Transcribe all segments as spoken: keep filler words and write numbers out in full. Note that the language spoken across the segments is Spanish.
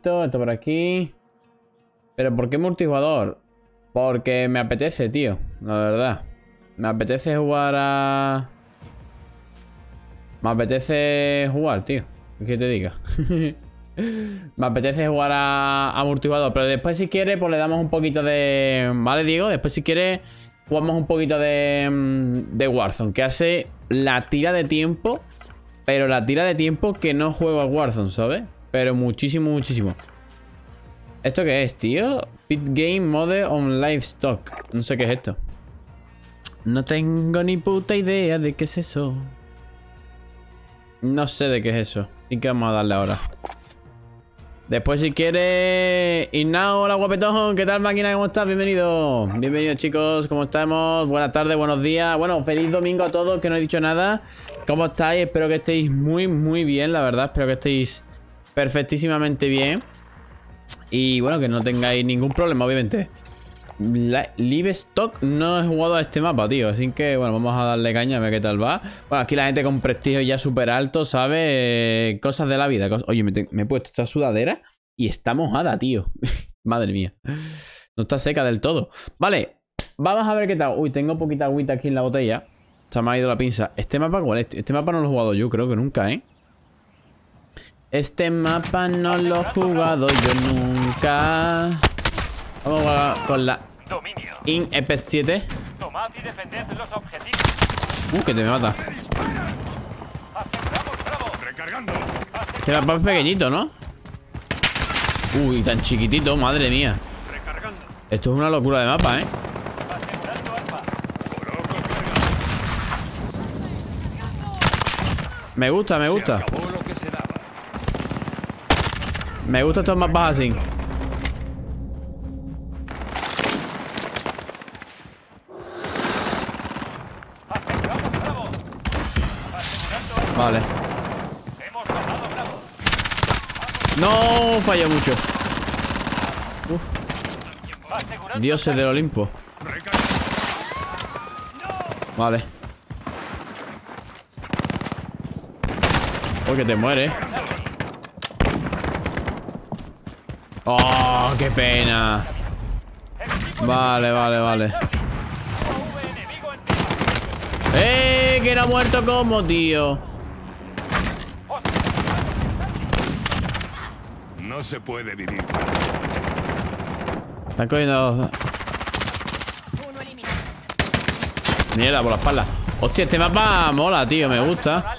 esto, esto por aquí. ¿Pero por qué multijugador? Porque me apetece, tío. La verdad. Me apetece jugar a... Me apetece jugar, tío. ¿Qué te diga? Me apetece jugar a, a multijugador. Pero después si quiere, pues le damos un poquito de... ¿Vale, Diego? Después si quiere, jugamos un poquito de, de Warzone. Que hace la tira de tiempo. Pero la tira de tiempo que no juego a Warzone, ¿sabes? Pero muchísimo, muchísimo. ¿Esto qué es, tío? Pit Game Mode on Livestock. No sé qué es esto. No tengo ni puta idea de qué es eso. No sé de qué es eso. ¿Y qué vamos a darle ahora? Después si quiere... Innao, hola guapetón. ¿Qué tal, máquina? ¿Cómo estás? Bienvenido. Bienvenidos, chicos. ¿Cómo estamos? Buenas tardes, buenos días. Bueno, feliz domingo a todos, que no he dicho nada. ¿Cómo estáis? Espero que estéis muy, muy bien, la verdad. Espero que estéis perfectísimamente bien. Y bueno, que no tengáis ningún problema, obviamente. Livestock no he jugado a este mapa, tío. Así que, bueno, vamos a darle caña a ver qué tal va. Bueno, aquí la gente con prestigio ya súper alto, ¿sabes? Eh, cosas de la vida. Cos Oye, me, me he puesto esta sudadera y está mojada, tío. Madre mía. No está seca del todo. Vale, vamos a ver qué tal. Uy, tengo poquita agüita aquí en la botella. Se me ha ido la pinza. ¿Este mapa cuál es? Este mapa no lo he jugado yo, creo que nunca, ¿eh? Este mapa no lo he jugado yo nunca. Vamos a jugar con la In E P siete. Tomad y defended los objetivos. Uh, que te me mata. Este mapa es pequeñito, ¿no? Uy, tan chiquitito, madre mía. Esto es una locura de mapa, ¿eh? Me gusta, me gusta. Me gustan estos mapas así. Vale. No, falla mucho. Uf. Dioses del Olimpo. Vale. Uy, que te mueres. Oh, qué pena. Vale, vale, vale. ¡Eh! Que no ha muerto como, tío. No se puede vivir. Están cogiendo. Mierda, por la espalda. Hostia, este mapa mola, tío. Me gusta.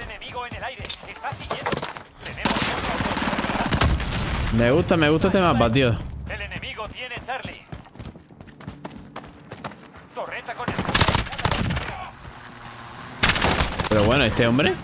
Me gusta, me gusta este mapa, tío. El enemigo tiene Charlie. Torreta con el... Pero bueno, este hombre.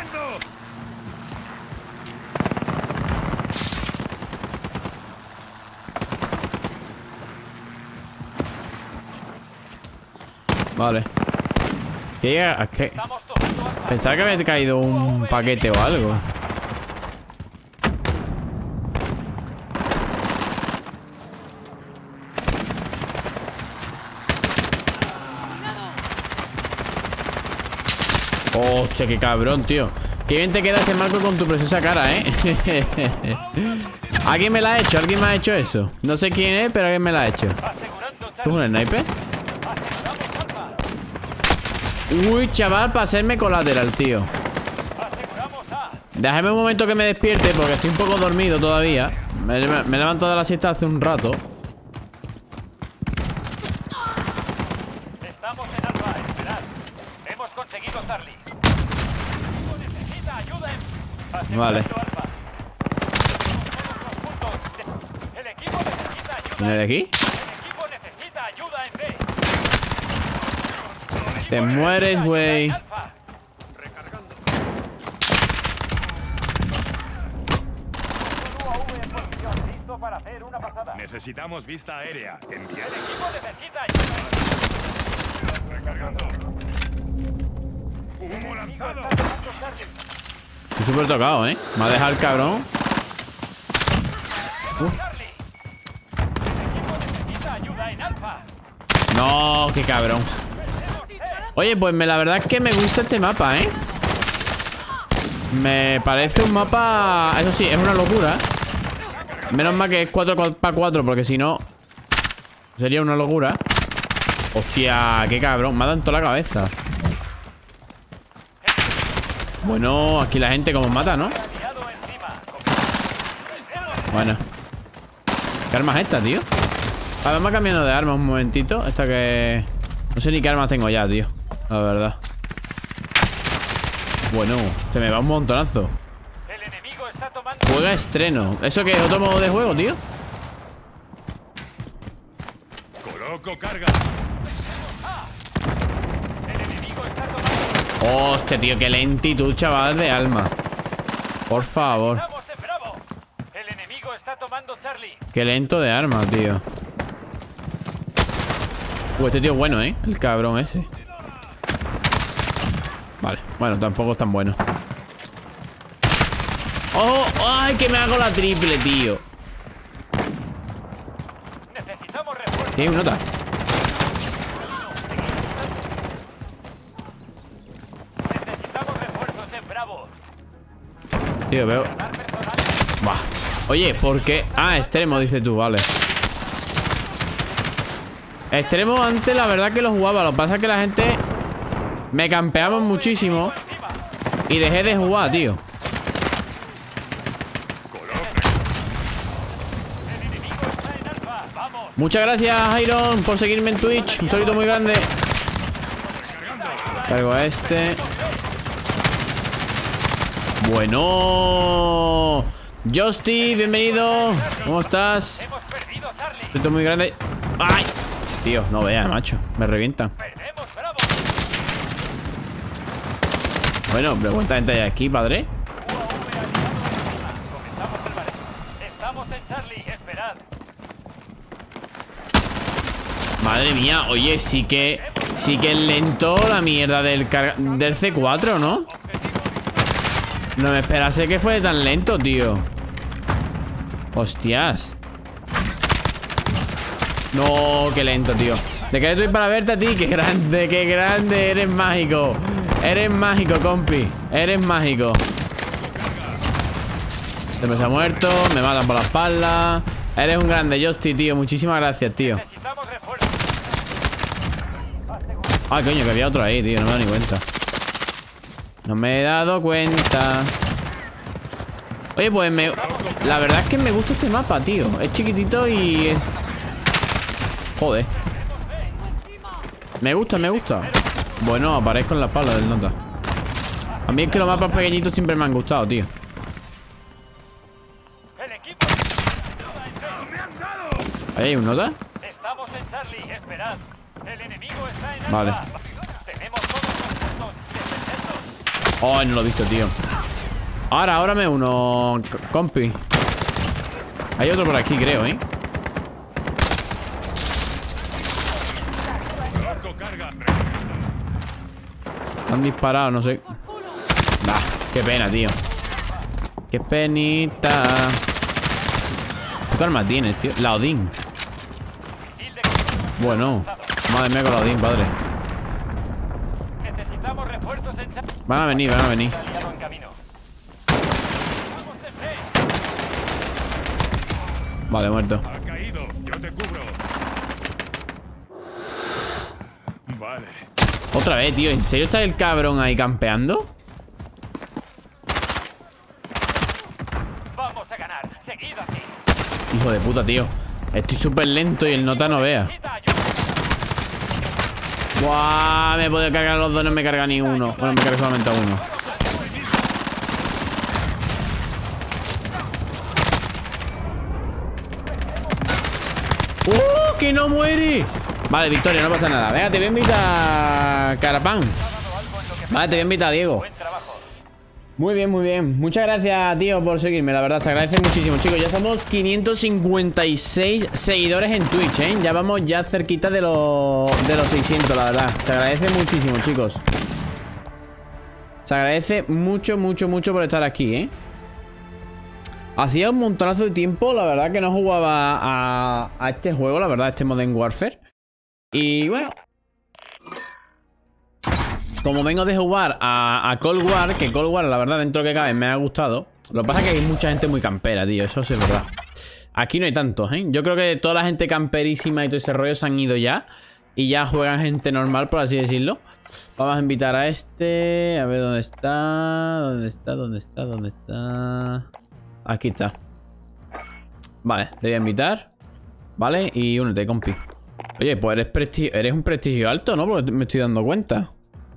Vale. ¿Qué, qué? Pensaba que había caído un paquete o algo. Hostia, qué cabrón, tío. Qué bien te queda ese marco con tu preciosa cara, ¿eh? ¿Alguien me la ha hecho? ¿Alguien me ha hecho eso? No sé quién es, pero alguien me la ha hecho. ¿Tú es un sniper? Uy, chaval, para hacerme colateral, tío. Déjame un momento que me despierte, porque estoy un poco dormido todavía. Me, me, me he levantado de la siesta hace un rato. Estamos en Alfa, esperad. Hemos conseguido Charlie. Necesita ayuda en... Vale. El equipo necesita ayuda. ¿Viene de aquí? El equipo necesita ayuda en B. Te mueres, güey. Necesitamos vista aérea. Enviar. El equipo necesita ayuda. Recargando. Humo lanzado. Estoy súper tocado, ¿eh? Me ha dejado el cabrón. Uh. No, qué cabrón. Oye, pues me, la verdad es que me gusta este mapa, ¿eh? Me parece un mapa... Eso sí, es una locura. Menos mal que es cuatro para cuatro, porque si no sería una locura. Hostia, qué cabrón. Me ha dado en toda la cabeza. Bueno, aquí la gente como mata, ¿no? Bueno. ¿Qué arma es esta, tío? A ver, me ha cambiado de arma un momentito. Esta que... No sé ni qué armas tengo ya, tío. La verdad. Bueno, se me va un montonazo. Juega estreno. ¿Eso qué es? ¿Otro modo de juego, tío? Coloco carga. Hostia, tío, qué lentitud, chaval, de alma. Por favor. El enemigo está tomando Charlie. Qué lento de arma, tío. Uh, este tío es bueno, ¿eh? El cabrón ese. Vale, bueno, tampoco es tan bueno. ¡Oh! ¡Ay, que me hago la triple, tío! Necesitamos refuerzo. ¿Qué hay un nota? Necesitamos refuerzos en Bravo. Tío, veo... Dar personal. Bah. Oye, ¿por qué? Ah, extremo, dices tú, vale. Extremo antes la verdad que lo jugaba. Lo que pasa es que la gente... Me campeamos muchísimo y dejé de jugar, tío. Muchas gracias, Iron, por seguirme en Twitch. Un saludo muy grande. Cargo a este. Bueno, Justy, bienvenido. ¿Cómo estás? Hemos perdido Charlie. Un saludo muy grande. ¡Ay! Tío, no veas, macho. Me revientan. Perdemos Bravo. Bueno, pero ¿cuánta gente hay aquí, padre? Comenzamos el ballet. Estamos en Charlie. Esperad. Madre mía, oye, sí que... Sí que es lento la mierda del, carga- del C cuatro, ¿no? No me esperase que fuese tan lento, tío. Hostias. No, qué lento, tío. Te quedé estoy para verte a ti. Qué grande, qué grande. Eres mágico. Eres mágico, compi. Eres mágico. Se me se ha muerto. Me matan por la espalda. Eres un grande, Justy, tío. Muchísimas gracias, tío. Necesitamos refuerzo. Ay, coño, que había otro ahí, tío. No me he dado ni cuenta. No me he dado cuenta. Oye, pues me... La verdad es que me gusta este mapa, tío. Es chiquitito y... es- Joder. Me gusta, me gusta. Bueno, aparezco en la espalda del nota. A mí es que los mapas pequeñitos siempre me han gustado, tío. El equipo. ¿Ahí hay un nota? Estamos en Charlie. Esperad. El enemigo está en Vale. Alfa. Tenemos todos los puntos. Defendedlos. Oh, no lo he visto, tío. Ahora, ahora me uno, c- compi. Hay otro por aquí, creo, ¿eh? Coloco carga. Han disparado, no sé. Bah, qué pena, tío. Qué penita. ¿Qué arma tienes, tío? La Odín. Misil de control. Bueno. Madre mía con la Odín, padre. Necesitamos refuerzos en Charlie. Van a venir, van a venir. Aliado en camino. Vamos en B. Vale, muerto. Ha caído. Yo te cubro. Vale. Otra vez, tío. ¿En serio está el cabrón ahí campeando? Vamos a ganar. Seguid así. Hijo de puta, tío. Estoy súper lento y el nota no vea. Necesita ayuda. Buah, me puedo cargar los dos, no me carga ni uno. Bueno, me carga solamente a uno. ¡Uh! ¡Que no muere! Vale, victoria, no pasa nada. Venga, te voy a invitar, Carapán. Vale, te voy a invitar, Diego. Buen trabajo. Muy bien, muy bien. Muchas gracias, tío, por seguirme. La verdad, se agradece muchísimo, chicos. Ya somos quinientos cincuenta y seis seguidores en Twitch, ¿eh? Ya vamos ya cerquita de los, de los seiscientos, la verdad. Se agradece muchísimo, chicos. Se agradece mucho, mucho, mucho por estar aquí, ¿eh? Hacía un montonazo de tiempo, la verdad, que no jugaba a, a este juego, la verdad, este Modern Warfare. Y bueno, como vengo de jugar a, a Cold War, que Cold War, la verdad, dentro de lo que cabe, me ha gustado. Lo que pasa es que hay mucha gente muy campera, tío. Eso sí es verdad. Aquí no hay tantos, ¿eh? Yo creo que toda la gente camperísima y todo ese rollo se han ido ya. Y ya juegan gente normal, por así decirlo. Vamos a invitar a este. A ver dónde está. ¿Dónde está? ¿Dónde está? ¿Dónde está? Aquí está. Vale, le voy a invitar. Vale, y únete, compi. Oye, pues eres, prestigio, eres un prestigio alto, ¿no? Porque me estoy dando cuenta.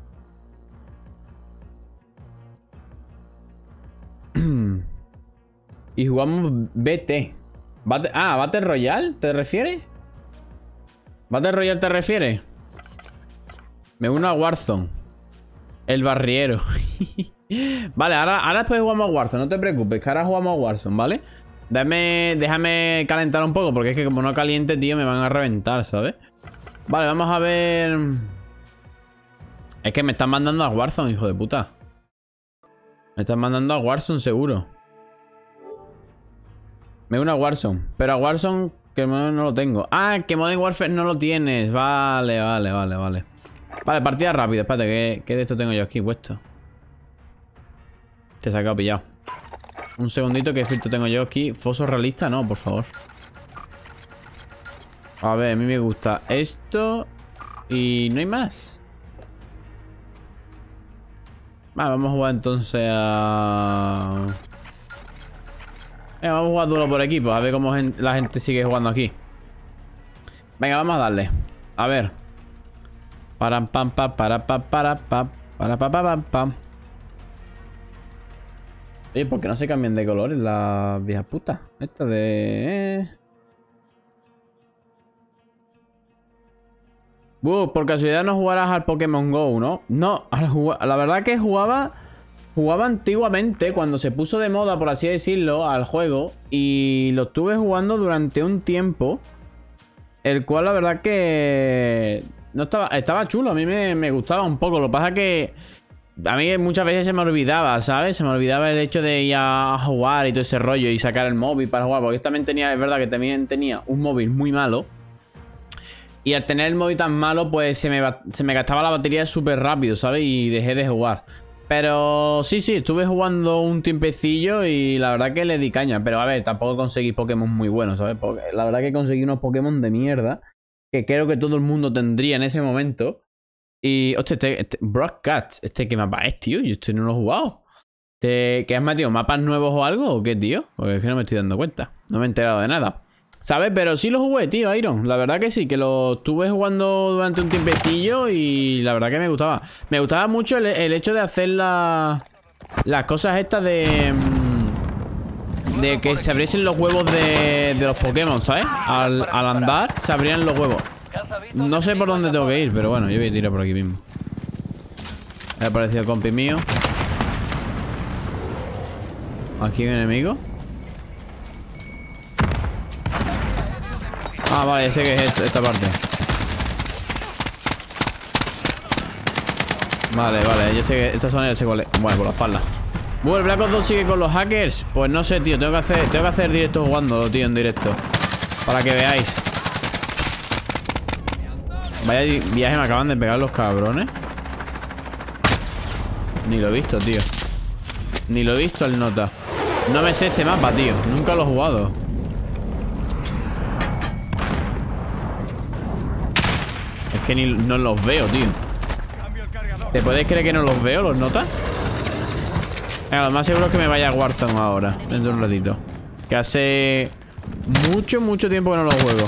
Y jugamos B T. Bate, ah, Battle Royale, ¿te refieres? ¿Battle Royale te refieres? Me uno a Warzone. El barriero. Vale, ahora, ahora después jugamos a Warzone. No te preocupes, que ahora jugamos a Warzone, ¿vale? Déjame, déjame calentar un poco, porque es que como no caliente, tío, me van a reventar, ¿sabes? Vale, vamos a ver. Es que me están mandando a Warzone, hijo de puta. Me están mandando a Warzone, seguro. Me uno a Warzone. Pero a Warzone, que no lo tengo. Ah, que Modern Warfare no lo tienes. Vale, vale, vale, vale. Vale, partida rápida. Espérate, ¿qué, qué de esto tengo yo aquí puesto? Te he sacado pillado. Un segundito, ¿qué filtro tengo yo aquí? Foso realista, no, por favor. A ver, a mí me gusta esto. Y no hay más. Vale, vamos a jugar entonces a... Venga, vamos a jugar duro por equipo. A ver cómo la gente sigue jugando aquí. Venga, vamos a darle. A ver. Para pam pam para pam para pam para pam pam pam. Oye, ¿por qué no se cambian de colores las viejas putas? Esta de... Uh, por casualidad no jugarás al Pokémon Go, ¿no? No, al jugar... la verdad que jugaba... Jugaba antiguamente, cuando se puso de moda, por así decirlo, al juego. Y lo estuve jugando durante un tiempo. El cual la verdad que... No estaba... Estaba chulo, a mí me, me gustaba un poco. Lo que pasa que... A mí muchas veces se me olvidaba, ¿sabes? Se me olvidaba el hecho de ir a jugar y todo ese rollo y sacar el móvil para jugar. Porque también tenía... Es verdad que también tenía un móvil muy malo. Y al tener el móvil tan malo, pues se me, se me gastaba la batería súper rápido, ¿sabes? Y dejé de jugar. Pero sí, sí, estuve jugando un tiempecillo y la verdad que le di caña. Pero a ver, tampoco conseguí Pokémon muy buenos, ¿sabes? Porque la verdad que conseguí unos Pokémon de mierda que creo que todo el mundo tendría en ese momento. Y, hostia, este, este Broadcast, ¿este qué mapa es, tío? Yo este no lo he jugado. ¿Te, ¿Qué has metido? ¿Mapas nuevos o algo? ¿O qué, tío? Porque es que no me estoy dando cuenta. No me he enterado de nada. ¿Sabes? Pero sí lo jugué, tío, Iron. La verdad que sí, que lo estuve jugando durante un tiempecillo y la verdad que me gustaba. Me gustaba mucho el, el hecho de hacer la, las cosas estas de... De que se abriesen los huevos de, de los Pokémon, ¿sabes? Al, al andar se abrían los huevos. No sé por dónde tengo que ir, pero bueno, yo voy a tirar por aquí mismo. Ha aparecido el compi mío. Aquí hay un enemigo. Ah, vale, sé que es esta, esta parte. Vale, vale, ya sé que esta zona ya sé cuál es. Bueno, por la espalda. Bueno, el Black Ops dos sigue con los hackers. Pues no sé, tío, tengo que hacer, tengo que hacer directo jugándolo, tío, en directo. Para que veáis. Vaya viaje me acaban de pegar los cabrones. Ni lo he visto, tío. Ni lo he visto el nota. No me sé este mapa, tío. Nunca lo he jugado. Es que ni no los veo, tío. ¿Te puedes creer que no los veo, los notas? Venga, lo más seguro es que me vaya a Warzone ahora, dentro de un ratito. Que hace mucho, mucho tiempo que no lo juego.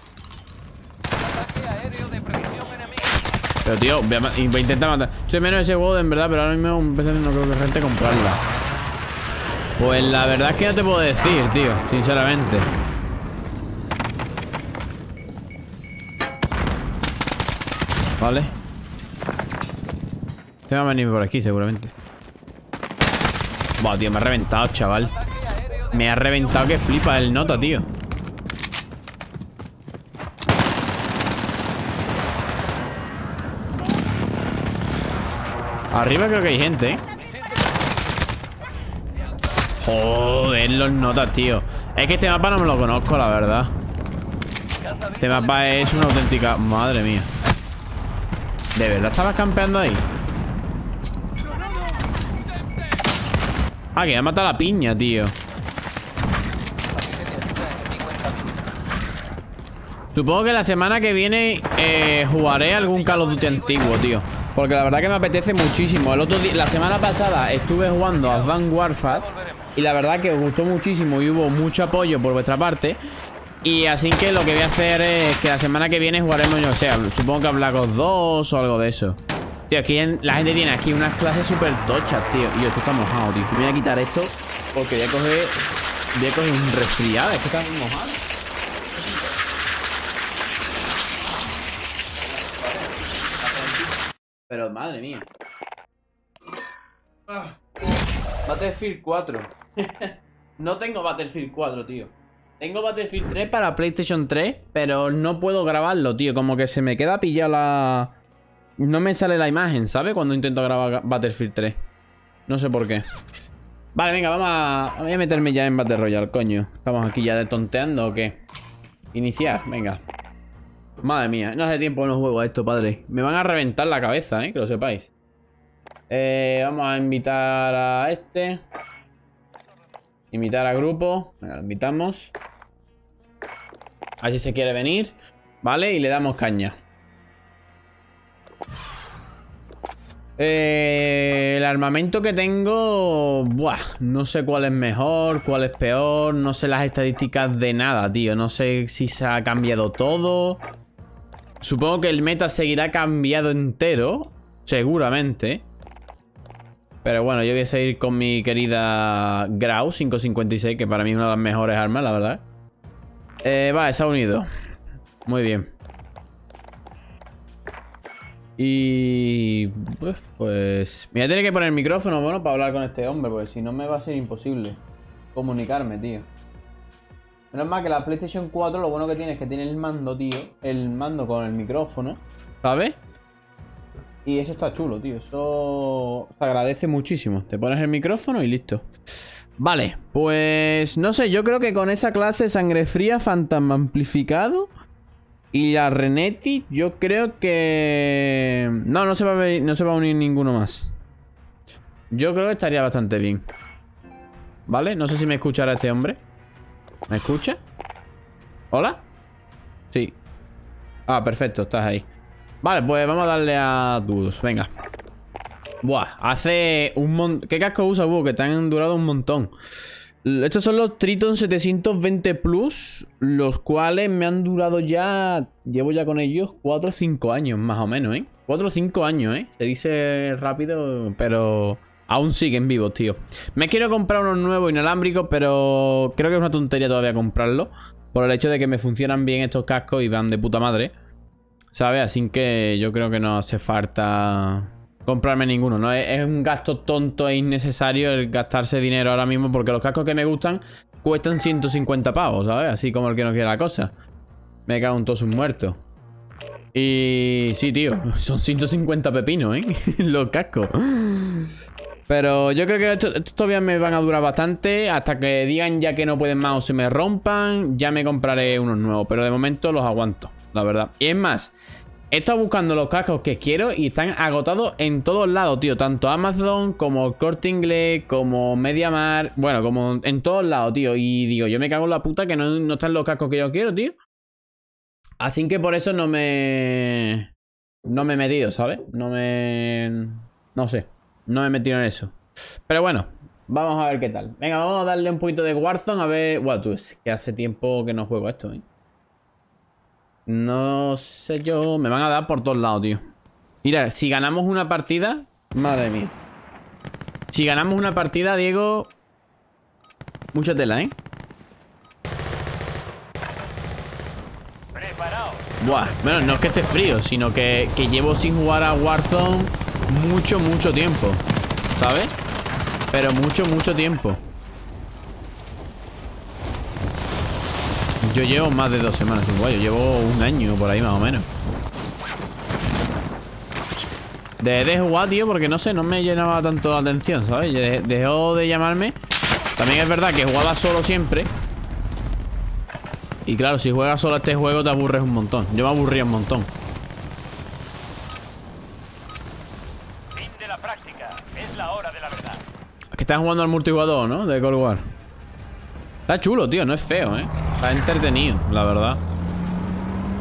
Pero, tío, voy a, voy a intentar matar. Soy menos ese juego, en verdad, pero ahora mismo empecé no creo que gente comprarla. Pues la verdad es que no te puedo decir, tío, sinceramente. Vale. Te va a venir por aquí, seguramente. Buah, tío, me ha reventado, chaval. Me ha reventado que flipa el nota, tío. Arriba creo que hay gente, ¿eh? Joder, los notas, tío. Es que este mapa no me lo conozco, la verdad. Este mapa es una auténtica... Madre mía. ¿De verdad estabas campeando ahí? Ah, que me ha matado la piña, tío. Supongo que la semana que viene eh, jugaré algún Call of Duty antiguo, tío. Porque la verdad que me apetece muchísimo. El otro día, la semana pasada estuve jugando a Advanced Warfare y la verdad que os gustó muchísimo y hubo mucho apoyo por vuestra parte. Y así que lo que voy a hacer es que la semana que viene jugaremos, yo sé, supongo que a Black Ops dos o algo de eso. Tío, aquí en, la gente tiene aquí unas clases súper tochas, tío. Y yo, esto está mojado, tío. Me voy a quitar esto porque voy a coger, voy a coger un resfriado. Es que está mojado. Pero madre mía. Ah. Battlefield cuatro. No tengo Battlefield cuatro, tío. Tengo Battlefield tres para PlayStation tres, pero no puedo grabarlo, tío. Como que se me queda pillada la... No me sale la imagen, ¿sabes? Cuando intento grabar Battlefield tres. No sé por qué. Vale, venga, vamos a... Voy a meterme ya en Battle Royale, coño. ¿Estamos aquí ya de tonteando o qué? Iniciar, venga. Madre mía, no hace tiempo que no juego a esto, padre. Me van a reventar la cabeza, ¿eh? Que lo sepáis. Eh, vamos a invitar a este. Invitar a grupo. Venga, lo invitamos. A ver si se quiere venir. Vale, y le damos caña. Eh, el armamento que tengo... Buah, no sé cuál es mejor, cuál es peor. No sé las estadísticas de nada, tío. No sé si se ha cambiado todo. Supongo que el meta seguirá cambiado entero. Seguramente. Pero bueno, yo voy a seguir con mi querida Grau cinco cincuenta y seis, que para mí es una de las mejores armas, la verdad. Eh, vale, se ha unido. Muy bien. Y... Pues, pues... Me voy a tener que poner el micrófono, bueno, para hablar con este hombre, porque si no me va a ser imposible comunicarme, tío. Menos mal que la PlayStation cuatro lo bueno que tiene es que tiene el mando, tío. El mando con el micrófono, ¿sabes? Y eso está chulo, tío. Eso se agradece muchísimo. Te pones el micrófono y listo. Vale, pues... No sé, yo creo que con esa clase Sangre Fría, Fantasma Amplificado y la Reneti, yo creo que... No, no se va a ver, no se va a unir ninguno más. Yo creo que estaría bastante bien. ¿Vale? No sé si me escuchará este hombre. ¿Me escucha? ¿Hola? Sí. Ah, perfecto, estás ahí. Vale, pues vamos a darle a dudos. Venga. Buah, hace un montón... ¿Qué casco usa, Buh? Que te han durado un montón. Estos son los Triton setecientos veinte Plus, los cuales me han durado ya... Llevo ya con ellos cuatro o cinco años, más o menos, ¿eh? cuatro o cinco años, ¿eh? Se dice rápido, pero... Aún siguen vivos, tío. Me quiero comprar unos nuevos inalámbricos, pero creo que es una tontería todavía comprarlo. Por el hecho de que me funcionan bien estos cascos y van de puta madre, ¿sabes? Así que yo creo que no hace falta comprarme ninguno, ¿no? Es, es un gasto tonto e innecesario el gastarse dinero ahora mismo, porque los cascos que me gustan cuestan ciento cincuenta pavos, ¿sabes? Así como el que no quiere la cosa. Me cago en todos sus muertos. Y... sí, tío. Son ciento cincuenta pepinos, ¿eh? Los cascos. Pero yo creo que estos esto todavía me van a durar bastante. Hasta que digan ya que no pueden más o se me rompan, ya me compraré unos nuevos. Pero de momento los aguanto, la verdad. Y es más, he estado buscando los cascos que quiero y están agotados en todos lados, tío. Tanto Amazon como Corte Inglés, como MediaMarkt. Bueno, como en todos lados, tío. Y digo, yo me cago en la puta que no, no están los cascos que yo quiero, tío. Así que por eso no me... No me he metido, ¿sabes? No me... No sé. No me he metido en eso. Pero bueno, vamos a ver qué tal. Venga, vamos a darle un poquito de Warzone. A ver... Bueno, tú, es que hace tiempo que no juego esto, ¿eh? No sé yo... Me van a dar por todos lados, tío. Mira, si ganamos una partida... Madre mía. Si ganamos una partida, Diego... Mucha tela, ¿eh? Buah, bueno, no es que esté frío, sino que, que llevo sin jugar a Warzone mucho, mucho tiempo, ¿sabes? Pero mucho, mucho tiempo. Yo llevo más de dos semanas sin jugar. Yo llevo un año por ahí más o menos. Dejé de jugar, tío, porque no sé, no me llenaba tanto la atención, ¿sabes? De dejó de llamarme. También es verdad que jugaba solo siempre. Y claro, si juegas solo a este juego te aburres un montón. Yo me aburría un montón. Fin de la práctica. Es la hora de la verdad. Es que estás jugando al multijugador, ¿no? De Cold War. Está chulo, tío. No es feo, ¿eh? Está entretenido, la verdad.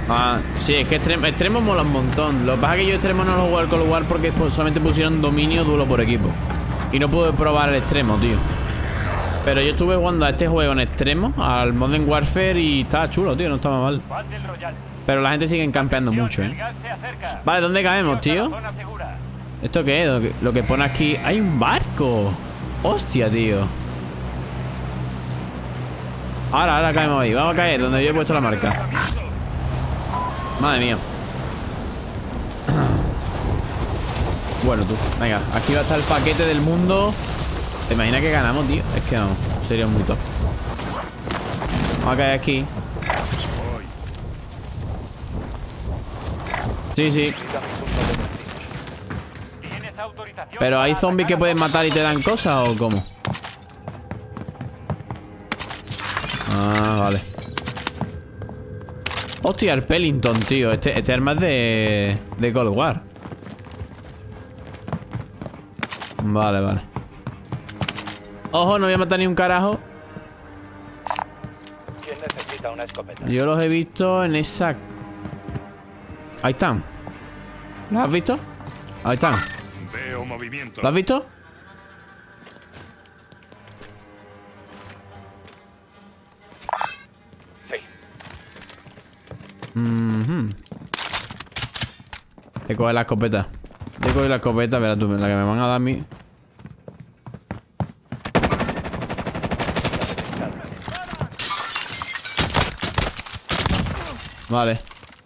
Ah, sí, es que extremo, extremo mola un montón. Lo que pasa es que yo extremo no lo jugué al Call of War porque pues, solamente pusieron dominio duelo por equipo. Y no pude probar el extremo, tío. Pero yo estuve jugando a este juego en extremo, al Modern Warfare, y estaba chulo, tío, no estaba mal. Pero la gente sigue campeando mucho, eh. Vale, ¿dónde caemos, tío? ¿Esto qué es? Lo que, lo que pone aquí... ¡Hay un barco! ¡Hostia, tío! Ahora, ahora caemos ahí. Vamos a caer donde yo he puesto la marca. Madre mía. Bueno, tú. Venga, aquí va a estar el paquete del mundo. ¿Te imaginas que ganamos, tío? Es que no. Sería muy top. Vamos a caer aquí. Sí, sí. Pero hay zombies que pueden matar y te dan cosas, ¿o cómo? Ah, vale. Hostia, el Pellington, tío. Este, este arma es de... de Cold War. Vale, vale. Ojo, no voy a matar ni un carajo. ¿Quién necesita una escopeta? Yo los he visto en esa... Ahí están. ¿Los has visto? Ahí están. Veo movimiento. ¿Lo has visto? Sí. Mhm. He cogido la escopeta. He cogido la escopeta, verás tú, la que me van a dar a mí. Vale.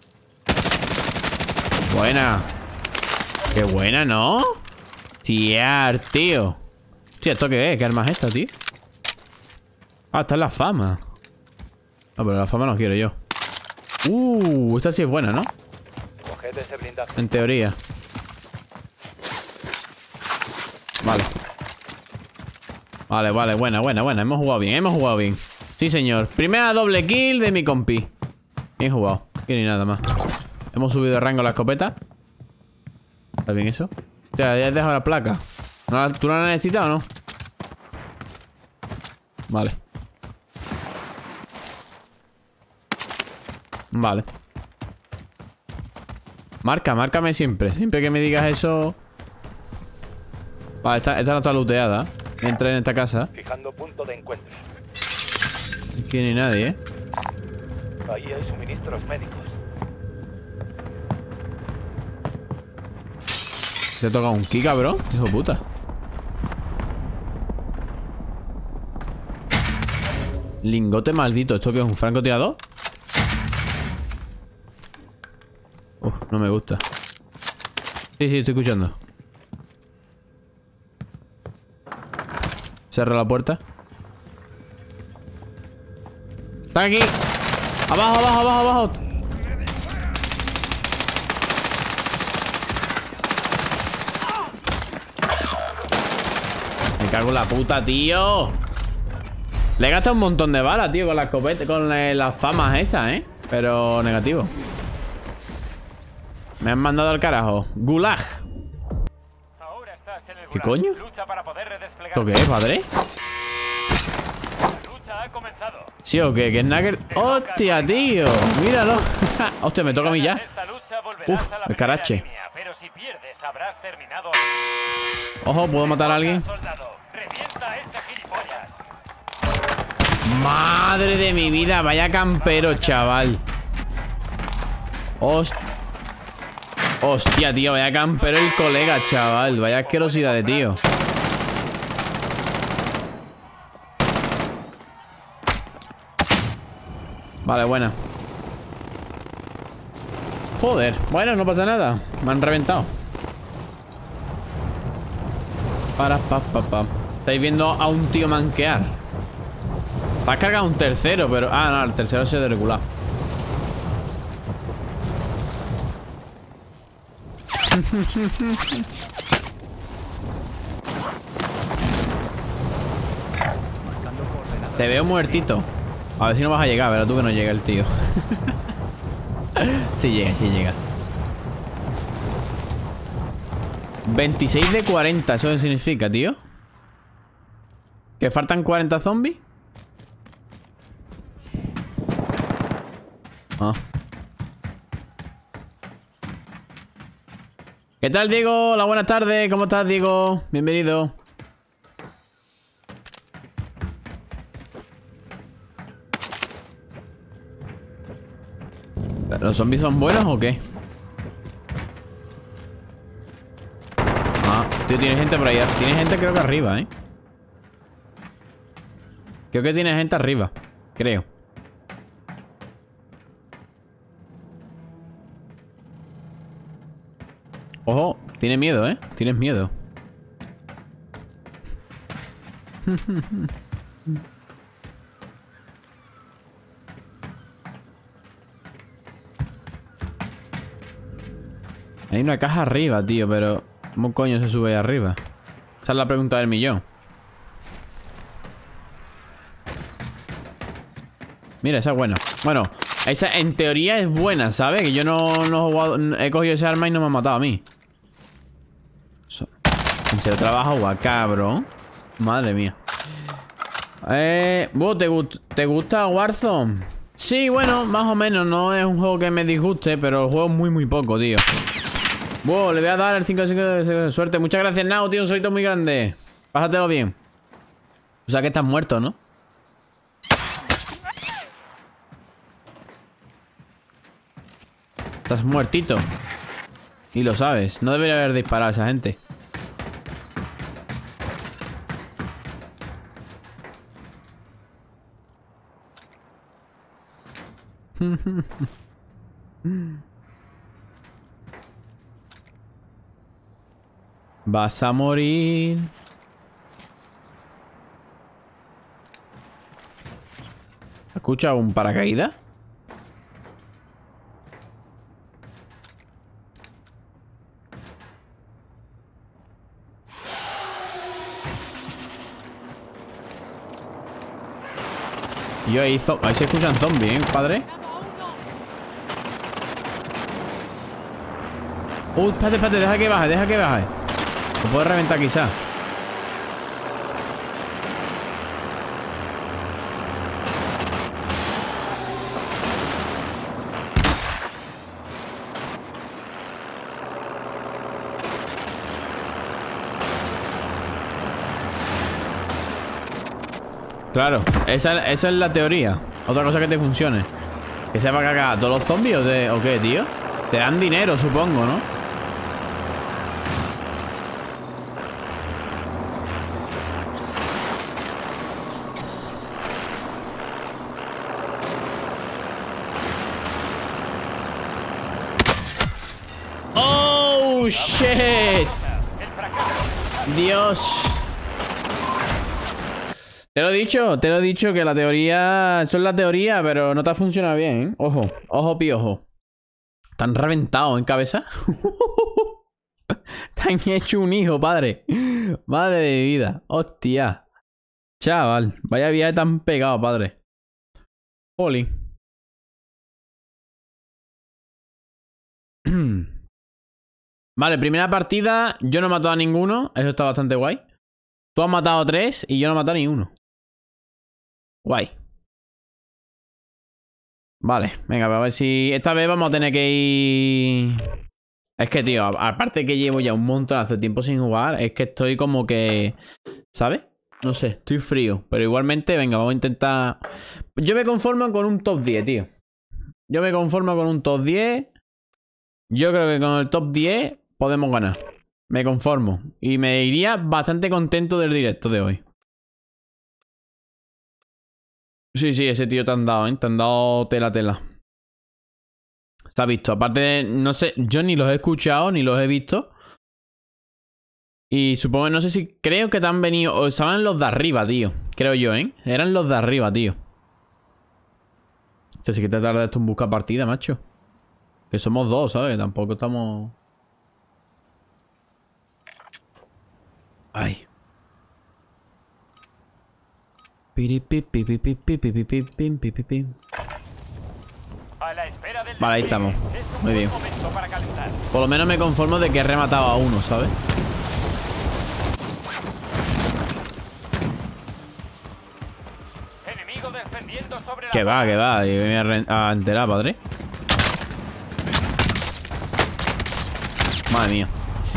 Buena. Qué buena, ¿no? Tiar, tío. Hostia, ¿esto qué es? ¿Qué arma es esta, tío? Ah, esta es la fama. No, pero la fama no quiero yo. Uh, esta sí es buena, ¿no? Coged ese blindaje. En teoría. Vale. Vale, vale, buena, buena, buena. Hemos jugado bien, hemos jugado bien. Sí, señor. Primera doble kill de mi compi. Bien jugado. Y ni nada más. Hemos subido de rango la escopeta. ¿Está bien eso? O sea, ya has dejado la placa. ¿No la, ¿Tú la necesitas o no? Vale. Vale. Marca, márcame siempre. Siempre que me digas eso. Vale, esta, esta no está looteada. Entré en esta casa. Fijando punto de encuentro. Aquí ni nadie, ¿eh? Ahí hay suministros médicos. Te ha tocado un ki, cabrón. Hijo de puta. Lingote maldito. ¿Esto qué es? ¿Un francotirador? Uf, no me gusta. Sí, sí, estoy escuchando. Cierra la puerta. ¡Están aquí! ¡Abajo, abajo, abajo, abajo! Me cago en la puta, tío. Le he gastado un montón de balas, tío, con la escopeta, con eh, las famas esas, ¿eh? Pero negativo. Me han mandado al carajo. Gulag. Ahora estás en el ¿Qué gulag. coño? Lucha para poder redesplegar. ¿Esto qué es, padre? La lucha ha comenzado. ¿Sí o qué? ¿Qué es Nugget? ¡Hostia, tío! ¡Míralo! ¡Hostia, me toca a mí ya! Esta lucha volverás Uf, a la el primera carache. línea, pero si pierdes habrás terminado. Ojo, ¿puedo matar a alguien? Soldado, revienta a este gilipollas. ¡Madre de mi vida! Vaya campero, chaval. Host... Hostia, tío, vaya campero el colega, chaval. Vaya asquerosidad de tío. Vale, buena. Joder, bueno, no pasa nada. Me han reventado. Para, pa, pa, pa. Estáis viendo a un tío manquear. Va a cargar un tercero, pero... Ah, no, el tercero se ha desregulado. Te veo muertito. A ver si no vas a llegar, verás tú que no llega el tío. Sí llega, sí llega. veintiséis de cuarenta, ¿eso qué significa, tío? ¿Que faltan cuarenta zombies? Ah. ¿Qué tal, Diego? Hola, buenas tardes. ¿Cómo estás, Diego? Bienvenido. ¿Los zombies son buenos o qué? Ah, tío, tiene gente por allá. Tiene gente creo que arriba, ¿eh? Creo que tiene gente arriba. Creo. Ojo, tiene miedo, ¿eh? Tienes miedo. Hay una caja arriba, tío, pero... ¿cómo coño se sube ahí arriba? Esa es la pregunta del millón. Mira, esa es buena. Bueno, esa en teoría es buena, ¿sabes? Que yo no, no he jugado... He cogido ese arma y no me ha matado a mí. Eso. Se trabaja guay, cabrón. Madre mía. Eh... ¿Vos te, gust ¿Te gusta Warzone? Sí, bueno, más o menos. No es un juego que me disguste, pero el juego es muy, muy poco, tío. Wow, le voy a dar el cinco de cinco de suerte. Muchas gracias, Nao, tío. Un solito muy grande. Pásatelo bien. O sea que estás muerto, ¿no? Estás muertito. Y lo sabes. No debería haber disparado a esa gente. Vas a morir. ¿Escucha un paracaídas? Y ahí, ahí se escuchan zombies, ¿eh, padre? Uh, espérate, espérate, deja que baje, deja que baje. Lo puedo reventar quizá. Claro, esa, esa es la teoría. Otra cosa que te funcione. Que se va a cagar todos los zombies o, de, o qué, tío. Te dan dinero, supongo, ¿no? ¡Oh, shit! Dios. Te lo he dicho, te lo he dicho que la teoría... Eso es la teoría, pero no te ha funcionado bien, ¿eh? Ojo, ojo, piojo. ¿Te han reventado en cabeza? Te han hecho un hijo, padre. Madre de mi vida. Hostia. Chaval, vaya viaje tan pegado, padre. Oli. Vale, primera partida. Yo no he matado a ninguno. Eso está bastante guay. Tú has matado tres y yo no he matado a ni uno. Guay. Vale, venga, a ver si... Esta vez vamos a tener que ir... Es que, tío, aparte que llevo ya un montón hace tiempo sin jugar, es que estoy como que... ¿Sabes? No sé, estoy frío. Pero igualmente, venga, vamos a intentar... Yo me conformo con un top diez, tío. Yo me conformo con un top diez. Yo creo que con el top diez podemos ganar. Me conformo. Y me iría bastante contento del directo de hoy. Sí, sí, ese tío te han dado, ¿eh? Te han dado tela, tela. Se ha visto. Aparte, no sé, yo ni los he escuchado, ni los he visto. Y supongo, no sé si... Creo que te han venido... O estaban los de arriba, tío. Creo yo, ¿eh? Eran los de arriba, tío. O sea, sí que te tarda esto en buscar partida, macho. Que somos dos, ¿sabes? Tampoco estamos... Ay. Vale, ahí estamos. Muy bien. Por lo menos me conformo de que he rematado a uno, ¿sabes? Que va, que va. Y me voy a enterar, padre. Madre mía.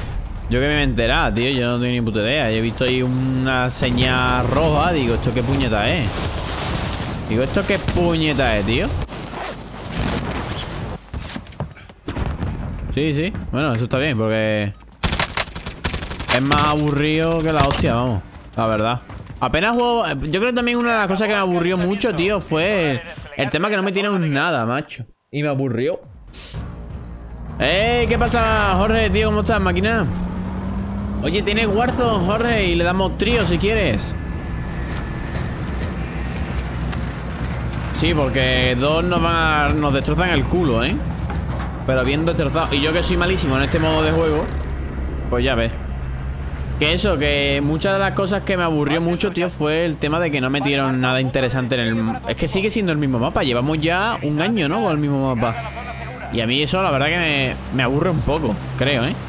Yo que me he enterado, tío. Yo no tengo ni puta idea. Yo he visto ahí una señal roja. Digo, ¿esto qué puñeta es? Digo, ¿esto qué puñeta es, tío? Sí, sí. Bueno, eso está bien porque es más aburrido que la hostia, vamos. La verdad. Apenas juego... Yo creo que también una de las cosas que me aburrió mucho, tío, fue el, el tema que no metieron nada, macho. Y me aburrió. ¡Eh! ¿Qué pasa, Jorge, tío? ¿Cómo estás, máquina? Oye, tienes Warzone, Jorge, y le damos trío si quieres. Sí, porque dos nos van a, nos destrozan el culo, ¿eh? Pero bien destrozado. Y yo que soy malísimo en este modo de juego, pues ya ves. Que eso, que muchas de las cosas que me aburrió mucho, tío, fue el tema de que no metieron nada interesante en el... Es que sigue siendo el mismo mapa. Llevamos ya un año, ¿no? Con el mismo mapa. Y a mí eso, la verdad que me, me aburre un poco, creo, ¿eh?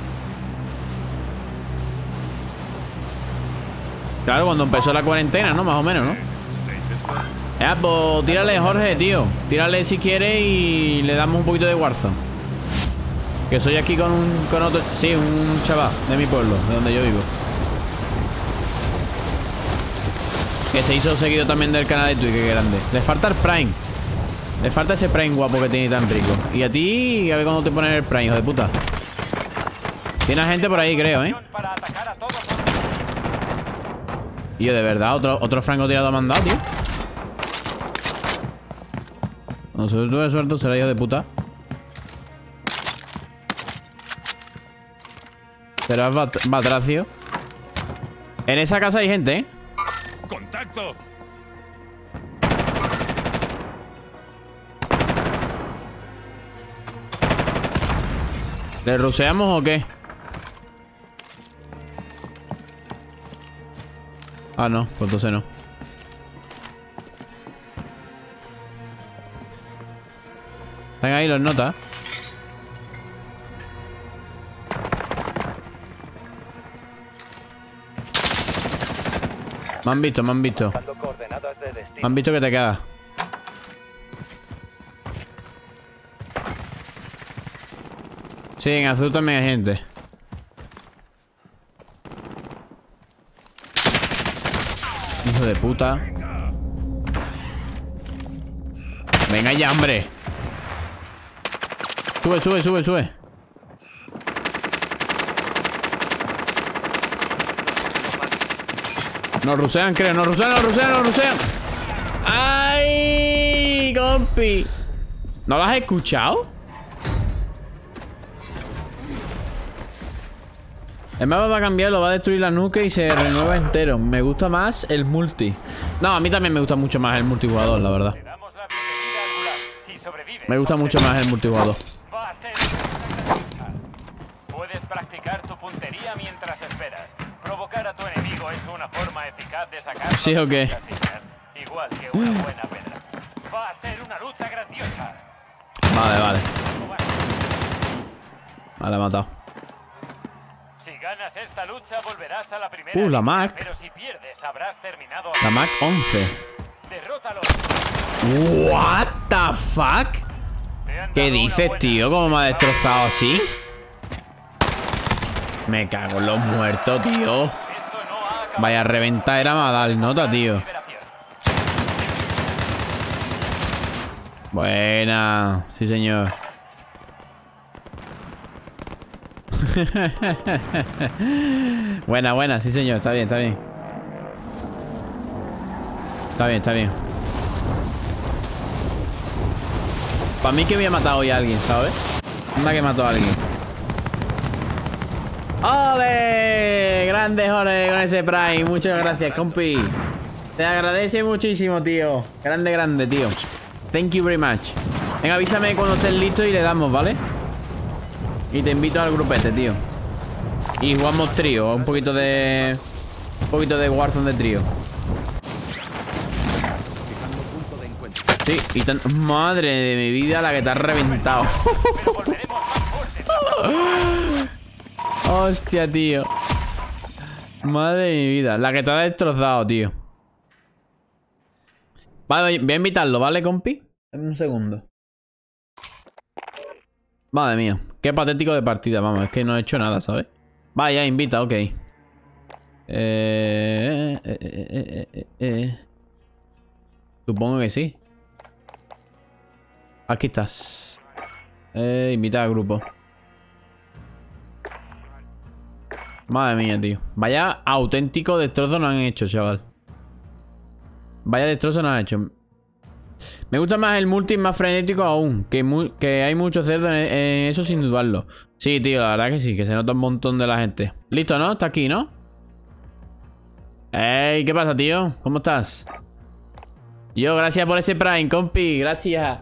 Claro, cuando empezó la cuarentena, ¿no? Más o menos, ¿no? Ya, pues tírale, Jorge, tío. Tírale si quieres y le damos un poquito de Warzone. Que soy aquí con un con otro... Sí, un chaval de mi pueblo, de donde yo vivo. Que se hizo seguido también del canal de Twitch, que grande. Le falta el Prime. Le falta ese Prime guapo que tiene tan rico. Y a ti, a ver cuándo te ponen el Prime, hijo de puta. Tiene gente por ahí, creo, ¿eh? Y yo, de verdad, otro, otro francotirador me han dado, tío. No sé si tuve suerte, será hijo de puta. Será bat Batracio. En esa casa hay gente, ¿eh? ¡Contacto! ¿Le ruseamos o qué? Ah, no, pues entonces no. Están ahí los notas. Me han visto, me han visto. Me han visto que te quedas. Sí, en azul también hay gente. Hijo de puta. Venga ya, hombre. Sube, sube, sube, sube. Nos rusean, creo. Nos rusean, nos rusean, nos rusean. ¡Ay, compi! ¿No lo has escuchado? El mapa va a cambiar, lo va a destruir la nuca y se renueva entero. Me gusta más el multi. No, a mí también me gusta mucho más el multijugador, la verdad. Me gusta mucho más el multijugador. Puedes practicar tu puntería mientras esperas. Provocar a tu enemigo es una forma eficaz de sacar. ¿Sí o qué? Igual que una buena pedra. Va a ser una lucha grandiosa. Vale, vale. Vale, he matado. Si ganas esta lucha volverás a la primera. Uh, la Mac. Pero si pierdes habrás terminado. La Mac once. Derrótalo. What the fuck? ¿Qué dices, tío? ¿Cómo me ha destrozado así? Me cago en los muertos, tío. Vaya reventadera me ha dado el nota, tío. Buena. Sí, señor. Buena, buena. Sí, señor. Está bien, está bien. Está bien, está bien. Para mí que había matado hoy a alguien, ¿sabes? Anda que mató a alguien. ¡Ole! Grande, Jorge, con ese Prime. Muchas gracias, compi. Te agradece muchísimo, tío. Grande, grande, tío. Thank you very much. Venga, avísame cuando estés listo y le damos, ¿vale? Y te invito al grupete, tío. Y jugamos trío. Un poquito de... Un poquito de Warzone de trío. Sí, y tan... Madre de mi vida, la que te has reventado. Hostia, tío. Madre de mi vida. La que te ha destrozado, tío. Vale, voy a invitarlo, ¿vale, compi? En un segundo. Madre mía. Qué patético de partida, vamos. Es que no he hecho nada, ¿sabes? Vaya, invita, ok. Eh, eh, eh, eh, eh, eh. Supongo que sí. Aquí estás. Eh, invita al grupo. Madre mía, tío. Vaya auténtico destrozo nos han hecho, chaval. Vaya destrozo nos han hecho. Me gusta más el multi, más frenético aún. Que, mu que hay mucho cerdo en, en eso sin dudarlo. Sí, tío, la verdad que sí. Que se nota un montón de la gente. Listo, ¿no? Está aquí, ¿no? Ey, ¿qué pasa, tío? ¿Cómo estás? Yo, gracias por ese Prime, compi. Gracias.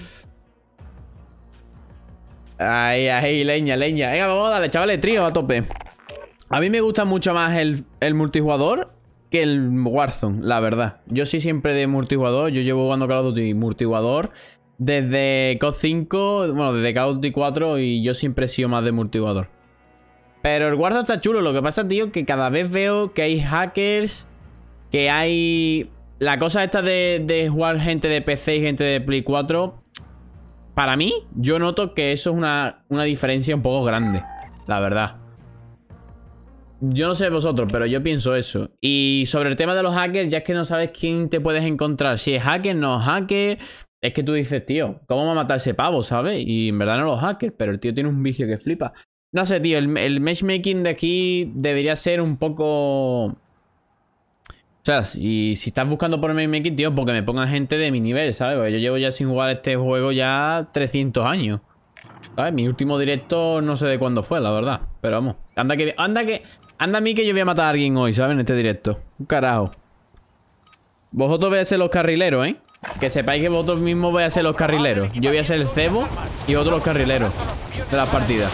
Ahí, ahí, leña, leña. Venga, vamos a darle, chavales, trío a tope. A mí me gusta mucho más el, el multijugador que el Warzone, la verdad. Yo sí siempre de multijugador. Yo llevo jugando Call of Duty multijugador desde C O D cinco, bueno, desde Call of Duty cuatro, y yo siempre he sido más de multijugador. Pero el Warzone está chulo. Lo que pasa, tío, que cada vez veo que hay hackers, que hay... La cosa esta de, de jugar gente de P C y gente de Play cuatro, para mí, yo noto que eso es una, una diferencia un poco grande, la verdad. Yo no sé vosotros, pero yo pienso eso. Y sobre el tema de los hackers, ya es que no sabes quién te puedes encontrar. Si es hacker, no es hacker. Es que tú dices, tío, ¿cómo va a matar ese pavo, sabes? Y en verdad no los hackers, pero el tío tiene un vicio que flipa. No sé, tío, el, el matchmaking de aquí debería ser un poco... O sea, y si estás buscando por matchmaking, tío, porque me pongan gente de mi nivel, ¿sabes? Porque yo llevo ya sin jugar este juego ya trescientos años. ¿Sabes? Mi último directo no sé de cuándo fue, la verdad. Pero vamos, anda que... Anda que... Anda a mí que yo voy a matar a alguien hoy, ¿sabes? En este directo. Un carajo. Vosotros vais a ser los carrileros, ¿eh? Que sepáis que vosotros mismos vais a ser los carrileros. Yo voy a ser el cebo y vosotros los carrileros de las partidas.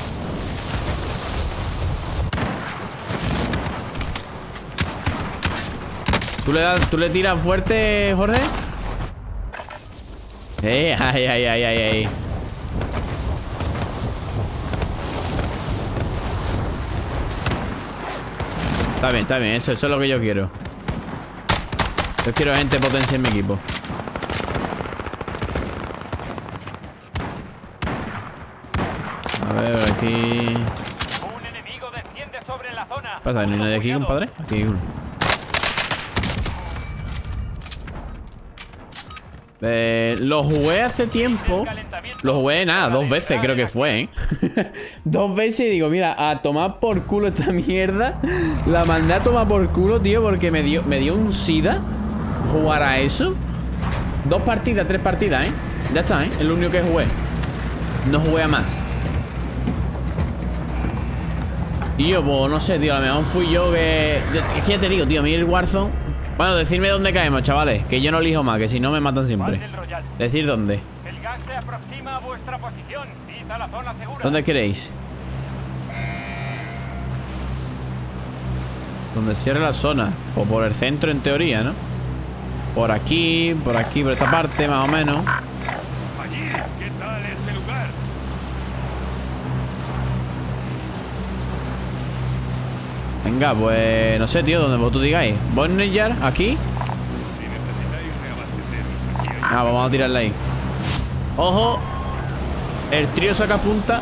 ¿Tú le, das, ¿Tú le tiras fuerte, Jorge? Eh, ay, ay, ay, ay, ay. Está bien, está bien, eso, eso es lo que yo quiero. Yo quiero gente potencia en mi equipo. A ver, aquí... Un enemigo desciende sobre la zona. ¿Qué pasa? ¿No hay nadie aquí, compadre? Aquí hay uno. Eh, lo jugué hace tiempo. Lo jugué nada, dos veces creo que fue, ¿eh? Dos veces y digo, mira, a tomar por culo esta mierda. La mandé a tomar por culo, tío, porque me dio, me dio un sida jugar a eso. Dos partidas, tres partidas, ¿eh? Ya está, ¿eh? Es lo único que jugué. No jugué a más. Y yo, pues no sé, tío, a lo mejor fui yo que... Es que ya te digo, tío, a mí el Warzone... Bueno, decidme dónde caemos, chavales. Que yo no elijo más, que si no me matan siempre. Decir dónde. El gas se aproxima a vuestra posición. Pisa la zona segura. ¿Dónde queréis? Donde cierre la zona. O por el centro en teoría, ¿no? Por aquí, por aquí, por esta parte, más o menos. Allí, ¿qué tal ese lugar? Venga, pues no sé, tío, donde vosotros digáis. Boneyard, aquí. Si necesitáis reabastecernos aquí, hay... Ah, vamos a tirarla ahí. Ojo. El trío saca punta.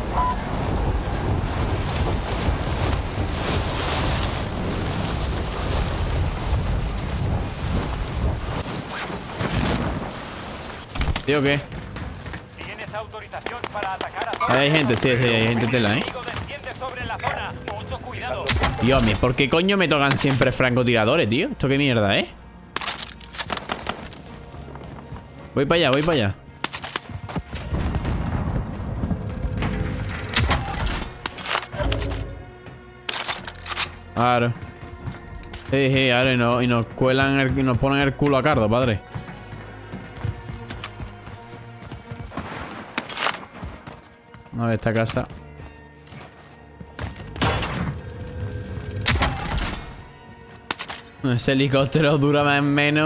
¿Tío qué? Tienes autorización para atacar a todos. Ahí hay gente, sí, sí, hay gente tela, ¿eh? Sobre la zona. Mucho cuidado. Dios mío, ¿por qué coño me tocan siempre francotiradores, tío? ¿Esto qué mierda, eh? Voy para allá, voy para allá. Claro. Sí, sí, ahora y, no, y nos cuelan el, y nos ponen el culo a cardo, padre. A ver, esta casa. Ese helicóptero dura más o menos.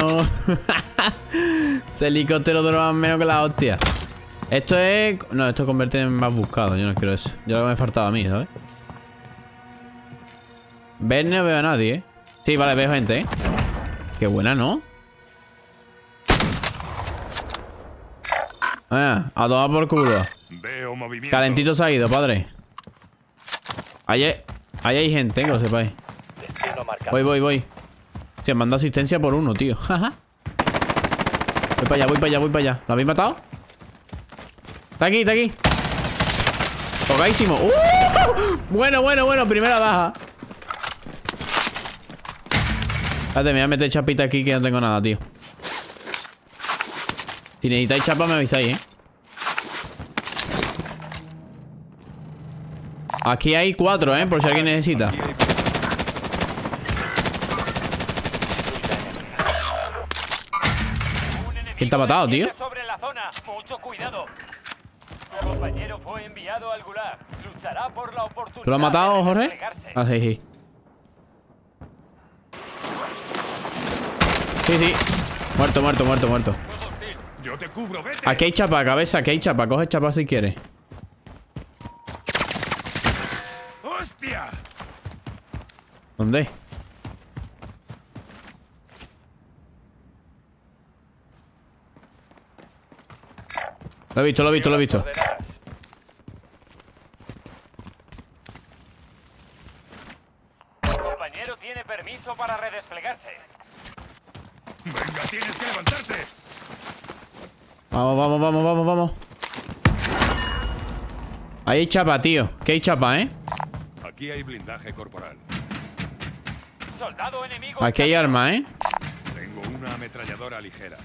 Ese helicóptero dura más o menos que la hostia. Esto es... No, esto convierte en más buscado. Yo no quiero eso. Yo lo que me faltaba a mí, ¿sabes? Ver no veo a nadie, ¿eh? Sí, vale, veo gente, ¿eh? Qué buena, ¿no? Ah, a tomar por culo. Veo movimiento. Calentito se ha ido, padre. Ahí hay, ahí hay gente, que lo sepáis. Destino marcado. Voy, voy, voy. Hostia, me han dado asistencia por uno, tío. Jaja. Voy para allá, voy para allá, voy para allá. ¿Lo habéis matado? Está aquí, está aquí. Tocadísimo. ¡Uh! Bueno, bueno, bueno. Primera baja. Espérate, me voy a meter chapita aquí que no tengo nada, tío. Si necesitáis chapa, me avisáis, ¿eh? Aquí hay cuatro, ¿eh? Por si alguien necesita. Aquí hay- Un enemigo ¿Quién te ha matado, tío? desciende sobre la zona. Mucho cuidado. Tu compañero fue enviado al Gulag. Luchará por la oportunidad. ¿Tú lo has matado, de Jorge? redesplegarse. Ah, sí, sí. Sí, sí. Muerto, muerto, muerto, muerto. Yo te cubro, vete. Aquí hay chapa, cabeza, aquí hay chapa. Coge chapa si quieres. ¡Hostia! ¿Dónde? Lo he visto, lo he visto, lo he visto. Coordenadas. Tu compañero tiene permiso para redesplegarse. Venga, tienes que levantarte. Vamos, vamos, vamos, vamos, vamos. Ahí hay chapa, tío. Que hay chapa, ¿eh? Aquí hay blindaje corporal. Soldado enemigo. Aquí hay arma, ¿eh? Tengo una ametralladora ligera.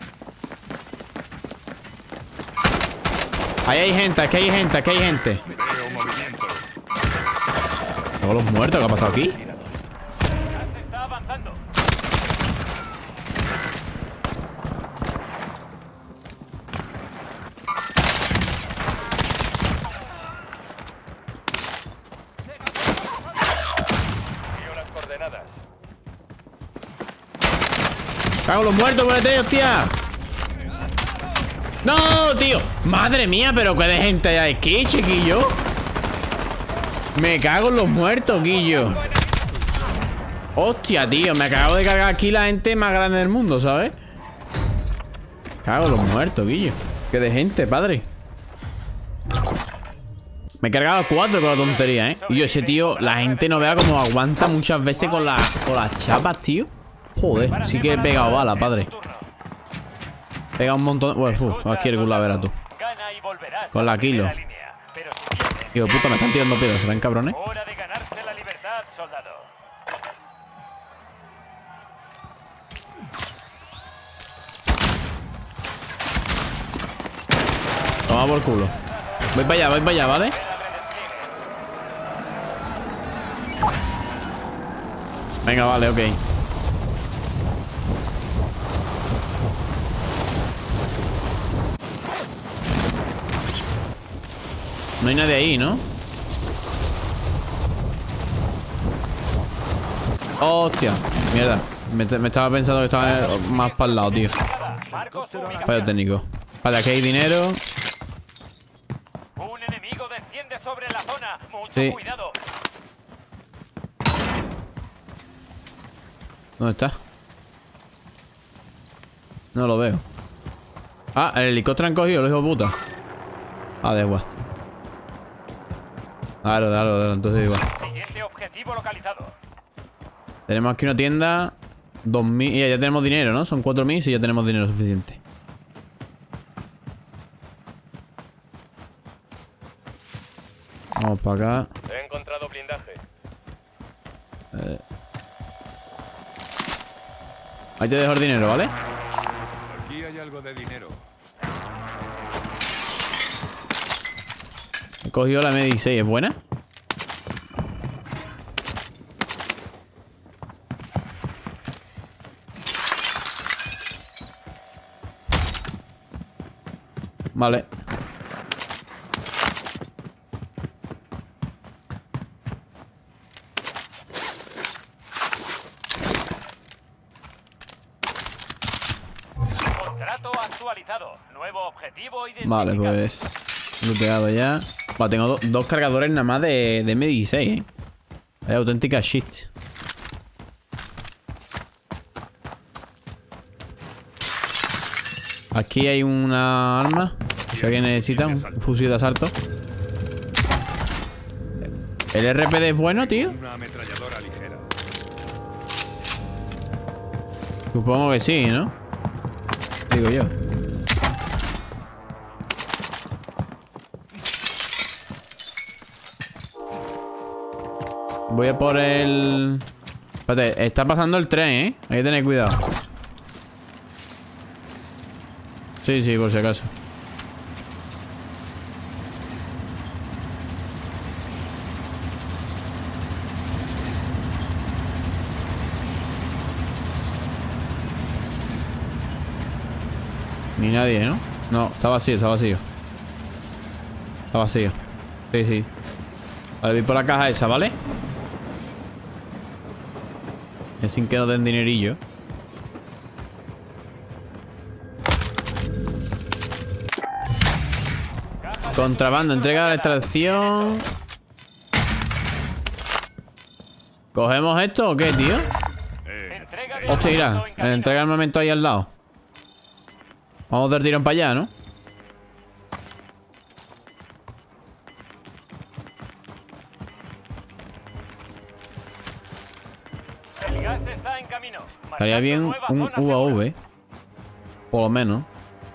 Ahí hay gente, aquí hay gente, aquí hay gente. Veo movimiento. Tengo los muertos, ¿qué ha pasado aquí? Se está avanzando. Veo las coordenadas. ¡Cago los muertos, bolete, hostia! ¡No, tío! ¡Madre mía! ¿Pero qué de gente hay aquí, chiquillo? Me cago en los muertos, Guillo. Hostia, tío. Me acabo de cargar aquí la gente más grande del mundo, ¿sabes? Cago en los muertos, Guillo. Qué de gente, padre. Me he cargado a cuatro con la tontería, ¿eh? Y yo, ese tío, la gente no vea cómo aguanta muchas veces con, la, con las chapas, tío. Joder, sí que he pegado bala, padre. Pega un montón. Bueno, uf, aquí el culo, verás tú. Gana y volverás Con a la kilo. primera línea. Pero si pierdes, Digo, puta, me están tirando piedras, ¿se ven cabrones? hora de ganarse la libertad, soldado. Toma por culo. Voy para allá, voy para allá, ¿vale? Venga, vale, ok. No hay nadie ahí, ¿no? Hostia, mierda. Me, me estaba pensando que estaba más para el lado, tío. Marcos, ubicación. Fallo técnico. Vale, aquí hay dinero. Un enemigo desciende sobre la zona. Mucho Sí. cuidado. ¿Dónde está? No lo veo. Ah, el helicóptero han cogido, los hijos de puta. Ah, da igual. Claro, claro, claro, entonces igual. Siguiente objetivo localizado. Tenemos aquí una tienda. dos mil. Ya, ya tenemos dinero, ¿no? Son cuatro mil y ya tenemos dinero suficiente. Vamos para acá. He encontrado blindaje. Eh. Ahí te dejo el dinero, ¿vale? Aquí hay algo de dinero. He cogido la M dieciséis, ¿es buena? Vale. Contrato actualizado. Nuevo objetivo identificado. Vale, pues. Looteado ya. Buah, tengo do- dos cargadores nada más de, de M dieciséis, ¿eh? Es auténtica shit. Aquí hay una arma. Si alguien necesita un fusil de asalto. ¿El R P D es bueno, tío? Una ametralladora ligera. Supongo que sí, ¿no? Digo yo. Voy a por el... Espérate, está pasando el tren, ¿eh? Hay que tener cuidado. Sí, sí, por si acaso. Ni nadie, ¿no? No, está vacío, está vacío. Está vacío. Sí, sí. Vale, voy por la caja esa, ¿vale? Es sin que nos den dinerillo. Contrabando, entrega la extracción. ¿Cogemos esto o qué, tío? Entrega de Hostia, mira, armamento en camino. entrega el momento ahí al lado. Vamos del tirón para allá, ¿no? El gas está en camino. Estaría Marcando bien nueva un zona segura. U A V. Por lo menos.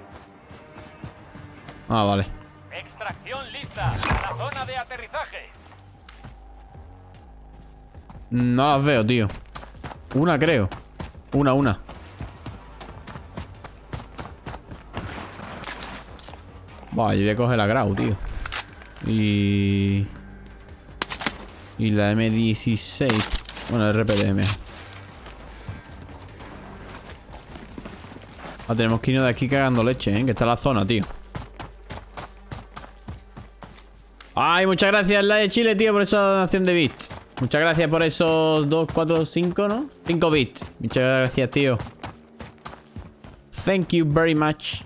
Ah, vale. Extracción lista. La zona de aterrizaje. No las veo, tío. Una, creo. Una, una. Buah, yo voy a coger la Grau, tío. Y... Y la M dieciséis. Bueno, el R P D M. Ah, tenemos que irnos de aquí cagando leche, ¿eh? Que está la zona, tío. Ay, muchas gracias, la de Chile, tío, por esa donación de bits. Muchas gracias por esos dos, cuatro, cinco, ¿no? cinco bits. Muchas gracias, tío. Thank you very much.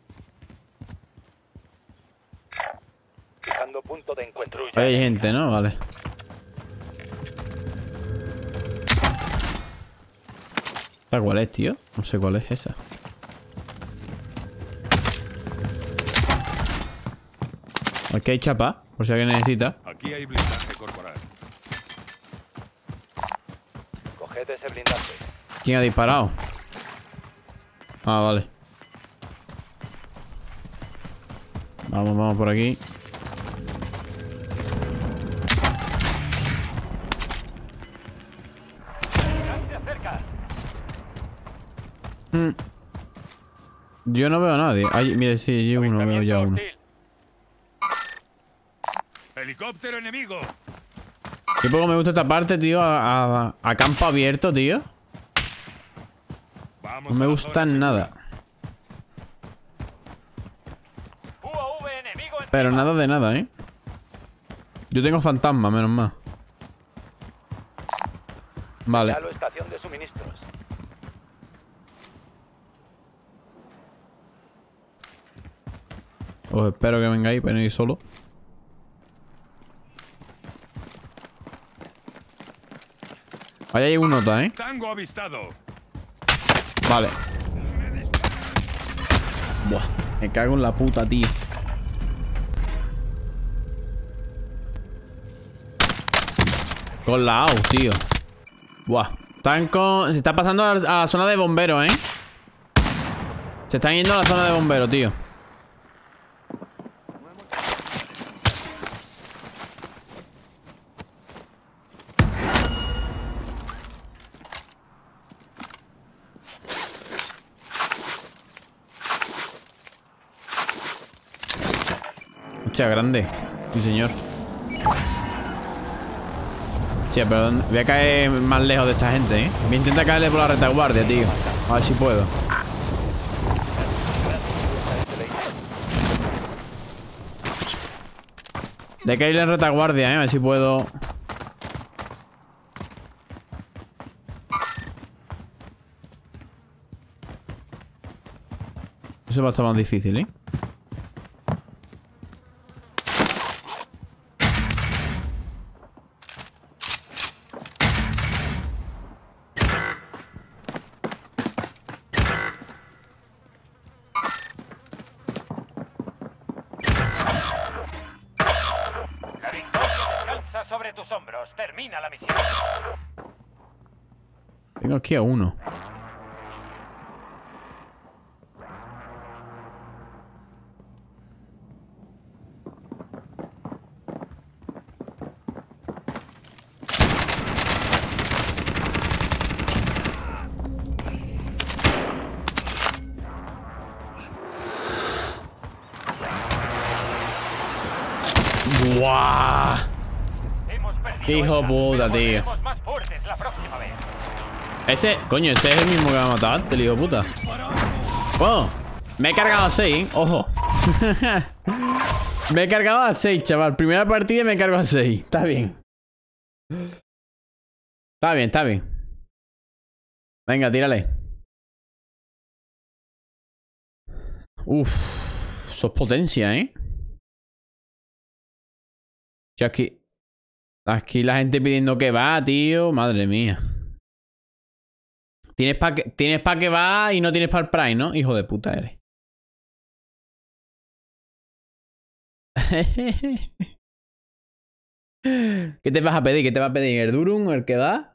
Fijando punto de encuentro. Ahí hay gente, ¿no? Vale. ¿Esta cuál es, tío? No sé cuál es esa. Aquí hay chapa, por si alguien necesita. Aquí hay blindaje corporal. Coged ese blindaje. ¿Quién ha disparado? Ah, vale. Vamos, vamos por aquí. El gas se acerca. Mm. Yo no veo a nadie. Ay, mire, sí, yo uno, veo ya uno. Hostil. ¡Helicóptero enemigo! Qué poco me gusta esta parte, tío, a, a- a campo abierto, tío. Vamos No me a la gusta zona segura. nada. U A V enemigo en Pero nada de nada, ¿eh? Yo tengo fantasma, menos mal. Vale. Señalo estación de suministros. Os espero que vengáis para no ir solo. Ahí hay un nota, ¿eh? Tango avistado. Vale. Buah, me cago en la puta, tío. Con la A U, tío. Buah. Están con... Se está pasando a la, a la zona de bomberos, ¿eh? Se están yendo a la zona de bomberos, tío. Hostia, grande. Sí, señor. Hostia, pero ¿dónde? Voy a caer más lejos de esta gente, ¿eh? Voy a intentar caerle por la retaguardia, tío. A ver si puedo. Voy a caerle en retaguardia, ¿eh? A ver si puedo... Eso va a estar más difícil, ¿eh? La victoria descansa sobre sobre tus hombros. Termina la misión. Tengo aquí a uno. ¡Guau! Hemos perdido Hijo esta, puta, pero tío. volveremos más fuertes la próxima vez. Ese, coño, ese es el mismo que me ha matado antes, el hijo de puta. Oh, me he cargado a seis, ojo. Me he cargado a seis, chaval. Primera partida y me cargo a seis. Está bien. Está bien, está bien. Venga, tírale. Uf, sos potencia, ¿eh? Yo aquí... Aquí la gente pidiendo que va, tío. Madre mía. Tienes para que, tienes pa que va y no tienes para el Prime, ¿no? Hijo de puta eres. ¿Qué te vas a pedir? ¿Qué te vas a pedir? ¿El Durum? ¿El que da?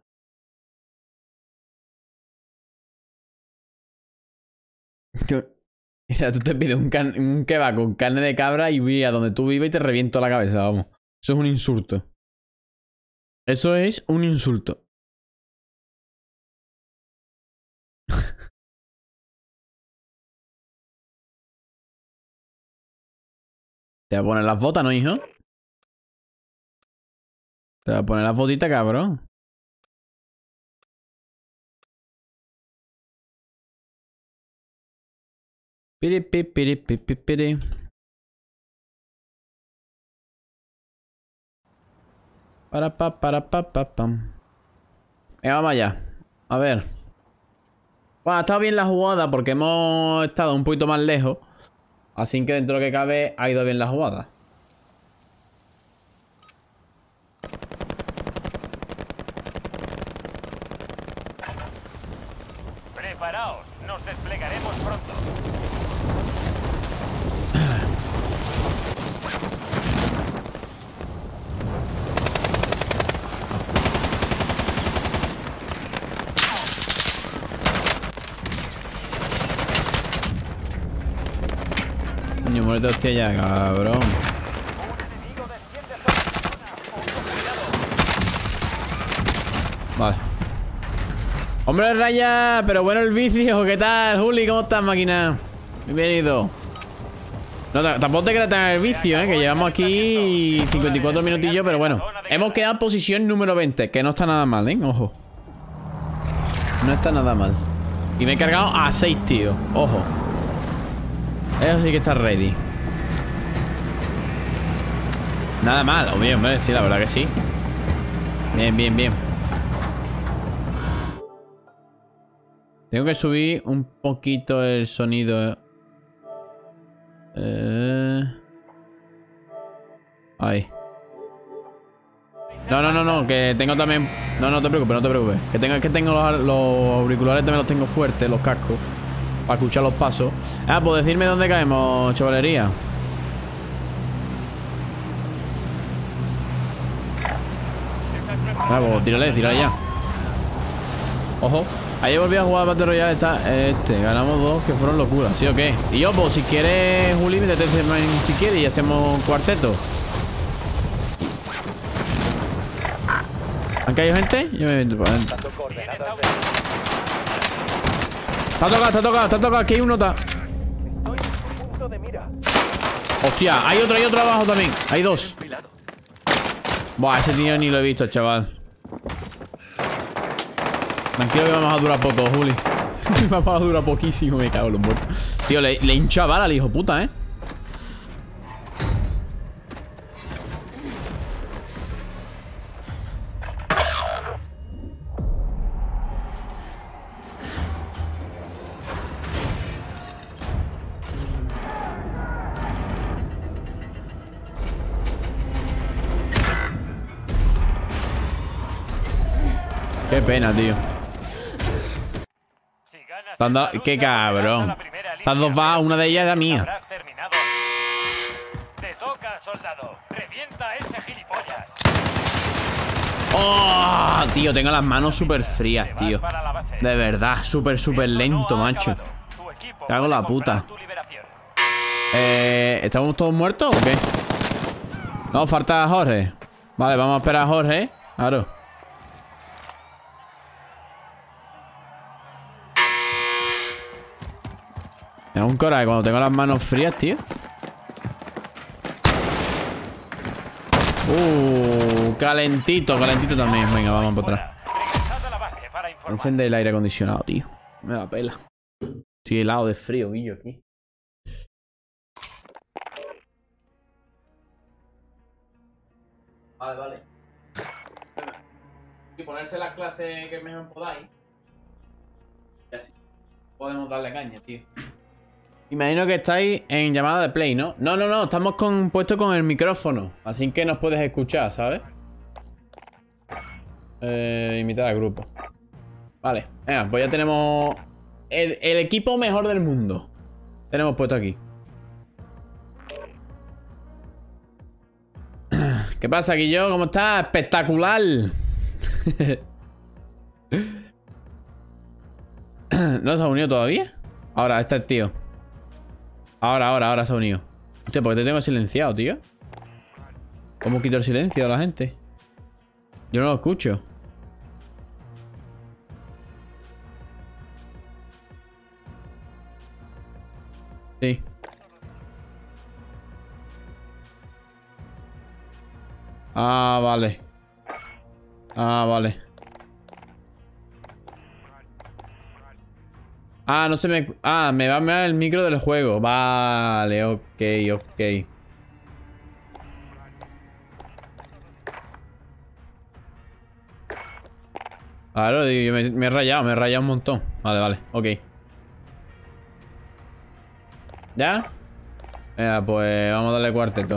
O sea, tú te pides un, can un kebab con carne de cabra y voy a donde tú vives y te reviento la cabeza, vamos. Eso es un insulto. Eso es un insulto. Te voy a poner las botas, ¿no, hijo? Te voy a poner las botitas, cabrón. Piri, piri, piri, piri, piri. Para pa, para pa, pa, pam. Venga, vamos allá. A ver. Bueno, ha estado bien la jugada porque hemos estado un poquito más lejos. Así que dentro de lo que cabe ha ido bien la jugada. Preparaos, nos desplegaremos pronto. Coño, muerte hostia ya, cabrón. Un enemigo desciende sobre la zona. Vale. Hombre raya, pero bueno el vicio. ¿Qué tal, Juli? ¿Cómo estás, máquina? Bienvenido. No, tampoco te creas tan el vicio, ¿eh? Que llevamos aquí cincuenta y cuatro minutillos, pero bueno. Hemos quedado en posición número veinte, que no está nada mal, ¿eh? Ojo. No está nada mal. Y me he cargado a seis, tío. Ojo. Eso sí que está ready. Nada mal, obvio, hombre. Sí, la verdad que sí. Bien, bien, bien. Tengo que subir un poquito el sonido. Eh... Ahí. No, no, no, no, que tengo también... No, no te preocupes, no te preocupes. Que tengo, que tengo los, los auriculares también los tengo fuertes, los cascos. Para escuchar los pasos. Ah, pues decirme dónde caemos, chavalería. Ah, pues tírale, tírale ya. Ojo. Ayer volví a jugar a Battle Royale, está este. Ganamos dos que fueron locuras, ¿sí o qué? Y yo, pues si quieres, Juli, métete si quieres y hacemos un cuarteto. ¿Han caído gente? Yo me meto por adentro. Dando coordenadas de... Está tocado, está tocado, está tocado. Aquí hay uno. Está... Estoy en tu punto de mira. Hostia, hay otro, hay otro abajo también. Hay dos. Buah, ese tío ni lo he visto, chaval. Tranquilo que vamos a durar poco, Juli. Vamos a durar poquísimo, me cago en los muertos. Tío, le, le hincha bala al hijo puta, ¿eh? Qué pena, tío. Si ganas Están da- esta lucha, Qué cabrón. volverás a la primera Estas línea, dos va, una de ellas era mía. habrás terminado. Te toca, soldado. Revienta a ese gilipollas. ¡Oh! Tío, tengo las manos súper frías, tío. De verdad, súper, súper lento, macho. Cago en la puta. Eh, ¿Estamos todos muertos o qué? No, falta Jorge. Vale, vamos a esperar a Jorge. Claro. Tengo un coraje cuando tengo las manos frías, tío. Uh, calentito, calentito también. Venga, vamos para atrás. Encender el aire acondicionado, tío. Me da pela. Estoy helado de frío, Guillo, aquí. Vale, vale. Y ponerse las clases que mejor podáis. Y así podemos darle caña, tío. Imagino que estáis en llamada de play, ¿no? No, no, no. Estamos con, puestos con el micrófono. Así que nos puedes escuchar, ¿sabes? Eh, invitar al grupo. Vale. Venga, pues ya tenemos el, el equipo mejor del mundo. Tenemos puesto aquí. ¿Qué pasa, Guillo? ¿Cómo estás? ¡Espectacular! ¿No se ha unido todavía? Ahora, este es el tío. Ahora, ahora, ahora se ha unido. Hostia, ¿por qué te tengo silenciado, tío? ¿Cómo quito el silencio a la gente? Yo no lo escucho. Sí. Ah, vale. Ah, vale. Ah, no se me... Ah, me va a mirar el micro del juego. Vale, ok, ok. Claro, digo, yo me, me he rayado, me he rayado un montón. Vale, vale, ok. ¿Ya? Venga, pues vamos a darle cuarteto.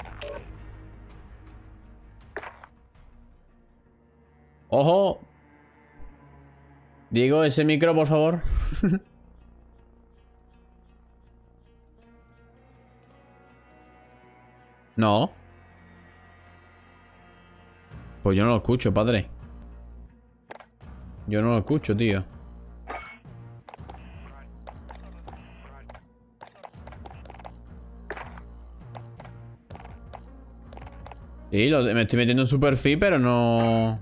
¡Ojo! Diego, ese micro, por favor. No. Pues yo no lo escucho, padre. Yo no lo escucho, tío. Sí, lo, me estoy metiendo en su perfil, pero no...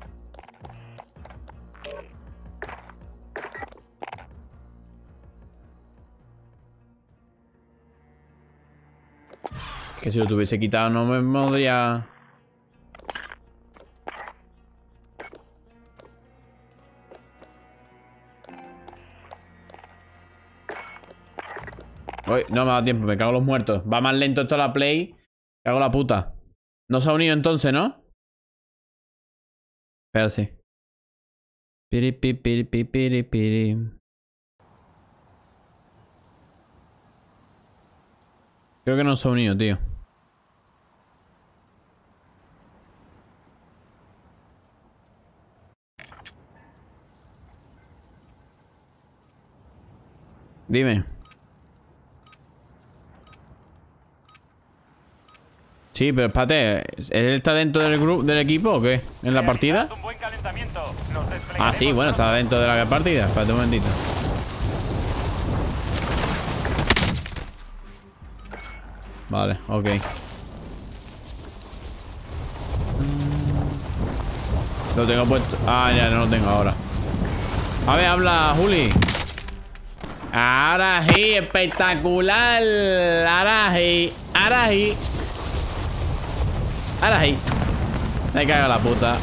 Que si lo tuviese quitado no me podría... Uy, no me da tiempo, me cago en los muertos. Va más lento esto la play. Cago en la puta. No se ha unido entonces, ¿no? Espérate. Piri, piri, piri, piri, piri, piri. Creo que no se ha unido, tío. Dime. Sí, pero espérate, ¿él está dentro del grupo del equipo o qué? ¿En la partida? Ah, sí, bueno, está dentro de la partida. Espérate un momentito. Vale, ok. Lo tengo puesto. Ah, ya no lo tengo ahora. A ver, habla, Juli. Ahora sí, espectacular. Ahora sí, ahora sí. Ahora sí. Me cago en la puta.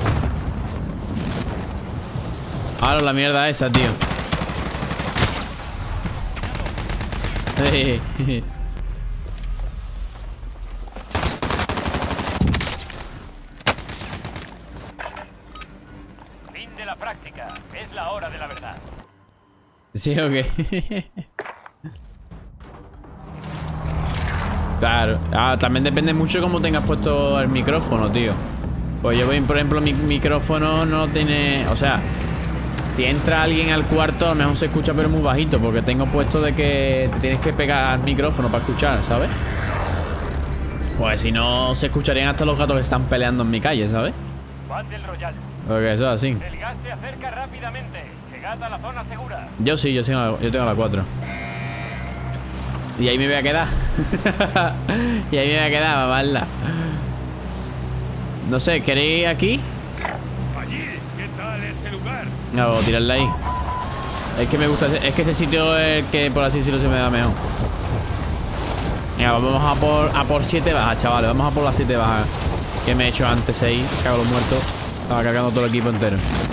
Ahora la mierda esa, tío. Fin de la práctica. Es la hora de la verdad. Sí, ok. Claro. Ah, también depende mucho cómo tengas puesto el micrófono, tío. Pues yo, por ejemplo, mi micrófono no tiene... O sea, si entra alguien al cuarto, a lo mejor se escucha pero muy bajito, porque tengo puesto de que te tienes que pegar al micrófono para escuchar, ¿sabes? Pues si no, se escucharían hasta los gatos que están peleando en mi calle, ¿sabes? Battle Royale. Porque eso es así. El gas se acerca rápidamente. Llegad a la zona segura. Yo sí, yo, sí, yo tengo la cuatro. Y ahí me voy a quedar. Y ahí me voy a quedar, mamarla. No sé, ¿queréis aquí? Allí, ¿qué tal ese lugar? No, voy a tirarla ahí. Es que me gusta, ese- es que ese sitio es el que por así decirlo se me da mejor. Mira, vamos a por, a por siete bajas, chavales. Vamos a por las siete bajas que me he hecho antes seis. Cago los muertos. Estaba cargando todo el equipo entero.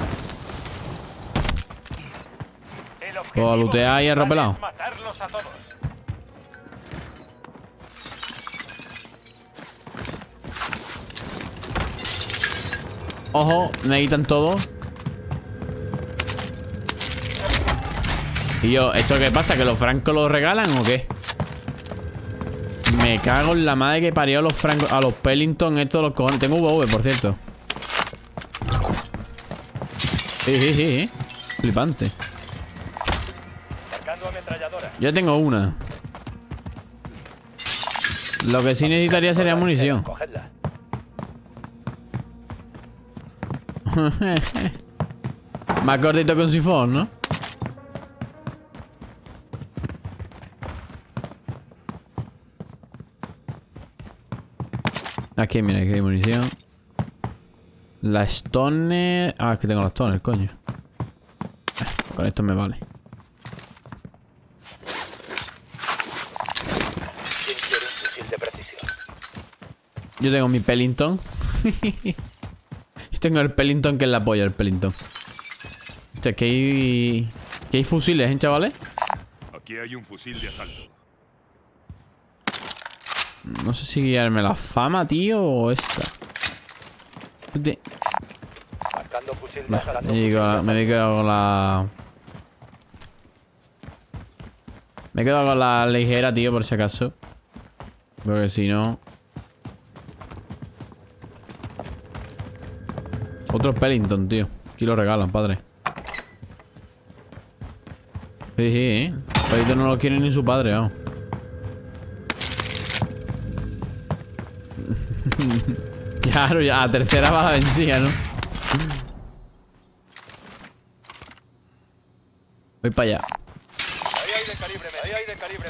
El objetivo Pues lootear y principal arropelado. es matarlos a todos. Ojo, me quitan todo. Y yo, ¿esto qué pasa? ¿Que los francos los regalan o qué? Me cago en la madre que parió a los francos, a los Pellington, estos los cojones. Tengo V V, por cierto. Sí, sí, sí. Flipante. Marcando ametralladora. Yo tengo una. Lo que sí necesitaría sería munición. Cogedla. Más cortito que un sifón, ¿no? Aquí, mira, aquí hay munición. La Stoner... Ah, es que tengo la Stoner, coño. Eh, con esto me vale. ¿Quién quiere un fusil de precisión? Yo tengo mi Pellington. Yo tengo el Pellington que es la polla, el Pellington. Hostia, que hay... Que hay fusiles, ¿eh, chavales? Aquí hay un fusil de asalto. No sé si guiarme la fama, tío, o esta. De... Marcando fusil de No, asalto. me he quedado- me he quedado con la... Me he quedado con la ligera, tío, por si acaso. Porque si no... Otro Pellington, tío. Aquí lo regalan, padre. Sí, sí, ¿eh? Pellington no lo quiere ni su padre, vamos. Claro, ya, a tercera va la vencida, ¿no? Voy para allá. Ahí hay de calibre medio. Ahí hay de calibre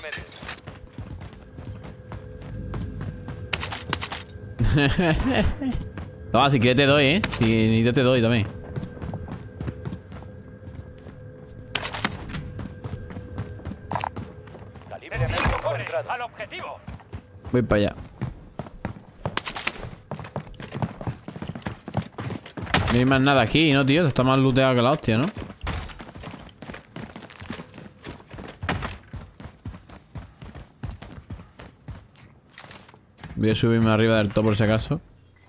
medio. Toma, si quieres te doy, ¿eh? Si yo te doy también. Calibre medio Corre, encontrado. al objetivo. Voy para allá. No hay más nada aquí, ¿no, tío? Está más looteado que la hostia, ¿no? Voy a subirme arriba del todo por si acaso.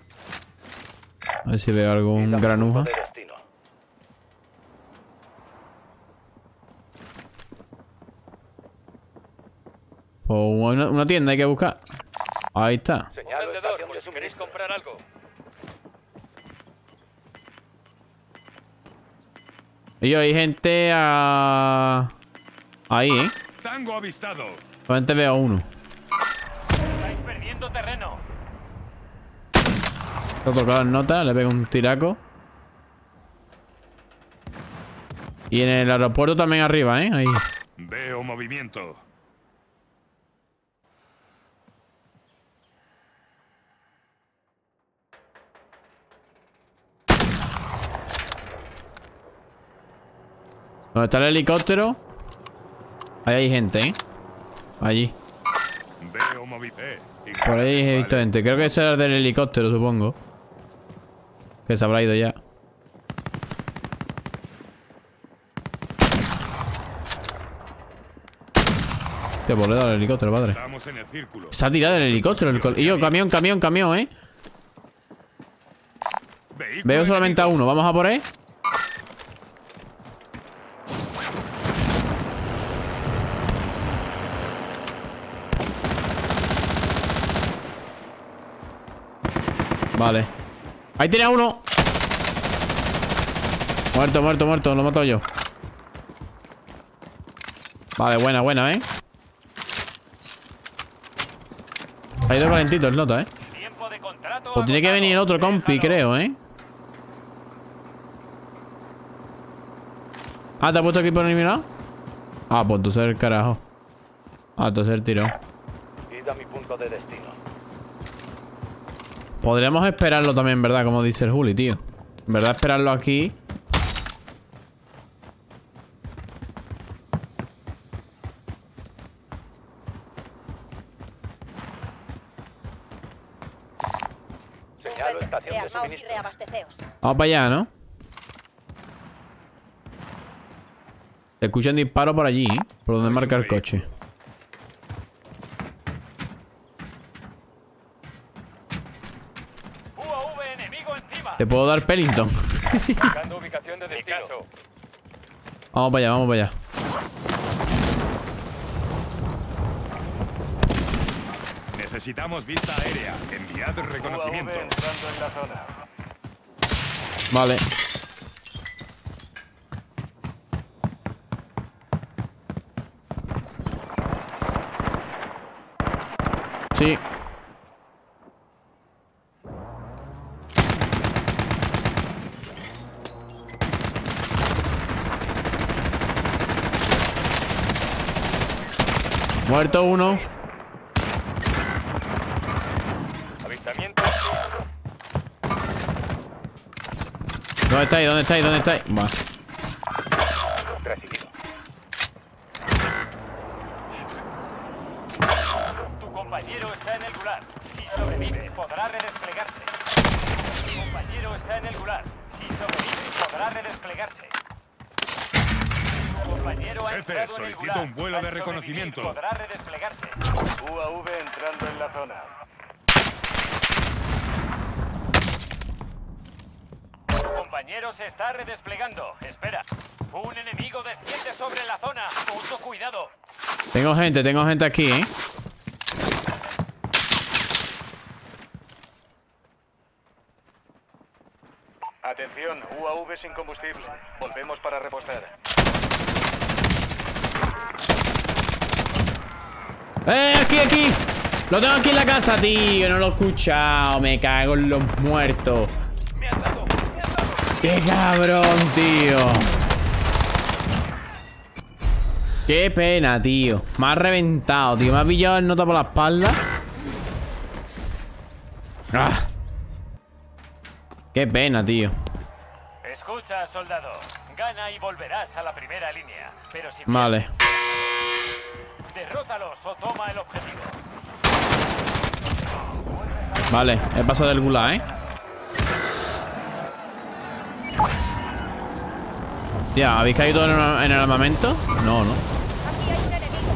A ver si veo algún Vida granuja. punto de destino. O una, una tienda hay que buscar. Ahí está. Señalo estación de ¿Queréis suministro. comprar algo? Y yo, hay gente a... Ahí, ¿eh? Tango avistado. Solamente veo a uno. Estáis perdiendo terreno. He tocado las notas, le pego un tiraco. Y en el aeropuerto también arriba, ¿eh? Ahí. Veo movimiento. Donde está el helicóptero. Ahí hay gente, ¿eh? Allí. Veo movimiento. Eh, Por ahí he visto vale. gente. Creo que ese era el del helicóptero, supongo. Que se habrá ido ya. Qué boleda el helicóptero, padre. Estamos en el círculo. Se ha tirado el helicóptero. El col- y yo, camión, camión, camión, ¿eh? Vehículo Veo solamente a enemigo. uno. Vamos a por él. Vale. Ahí tiene a uno. Muerto, muerto, muerto. Lo he matado yo. Vale, buena, buena, ¿eh? Ha ido calentito el nota, ¿eh? Tiempo de contrato Pues tiene que agotado. venir el otro compi, Déjalo. creo, ¿eh? Ah, ¿te has puesto aquí por mi lado? Ah, pues entonces el carajo. Ah, entonces el tirón. Id a mi punto de destino. Podríamos esperarlo también, ¿verdad? Como dice el Juli, tío. En verdad, esperarlo aquí. Señalo estación de Rearmaos y suministro. reabasteceos. Vamos para allá, ¿no? Se escuchan disparos por allí, ¿eh? Por donde marca el coche. U A V enemigo encima. Te puedo dar Pellington. Buscando ubicación de destino. Vamos para allá, vamos para allá. Necesitamos vista aérea. Enviad U A V reconocimiento. entrando en la zona. Vale. Sí. Muerto uno. Avistamiento. ¿Dónde estáis? ¿Dónde estáis? ¿Dónde estáis? Buah. Recibido. Tu compañero está en el gulag. Si sobrevive, podrá redesplegarse. Tu compañero está en el gulag. Si sobrevive, podrá redesplegarse. Tu compañero ha Jefe, entrado en el solicito gulag. un vuelo de Al sobrevivir, reconocimiento. Podrá redesplegarse. U A V entrando en la zona. Tu compañero se está redesplegando. Espera. Un enemigo desciende sobre la zona. Mucho cuidado. Tengo gente, tengo gente aquí, ¿eh? Atención, U A V sin combustible. Volvemos para repostar. ¡Eh! ¡Aquí, aquí! Lo tengo aquí en la casa, tío. No lo he escuchado. Me cago en los muertos. Me han dado. Me han dado. ¡Qué cabrón, tío! ¡Qué pena, tío! Me ha reventado, tío. Me ha pillado el nota por la espalda. ¡Ah! ¡Qué pena, tío! Escucha, soldado. Gana y volverás a la primera línea. Pero si Vale. derrótalos o toma el objetivo. Vale, he pasado del gulag, ¿eh? Tía, ¿habéis caído en el, en el armamento? No, no. Aquí hay un enemigo.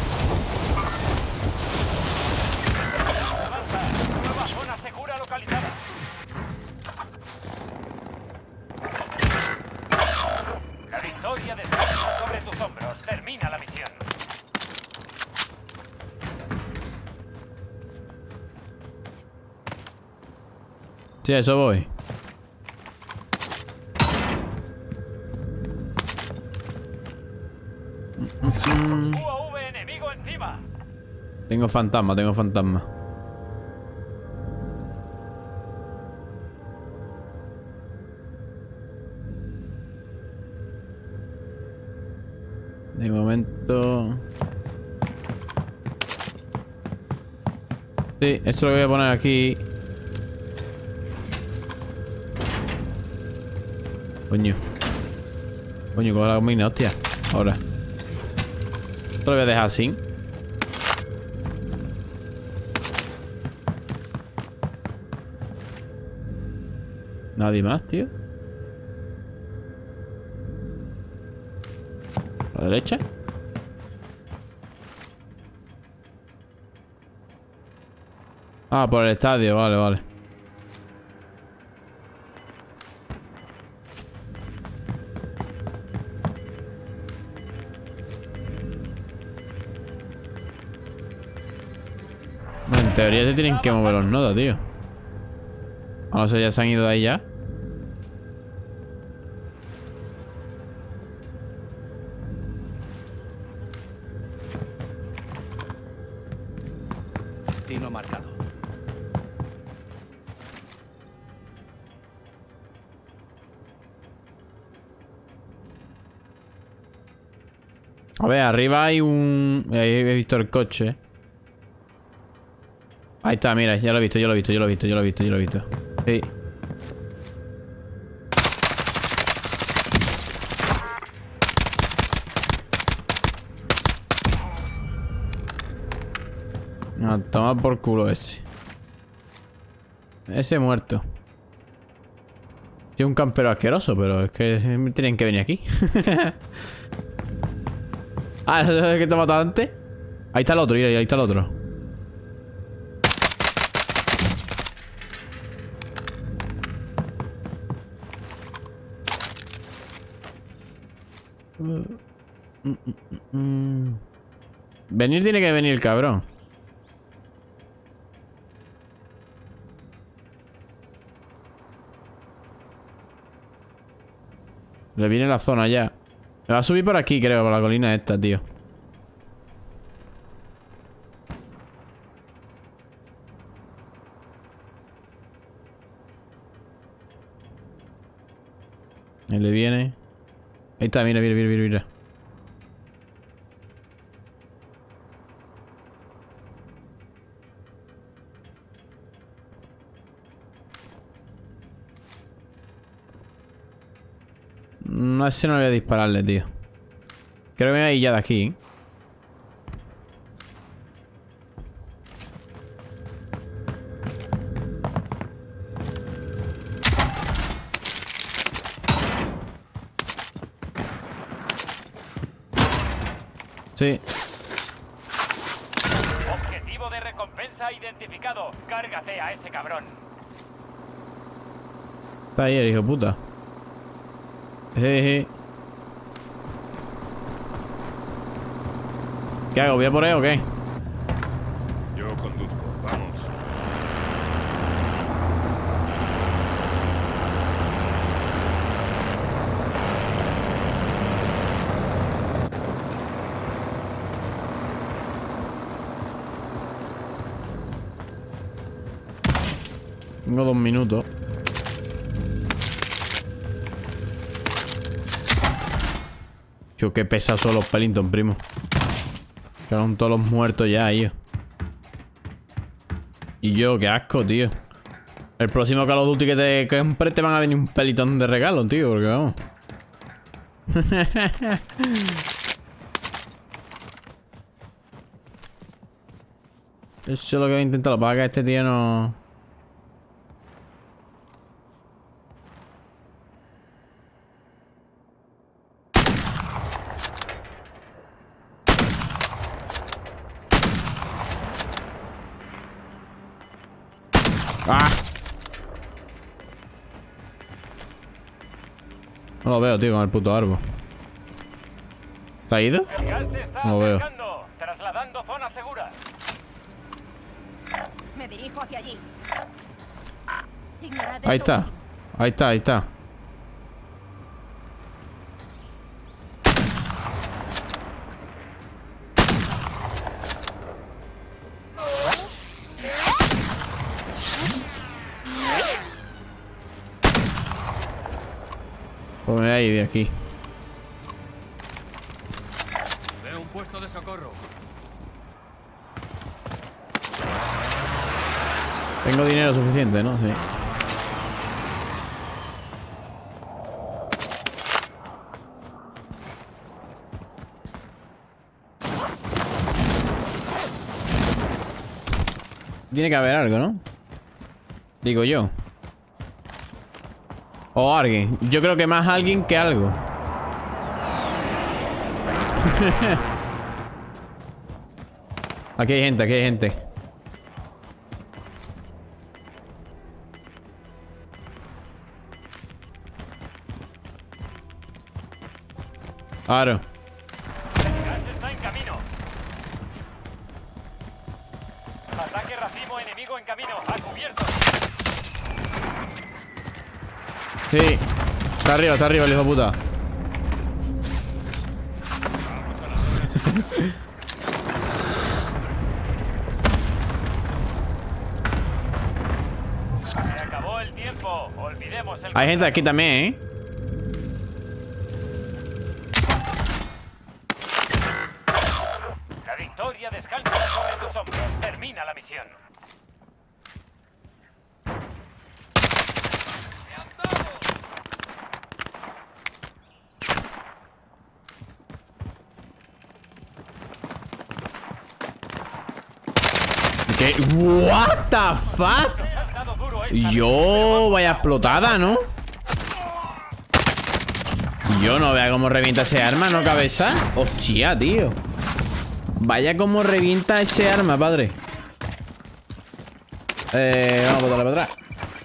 Avanza. Nueva zona segura localizada. La victoria descansa sobre tus hombros. Termina la misión. Sí, eso voy. U A V enemigo encima. Tengo fantasma, tengo fantasma. De momento... Sí, esto lo voy a poner aquí. Coño. Coño, con la mina, hostia. Ahora. Esto lo voy a dejar así. Nadie más, tío. ¿A la derecha? Ah, por el estadio, vale, vale. En teoría se tienen que mover los nodos, tío. A no ser ya se han ido de ahí ya. Destino marcado. A ver, arriba hay un... Ahí he visto el coche. Ahí está, mira, ya lo he visto, yo lo he visto, yo lo he visto, yo lo he visto, yo lo he visto. Sí. No, toma por culo ese. Ese muerto. Soy un campero asqueroso, pero es que tienen que venir aquí. Ah, ¿es el que te ha matado antes? Ahí está el otro, mira, ahí está el otro. Mm, mm, mm, mm. Venir tiene que venir el cabrón. Le viene la zona ya. Me va a subir por aquí, creo, por la colina esta, tío. Ahí le viene. Ahí está, mira, mira, mira, mira, mira. No sé, no voy a dispararle, tío. Creo que me voy a ir ya de aquí, ¿eh? Sí. Objetivo de recompensa identificado. Cárgate a ese cabrón. Está ahí el hijo de puta. Jeje. ¿Qué hago? ¿Voy a por él o qué? Yo conduzco, vamos. Tengo dos minutos. Tío, qué pesados son los Pellington, primo. Quedaron todos los muertos ya, tío. Y yo, qué asco, tío. El próximo Call of Duty que te compre te van a venir un pelitón de regalo, tío, porque vamos. Eso es lo que voy a intentar. Lo que pasa es que este tío no... ¡Ah! No lo veo, tío, con el puto árbol. ¿Se ha ido? El gas se está No lo veo. acercando. Trasladando zona segura. Me dirijo hacia allí. Ignorad Ahí eso está. último. Ahí está, ahí está. Pues me voy a ir de aquí. Veo un puesto de socorro. Tengo dinero suficiente, ¿no? Sí. Tiene que haber algo, ¿no? Digo yo. O alguien. Yo creo que más alguien que algo. Aquí hay gente, aquí hay gente. Claro. El gas está en camino. Ataque racimo enemigo en camino. A cubierto. Sí. Está arriba, está arriba el hijo de puta. Se acabó el tiempo. Olvidemos el... Hay gente aquí también, ¿eh? victoria descansa sobre tus hombros. Termina la misión. ¿Qué? What the fuck? Has dado duro esta vez. Yo, vaya explotada, ¿no? Yo no vea cómo revienta ese arma, ¿no, cabeza? Hostia, tío. Vaya cómo revienta ese arma, padre. Eh, vamos a botarle para atrás.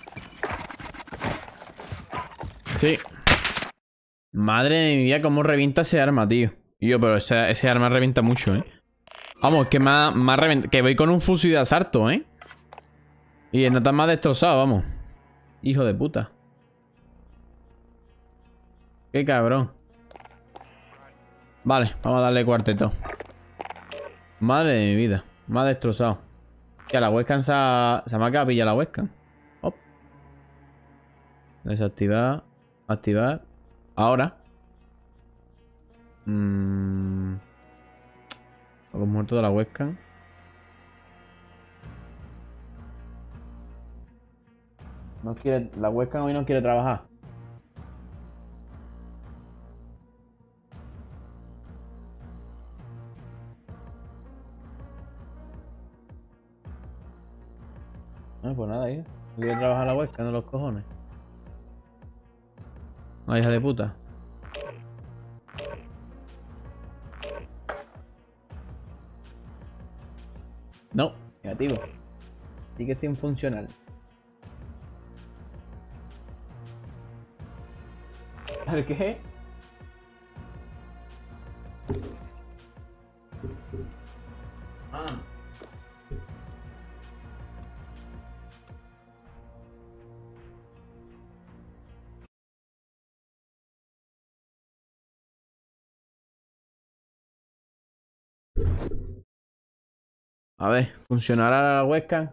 Sí. Madre de mi vida, cómo revienta ese arma, tío. Yo, pero ese, ese arma revienta mucho, ¿eh? Vamos, que más, más reventa. Que voy con un fusil de asalto, ¿eh? Y el nota más destrozado, vamos. Hijo de puta. Qué cabrón. Vale, vamos a darle cuarteto. Madre de mi vida. Más destrozado. Que a la webcam se, ha, se me ha quedado pilla la webcam. Hop. Desactivar. Activar. Ahora. Mmm. Hemos muerto de la webcam. No quiere. La webcam hoy no quiere trabajar. No, pues nada, hija. No quiere trabajar la webcam, no los cojones. Una hija de puta. No, negativo. Sigue sin funcionar. ¿Por qué? Ah. A ver, ¿funcionará la webcam?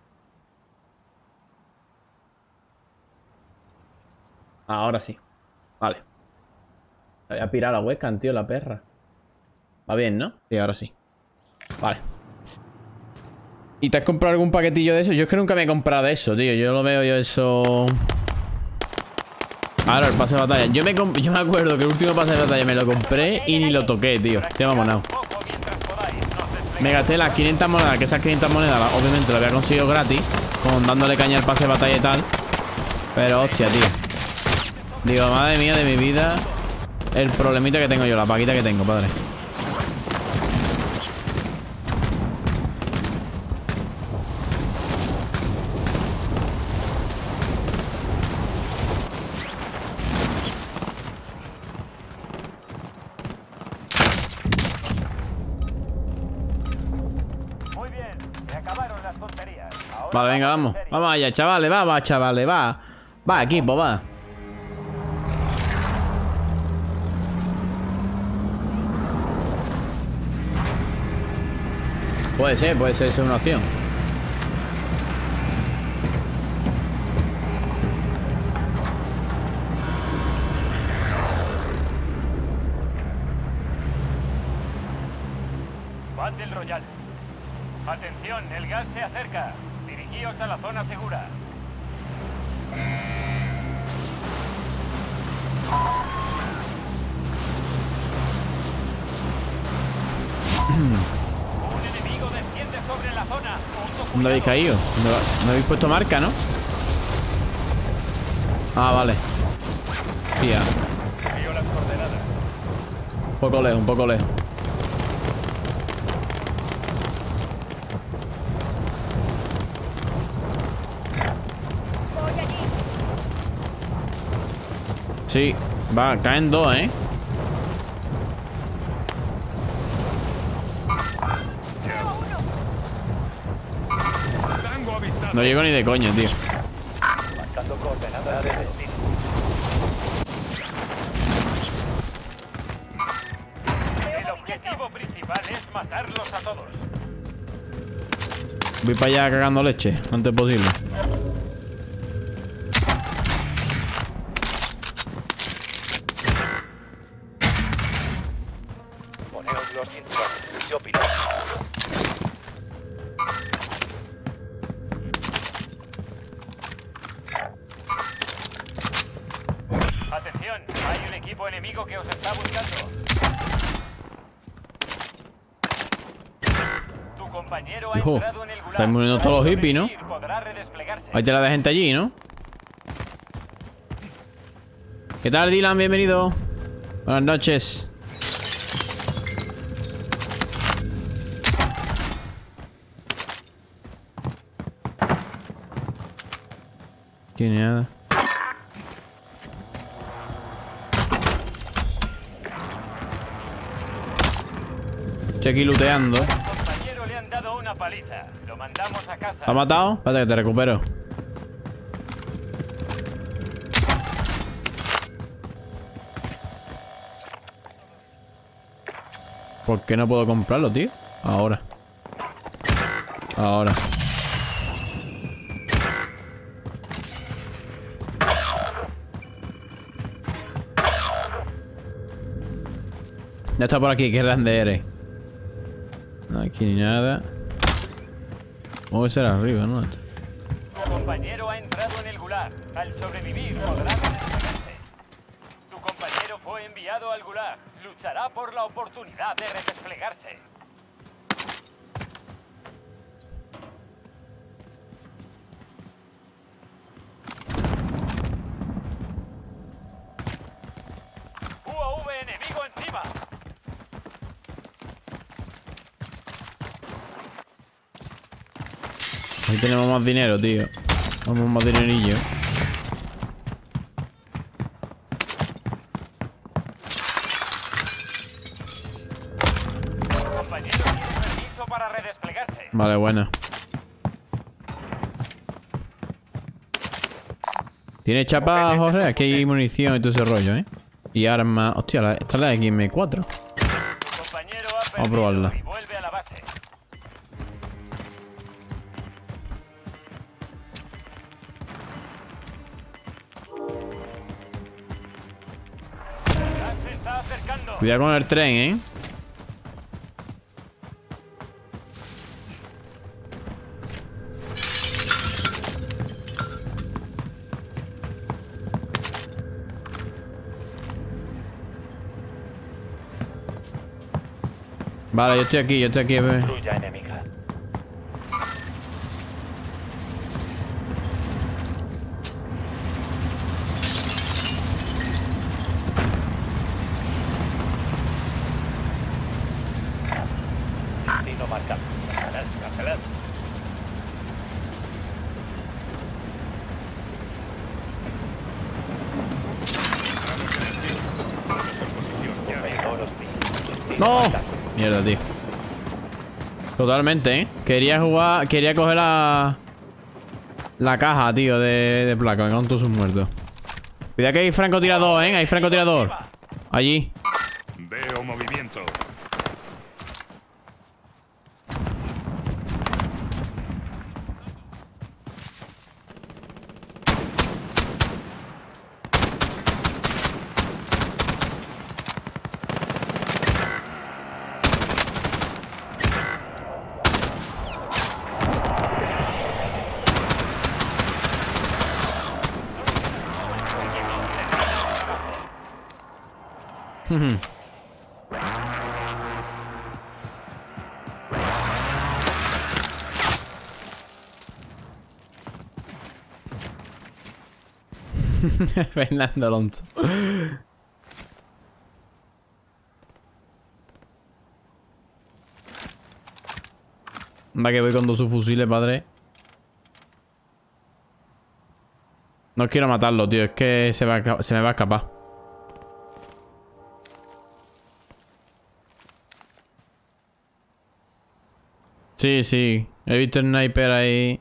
Ahora sí. Vale. Voy a pirar la webcam, tío, la perra. Va bien, ¿no? Sí, ahora sí. Vale. ¿Y te has comprado algún paquetillo de eso? Yo es que nunca me he comprado eso, tío. Yo lo veo yo eso... Ahora, el pase de batalla. Yo me, yo me acuerdo que el último pase de batalla me lo compré y ni lo toqué, tío. Estoy mamonado. Me gasté las quinientas monedas, que esas quinientas monedas obviamente lo había conseguido gratis, con dándole caña al pase de batalla y tal. Pero hostia, tío. Digo, madre mía de mi vida, el problemita que tengo yo, la paquita que tengo, padre. Vale, venga, vamos. Vamos allá, chavales, va, va, chavales, va. Va, equipo, va. Puede ser, puede ser, ser una opción. Battle Royale. Atención, el gas se acerca. Dirigíos a la zona segura. Un enemigo desciende sobre la zona. ¿Dónde habéis caído? ¿No habéis puesto marca, no? Ah, vale. Tía. Envío las coordenadas. Un poco lejos, un poco lejos. Sí, va, caen dos, ¿eh? No llego ni de coño, tío. Marcando coordenadas de destino. El objetivo principal es matarlos a todos. Voy para allá cagando leche, antes posible. Poneos los cinturones. Yo piloto. compañero ha Hijo, entrado en el gulag. están muriendo todos los hippies, ¿no? Podrá redesplegarse. Hay tela de gente allí, ¿no? ¿Qué tal, Dylan? Bienvenido. Buenas noches. Tiene nada. Estoy aquí looteando. Al compañero le han dado una paliza. Lo mandamos a casa. ¿Lo ha matado? Espérate que te recupero. ¿Por qué no puedo comprarlo, tío? Ahora. Ahora. Ya está por aquí, qué grande eres. Aquí ni nada. Vamos a ser arriba, ¿no? Tu compañero ha entrado en el gulag. Al sobrevivir podrá redesplegarse. Tu compañero fue enviado al gulag. Luchará por la oportunidad de redesplegarse. U A V enemigo encima. Ahí tenemos más dinero, tío. Vamos más dinerillo. Tu compañero tiene permiso para redesplegarse. Vale, buena. ¿Tiene chapa, José? Aquí hay munición y todo ese rollo, ¿eh? Y armas. Hostia, la- esta es la X M cuatro. Tu compañero ha Vamos a probarla. perdido y vuelve a la base. Ya se está acercando. Cuidado con el tren, ¿eh? Vale, yo estoy aquí, yo estoy aquí. bebé. Patrulla enemiga. Destino marcado. Cancelar, cancelar. Mejor hostil. ¡No! Mierda, tío. Totalmente, ¿eh? Quería jugar... Quería coger la... La caja, tío, de, de placa. Con todos sus muertos. Cuidado que hay francotirador, ¿eh? Hay francotirador. Allí. Veo movimiento. Fernando Alonso. Va que voy con dos subfusiles, padre. No quiero matarlo, tío. Es que se, va a esca- se me va a escapar. Sí, sí. He visto el sniper ahí.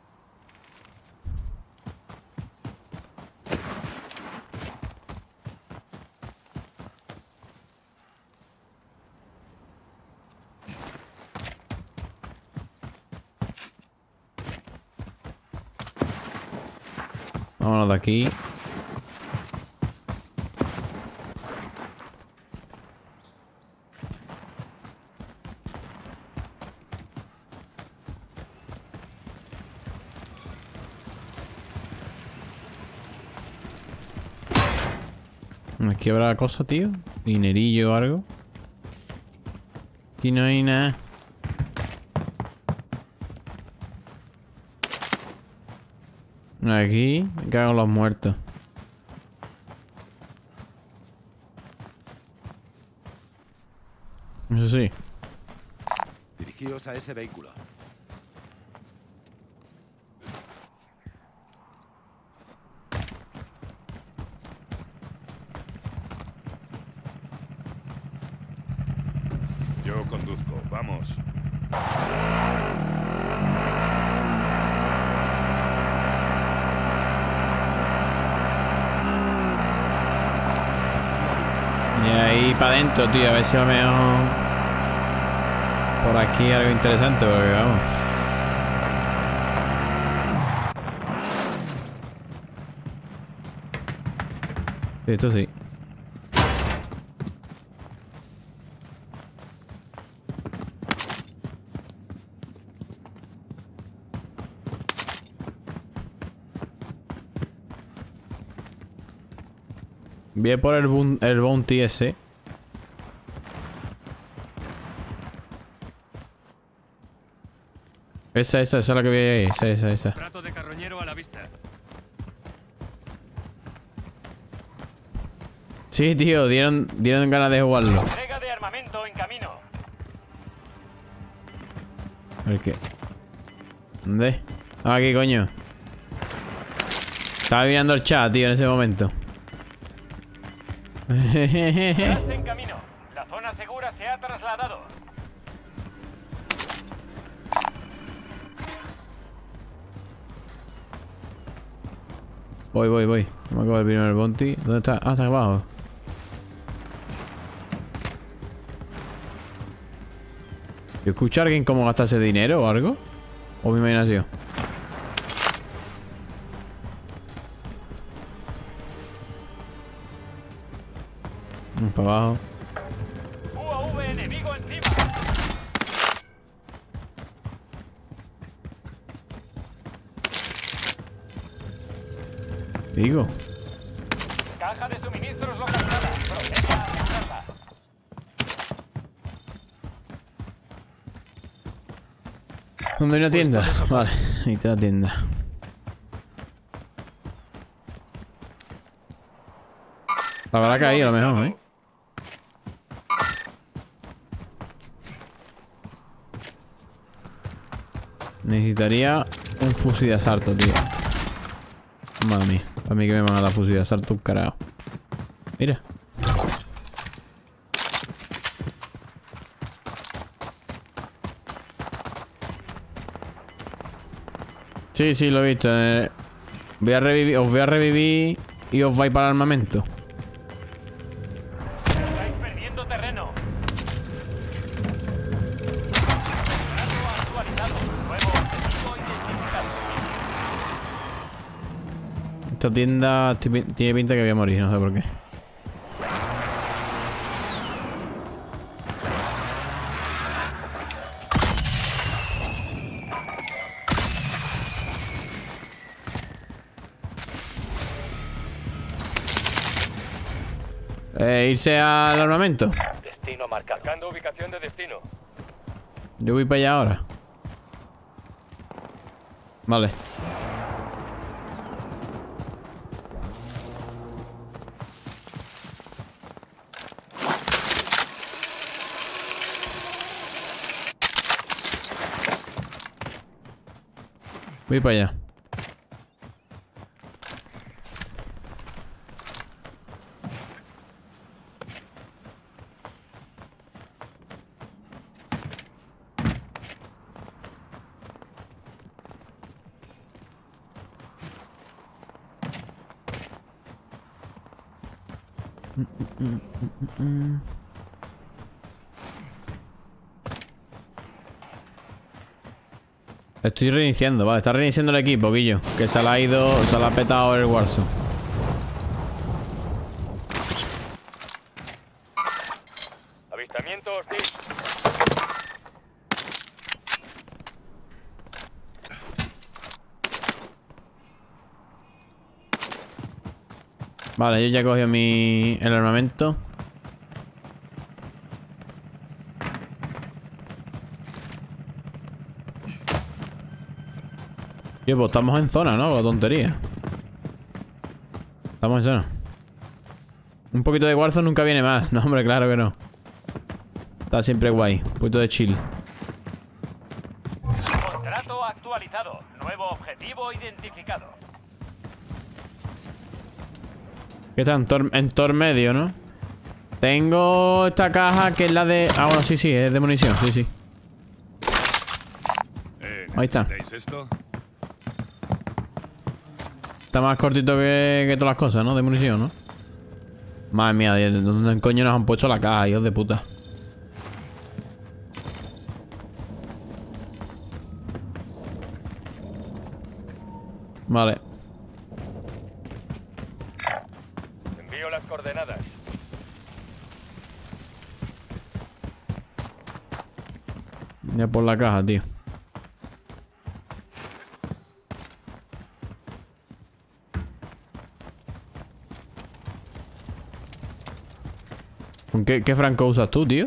Vámonos de aquí. Aquí habrá cosa, tío. Dinerillo o algo. Aquí no hay nada. Aquí me cago en los muertos. Eso sí. Dirigíos a ese vehículo. Yo conduzco, vamos. Y ahí para adentro, tío, a ver si a lo mejor por aquí algo interesante, porque vamos. Sí, esto sí. Voy a por el, bun el bounty ese. Esa, esa, esa es la que vi ahí. Esa, esa, esa. Trato de carroñero a la vista. Sí, tío, dieron, dieron ganas de jugarlo. Entrega de armamento en camino. A ver qué. ¿Dónde? Ah, aquí, coño. Estaba mirando el chat, tío, en ese momento. Gas en camino. La zona segura se ha trasladado. Voy, voy, voy. Me acabo de primero el bounty. ¿Dónde está? Ah, está abajo. ¿Yo escucho a alguien cómo gasta ese dinero o algo? ¿O mi imaginación? Vamos para abajo. U A V enemigo encima. Digo. Caja de suministros localizada. Procede a asegurarla. ¿Dónde hay una tienda? Vale, ahí está la tienda. La habrá caído a lo mejor, ¿eh? Necesitaría un fusil de asalto, tío. Madre mía, a mí que me van a dar fusil de asalto un carajo. Mira. Sí, sí, lo he visto. Eh, voy a revivir, os voy a revivir y os vais para el armamento. Estáis perdiendo terreno. Dato actualizado. Nuevo objetivo identificado. Esta tienda tiene pinta que voy a morir, no sé por qué. Eh, irse al armamento. Destino marcado. Marcando ubicación de destino. Yo voy para allá ahora. Vale. Voy para allá. Estoy reiniciando, vale, está reiniciando el equipo, Guillo. Que se le ha ido, se le ha petado el Warzone. Avistamiento hostil. Vale, yo ya he cogido mi, el armamento. Tío, pues estamos en zona, ¿no? La tontería. Estamos en zona. Un poquito de Warzone nunca viene más. No, hombre, claro que no. Está siempre guay. Un poquito de chill. Contrato actualizado. Nuevo objetivo identificado. Que está en tor, en tor medio, ¿no? Tengo esta caja que es la de... Ah, bueno, sí, sí, es de munición, sí, sí. Eh, Ahí está. ¿necesitáis esto? Está más cortito que, que todas las cosas, ¿no? De munición, ¿no? Madre mía, ¿de dónde coño nos han puesto la caja, hijos de puta? Vale. Envío las coordenadas. Ya por la caja, tío. ¿Con qué, qué franco usas tú, tío?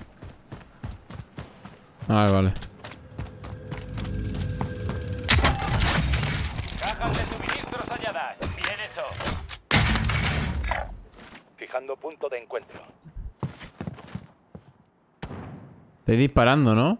Ah, vale. Cajas de suministros halladas. Bien hecho. Fijando punto de encuentro. Estoy disparando, ¿no?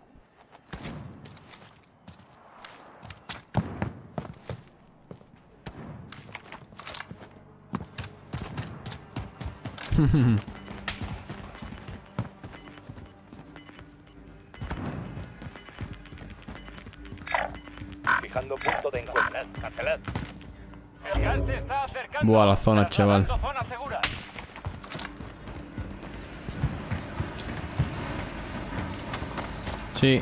Fijando punto de encuentro. Cancelad. El gas se está acercando. Buah, la zona, chaval. Zona segura. Sí.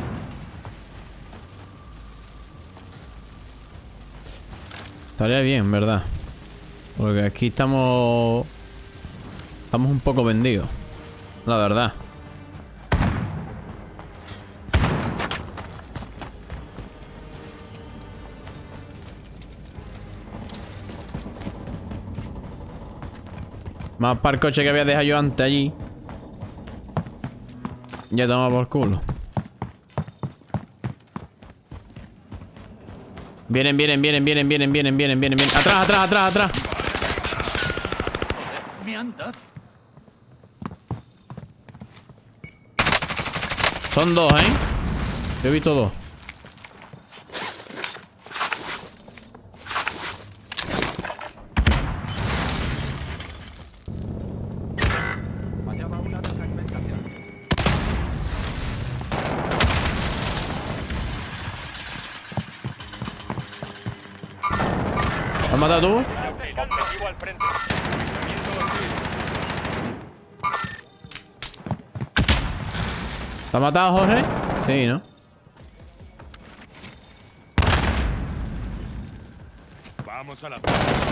Estaría bien, ¿verdad? Porque aquí estamos... Estamos un poco vendidos. La verdad. Más para el coche que había dejado yo antes allí. Ya toma por culo. Vienen, vienen, vienen, vienen, vienen, vienen, vienen, vienen, vienen. Atrás, atrás, atrás, atrás. Me han dado. Son dos, ¿eh? Yo he visto dos. Fallaba una fragmentación. ¿Has matado tú? Objetivo al frente. ¿Te has matado, Jorge? Sí, ¿no? Vamos a la...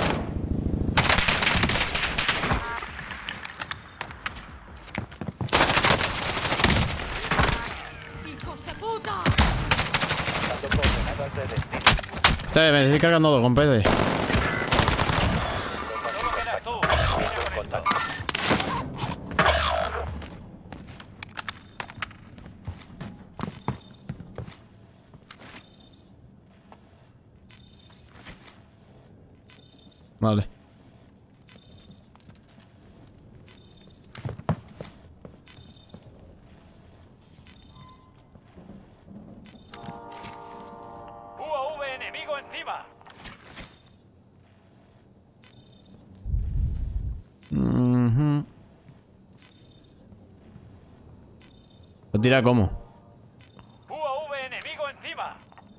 ¡Hijos de puta! Te, me estoy cargando dos con P D. Solo quedas tú. Termina con esto. Vale. U A V enemigo encima. Mhm. ¿Lo tira cómo? U A V enemigo encima.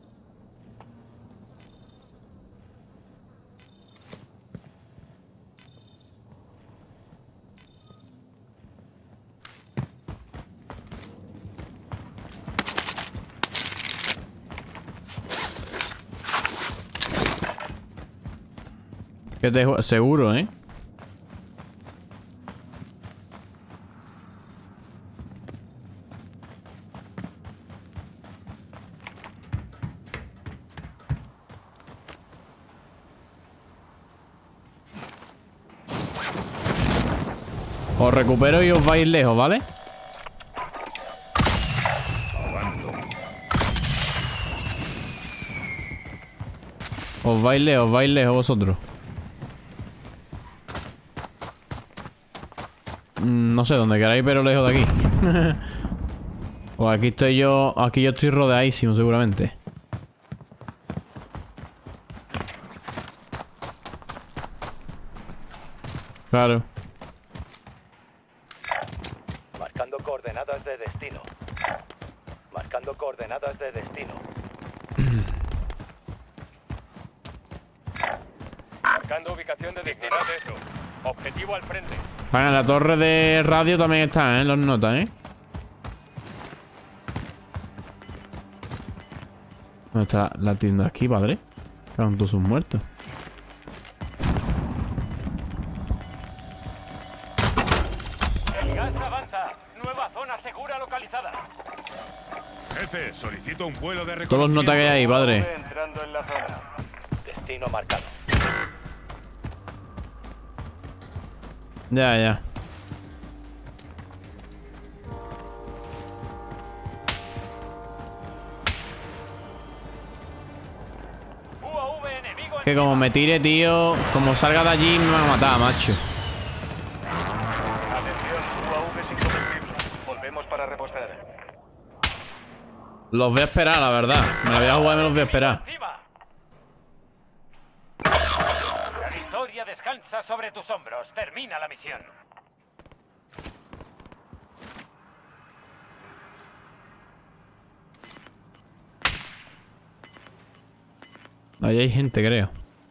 Que te ju- seguro, ¿eh? Os recupero y os vais lejos, ¿vale? Os baile, os baile a vosotros. Mm, no sé dónde queráis, pero lejos de aquí. Pues aquí estoy yo. Aquí yo estoy rodeadísimo, seguramente. Claro. Marcando coordenadas de destino. Marcando coordenadas de destino. Marcando ubicación de dignidad de eso. Objetivo al frente. Ah, en la torre de radio también están, ¿eh? Los notas, ¿eh? ¿Dónde está la tienda aquí, padre? Están todos sus muertos. El gas avanza. Nueva zona segura localizada. Jefe, solicito un vuelo de Todos los notas que hay ahí, padre. Entrando en la zona. Destino marcado. Ya, ya. U A V enemigo en Que como me tire, tío, como salga de allí me va a matar, macho. Atención, U A V sin combustible. Volvemos para repostar. Los voy a esperar, la verdad. Me la voy a jugar y me los voy a esperar. encima. La victoria descansa sobre tus hombros. Termina la misión. Ahí hay gente, creo.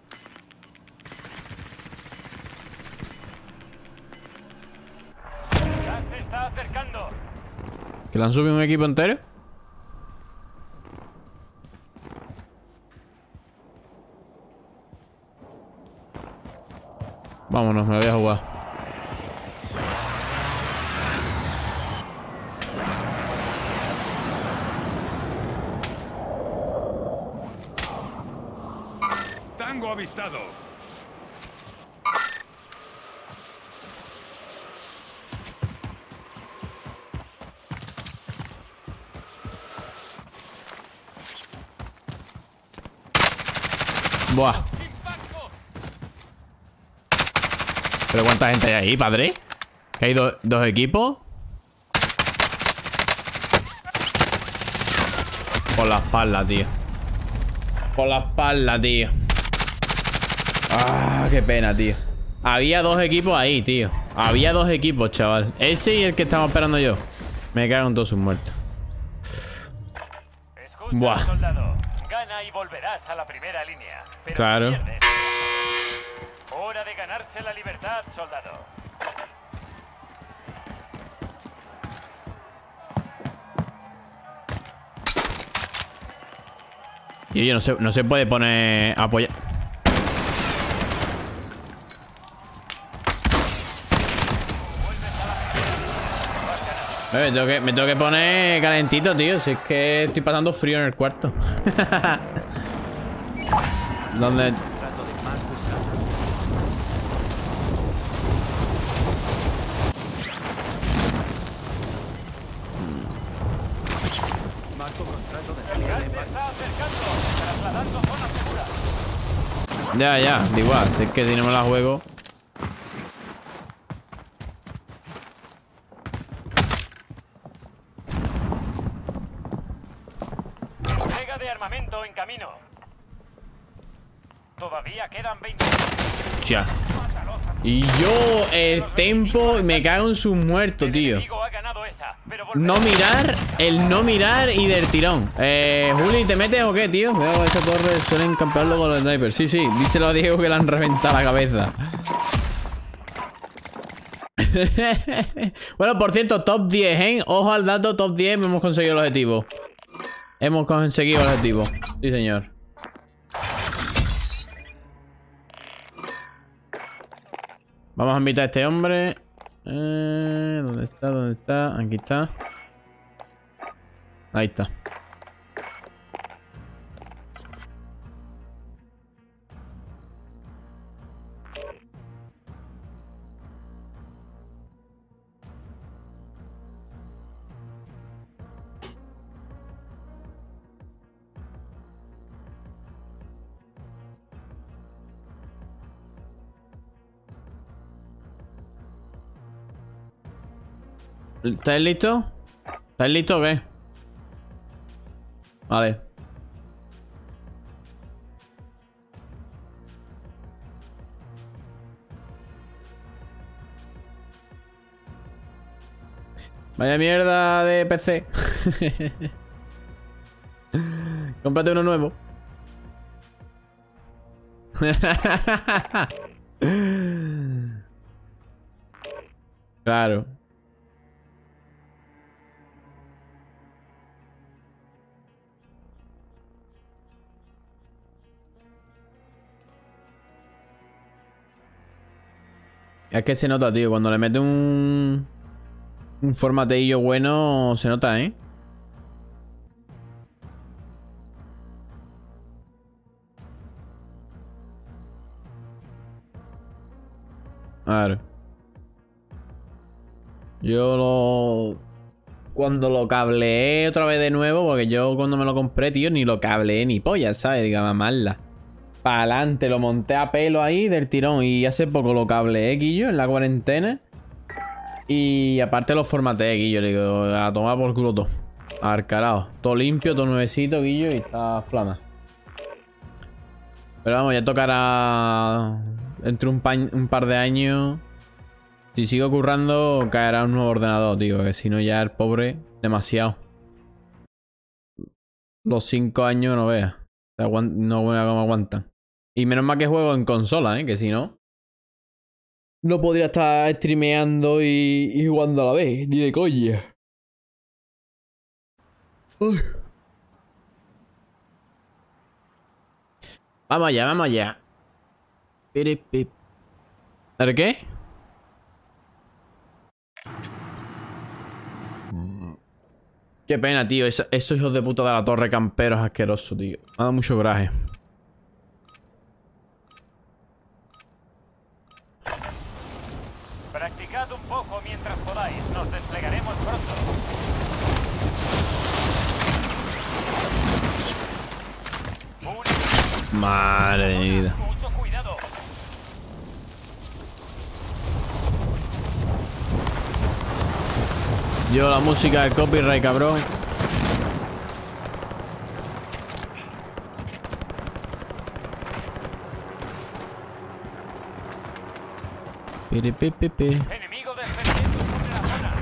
Ya se está acercando. ¿Que le han subido un equipo entero? Vámonos, me la voy a jugar. Tango avistado. Buah. ¿Pero cuánta gente hay ahí, padre? ¿Que hay do- dos equipos? Por la espalda, tío. Por la espalda, tío. Ah, qué pena, tío. Había dos equipos ahí, tío. Había dos equipos, chaval. Ese y el que estaba esperando yo. Me cago en todos sus muertos. Escucha, Buah. soldado. Gana y volverás a la primera línea. Pero Claro. si pierdes, hora de ganarse la libertad, soldado. Y oye, no se, no se puede poner a apoyar. Eh, Me tengo, que, me tengo que poner calentito, tío. Si es que estoy pasando frío en el cuarto. ¿Dónde? Trato de más buscar. Marco contrato de salida de Se Marco. está acercando, trasladando zona segura. Ya, ya, da igual. Si es que si no me la juego. Entrega de armamento en camino. Todavía quedan veinte. Hostia. Y yo, el tempo, me cago en sus muertos, El tío. enemigo ha ganado esa, pero No volverá. mirar, el no mirar y del tirón. Eh, Juli, ¿te metes o qué, tío? Veo esa torre, suelen campearlo con los snipers. Sí, sí, díselo a Diego que le han reventado la cabeza. Bueno, por cierto, top diez, ¿eh? Ojo al dato, top diez, hemos conseguido el objetivo. Hemos conseguido el objetivo. Sí, señor. Vamos a invitar a este hombre. Eh, ¿Dónde está? ¿Dónde está? Aquí está. Ahí está. ¿Estáis listos? ¿Estáis listos o qué? Vale. Vaya mierda de P C. Cómprate uno nuevo. Claro. Es que se nota, tío. Cuando le mete un... Un formateillo bueno, se nota, ¿eh? A ver. Yo lo... Cuando lo cableé otra vez de nuevo, porque yo cuando me lo compré, tío, ni lo cableé ni polla, ¿sabes? Diga, mamarla. Para adelante, lo monté a pelo ahí del tirón. Y hace poco lo cableé, Guillo, en la cuarentena. Y aparte los formateé, Guillo. Le digo, a tomar por culo todo. Al carajo. Todo limpio, todo nuevecito, Guillo, y está flama. Pero vamos, ya tocará... Entre un, un par de años... Si sigo currando, caerá un nuevo ordenador, tío. Que si no ya el pobre, demasiado. Los cinco años no veas. No vea cómo aguantan. Y menos mal que juego en consola, ¿eh? Que si no... No podría estar streameando y, y jugando a la vez. Ni de coña. Uy. Vamos allá, vamos allá. ¿El qué? Qué pena, tío. Eso, esos hijos de puta de la torre camperos asquerosos, tío. Me ha dado mucho coraje. Practicad un poco mientras podáis. Nos desplegaremos pronto. Muy... Madre de mi vida. Mucho cuidado. Yo la música del copyright, cabrón. Piri, pi, pi, pi. Enemigo defendiendo sobre la zona.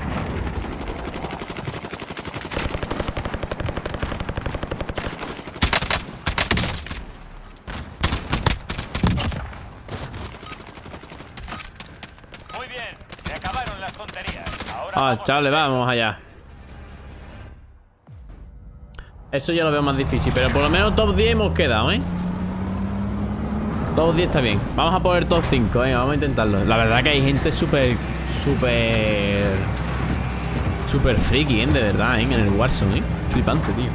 Muy bien, se acabaron las tonterías. Ahora Ah, vamos chavales, a... vamos allá. Eso ya lo veo más difícil, pero por lo menos top diez hemos quedado, ¿eh? Top diez está bien. Vamos a poner top cinco, ¿eh? Vamos a intentarlo. La verdad que hay gente súper... Súper... Súper friki, ¿eh? De verdad, ¿eh? En el Warzone, ¿eh? Flipante, tío.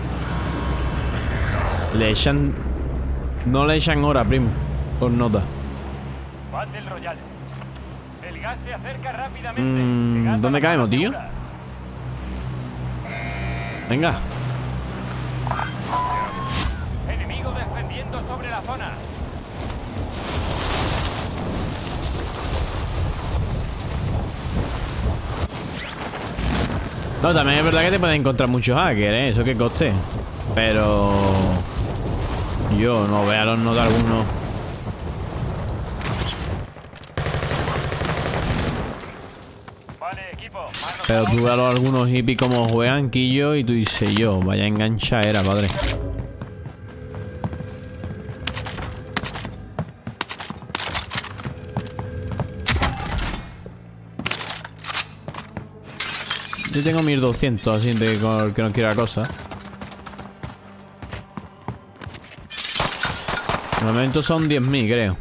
Le echan... No le echan hora, primo. Con nota. Battle Royale. El gas se acerca rápidamente. Mm, Llegad a ¿dónde la caemos, zona tío? segura. Venga. Enemigo defendiendo sobre la zona. No, también es verdad que te pueden encontrar muchos hackers, ¿eh? Eso que coste. Pero... Yo no veo a los no de algunos. Vale, equipo. Manos Pero a la tú obra. ves a los algunos hippies como juegan, Quillo, y tú dices yo, vaya engancha era, padre. Yo tengo mil doscientos, así de con el que no quiera cosa. De momento son diez mil, creo.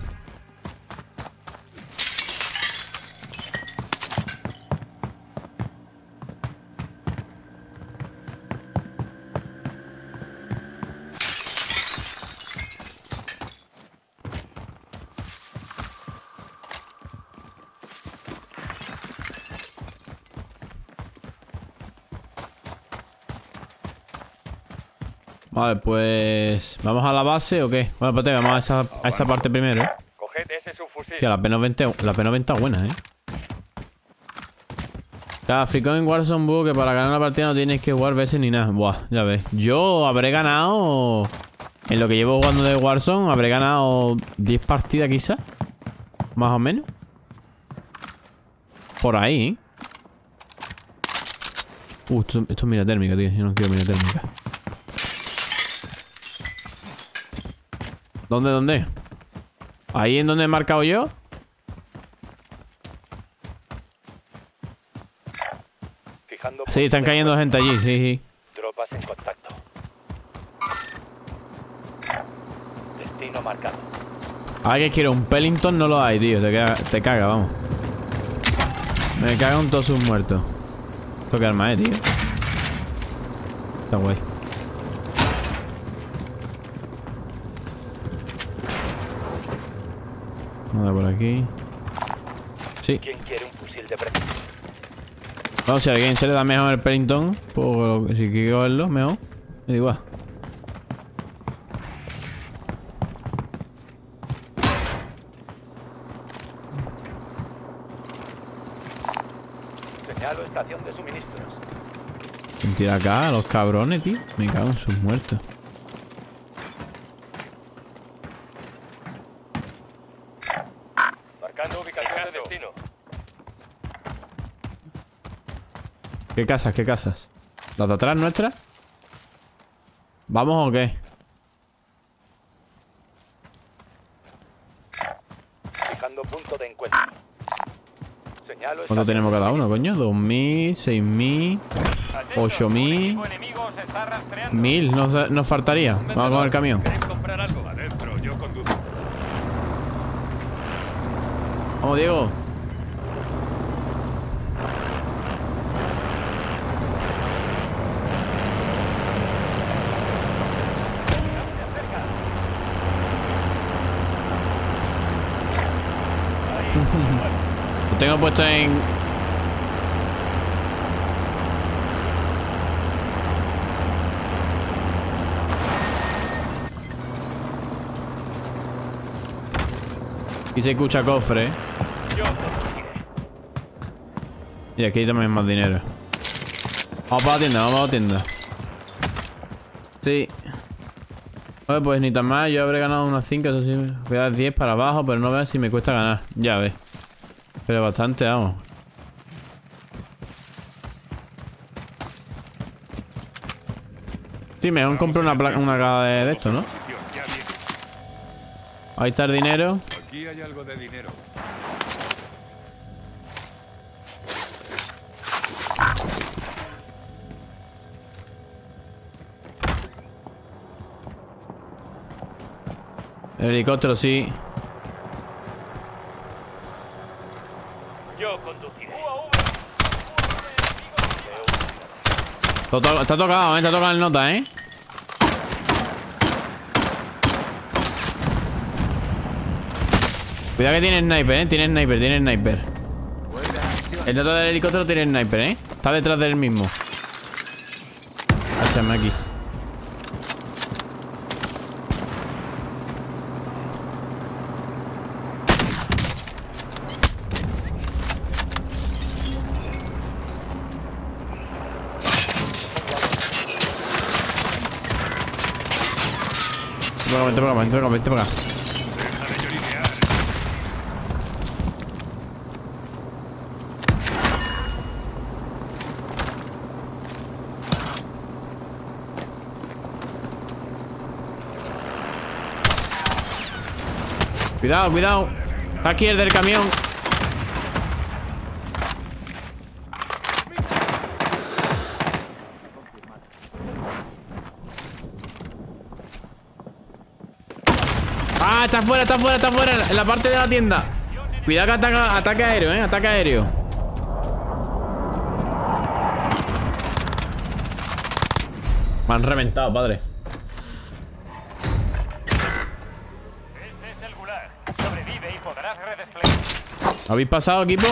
Vale, pues... ¿Vamos a la base o qué? Bueno, espérate, vamos a esa, a esa parte primero, ¿eh? Coged ese subfusil. Hostia, la P noventa, la P noventa es buena, ¿eh? Cada fricón en Warzone, búho, que para ganar la partida no tienes que jugar veces ni nada. Buah, ya ves. Yo habré ganado... En lo que llevo jugando de Warzone, habré ganado diez partidas quizás. Más o menos. Por ahí, ¿eh? Uh, esto, esto es mira térmica, tío. Yo no quiero mira térmica. ¿Dónde, dónde? ¿Ahí en donde he marcado yo? Fijando Sí, están cayendo gente allí, sí, sí. Tropas en contacto. Destino marcado. Ahora que quiero un Pellington, no lo hay, tío. Te caga, te caga, vamos. Me cagan todos sus muertos. Esto que arma, eh, tío. Está guay. Nada por aquí. Sí. ¿Quién quiere un fusil de precisión? Vamos, si a alguien se le da mejor el Pellington, pues si quiero cogerlo, mejor. Me da igual. Señalo estación de suministros. ¿Quién tira acá? Los cabrones, tío. Me cago en sus muertos. Marcando ubicación de destino. ¿Qué casas? ¿Qué casas? ¿Las de atrás nuestras? ¿Vamos o qué? Fijando punto de encuentro. Señalo ¿Cuánto estación tenemos de cada uno, coño? ¿Dos mil? ¿Seis mil? Atentos, Ocho un mil. equipo enemigo se está rastreando. ¿Mil? Nos, nos faltaría. Vamos con el camión. ¿Queréis comprar algo? Adentro, yo conduzco. Vamos, Diego. Lo tengo puesto en... Y se escucha cofre, ¿eh? Yo conduciré. Y aquí también hay más dinero. Vamos para la tienda, vamos a la tienda. Sí. Oye, pues ni tan mal, yo habré ganado unas cinco, eso sí. Voy a dar diez para abajo, pero no veas si me cuesta ganar. Ya ves. Pero bastante, vamos. Sí, mejor compro una placa, una caja de, de esto, ¿no? Posición, ya viene. Ahí está el dinero. Aquí hay algo de dinero. El helicóptero, sí. Yo conduciré. To- to- Está tocado, ¿eh? Está tocado el nota, ¿eh? Cuidado que tiene sniper, ¿eh? Tiene sniper, tiene sniper. El nota del helicóptero tiene sniper, ¿eh? Está detrás del mismo. Háchame aquí. Vente para acá, vente para acá, vente para acá. Deja de lloriquear. Cuidado, cuidado. Está aquí el del camión. Ah, está fuera, está fuera, está fuera. En la parte de la tienda. Cuidado que ataca, ataque aéreo, eh. Ataque aéreo. Me han reventado, padre. Este es el Gulag. Sobrevive y podrás redesplegar. ¿Habéis pasado, equipo?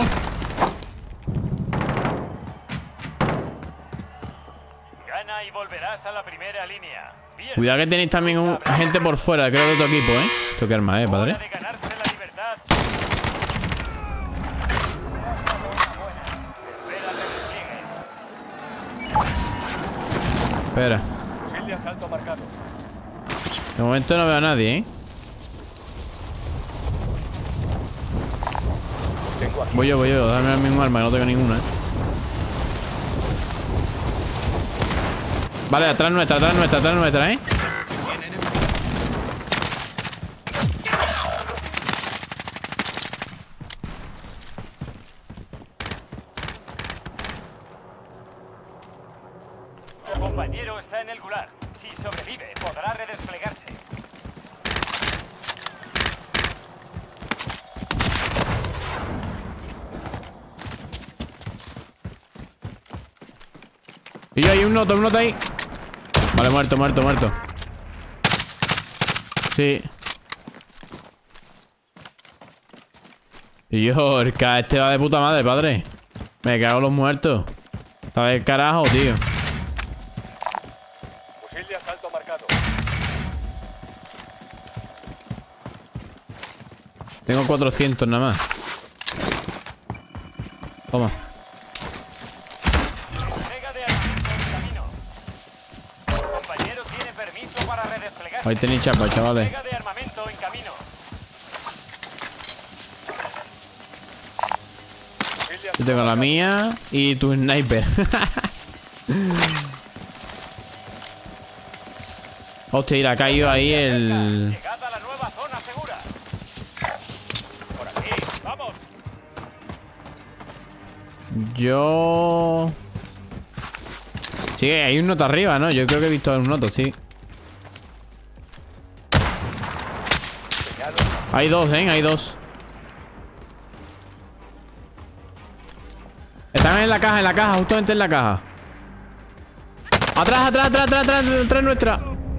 Gana y volverás a la primera línea. Bien. Cuidado que tenéis también un, gente por fuera, creo, de tu equipo, eh. Esto que arma, eh, padre. Hora de ganarse la libertad. Espera, Espera. Fusil de asalto marcado. De momento no veo a nadie, ¿eh? Tengo aquí. Voy yo, voy yo. Dame el mismo arma, que no tengo ninguna, ¿eh? Vale, atrás nuestra, atrás nuestra, atrás nuestra, ¿eh? Tu compañero está en el gulag. Si sobrevive, podrá redesplegarse. Y yo, hay un noto, un noto ahí. Vale, muerto, muerto, muerto. Sí. Y yo, el K este va de puta madre, padre. Me cago en los muertos. Está del carajo, tío. Fusil de asalto marcado. Tengo cuatrocientos nada más. Toma. Entrega de armamento en camino. Tu compañero tiene permiso para redesplegarse. Ahí tenéis chapa, chavales. Entrega de armamento en camino. Fusil de Yo asalto tengo la mía y tu sniper. Hostia, y le ha caído ahí el... Llegada a la nueva zona segura. Por aquí, vamos. Yo... Sí, hay un noto arriba, ¿no? Yo creo que he visto un noto, sí. Hay dos, ¿eh? Hay dos. Están en la caja, en la caja, justamente en la caja. Atrás, atrás, atrás, atrás, atrás, atrás nuestra.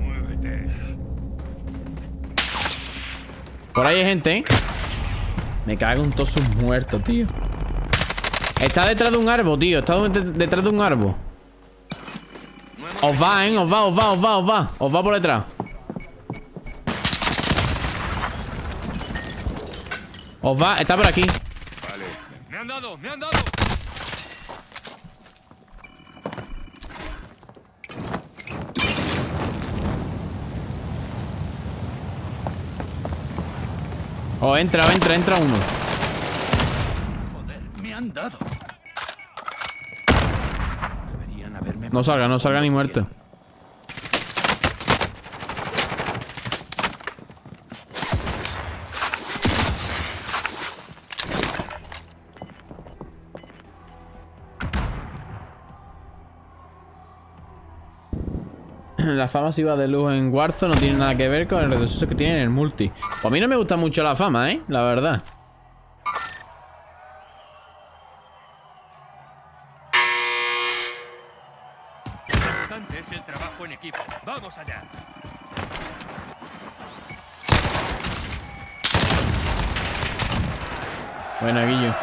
Por ahí hay gente, ¿eh? Me cago en todos sus muertos, tío. Está detrás de un árbol, tío. Está de- detrás de un árbol. Os va, ¿eh? Os va, os va, os va, os va. Os va por detrás. Os va, está por aquí. Vale. ¡Me han dado! ¡Me han dado! Oh, entra, entra, entra uno. Joder, me han dado. Deberían haberme No salga, no salga ni muerto. La fama si va de luz en Warzone no tiene nada que ver con el retroceso que tiene en el multi. Pues a mí no me gusta mucho la fama, ¿eh? La verdad. Lo importante es el trabajo en equipo. ¡Vamos allá! Buena, Guillo.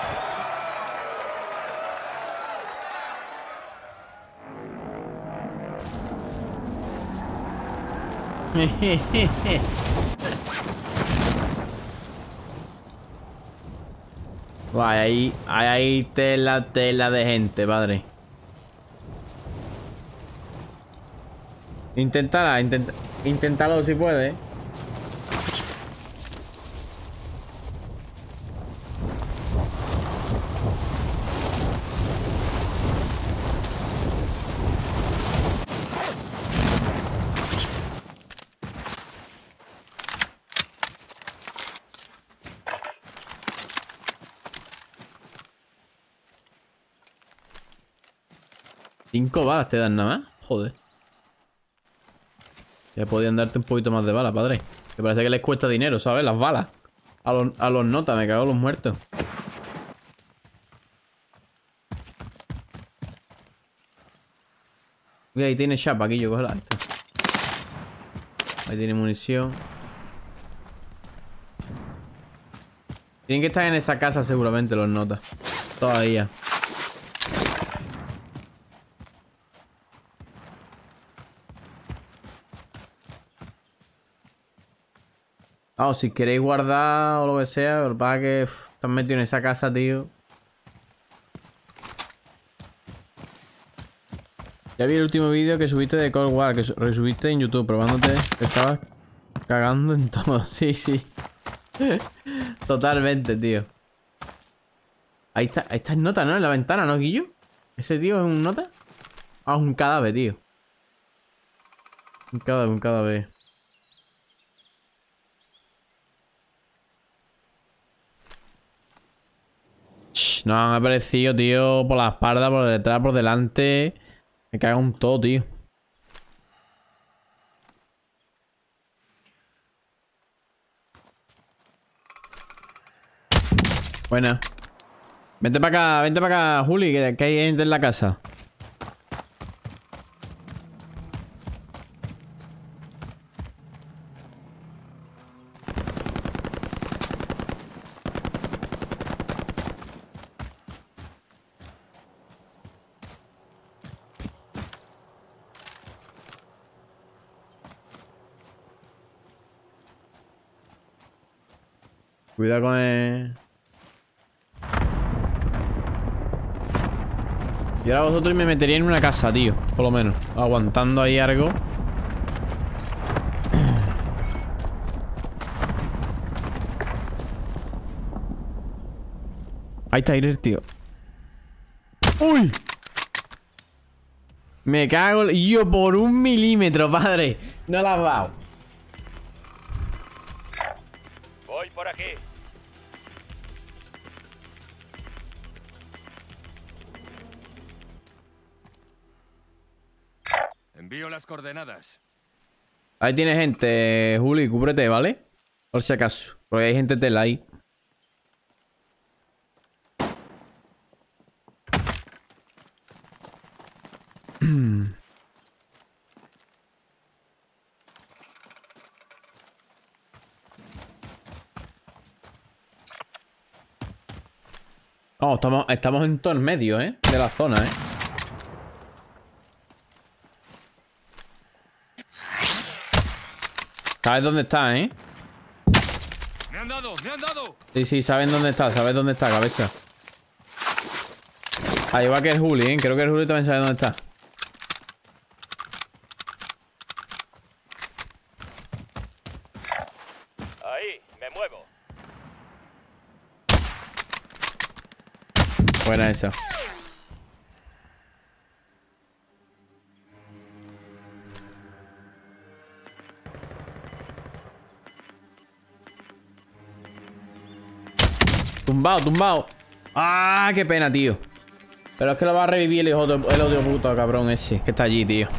Guay, ahí, ahí hay tela, tela de gente, padre. Inténtala, intenta, inténtalo si puedes. Cinco balas te dan nada más. Joder. Ya podían darte un poquito más de balas, padre. Me parece que les cuesta dinero, ¿sabes? Las balas. A los, a los notas, me cago en los muertos. Uy, ahí tiene chapa, aquí yo cojo la esta. Ahí tiene munición. Tienen que estar en esa casa seguramente los notas. Todavía. Ah, o si queréis guardar o lo que sea, pero para que uf, están metidos en esa casa, tío. Ya vi el último vídeo que subiste de Cold War, que resubiste en YouTube, probándote que estabas cagando en todo. Sí, sí. Totalmente, tío. Ahí está, ahí está en nota, ¿no? En la ventana, ¿no, Guillo? ¿Ese tío es un nota? Ah, es un cadáver, tío. Un cadáver, un cadáver. Shh, no, me ha aparecido, tío, por la espalda, por detrás, por delante. Me cago en todo, tío. Buena. Vente para acá, vente para acá, Juli, que, que hay gente en la casa. Cuidado con el... Y ahora vosotros me metería en una casa, tío. Por lo menos. Aguantando ahí algo. Ahí está Irer, tío. ¡Uy! Me cago... Y yo por un milímetro, padre. No la has dado. Voy por aquí. Envío las coordenadas. Ahí tiene gente, Juli, cúbrete, ¿vale? Por si acaso. Porque hay gente tela ahí. Oh, estamos, estamos en todo el medio, ¿eh? De la zona, ¿eh? ¿Sabes dónde está, eh? ¡Me han dado! ¡Me han dado! Sí, sí, saben dónde está, sabes dónde está, cabeza. Ah, igual que el Juli, ¿eh? Creo que el Juli también sabe dónde está. Ahí, me muevo. Buena esa. Tumbado, tumbado. Ah, qué pena, tío. Pero es que lo va a revivir el otro, el otro puto cabrón ese que está allí, tío.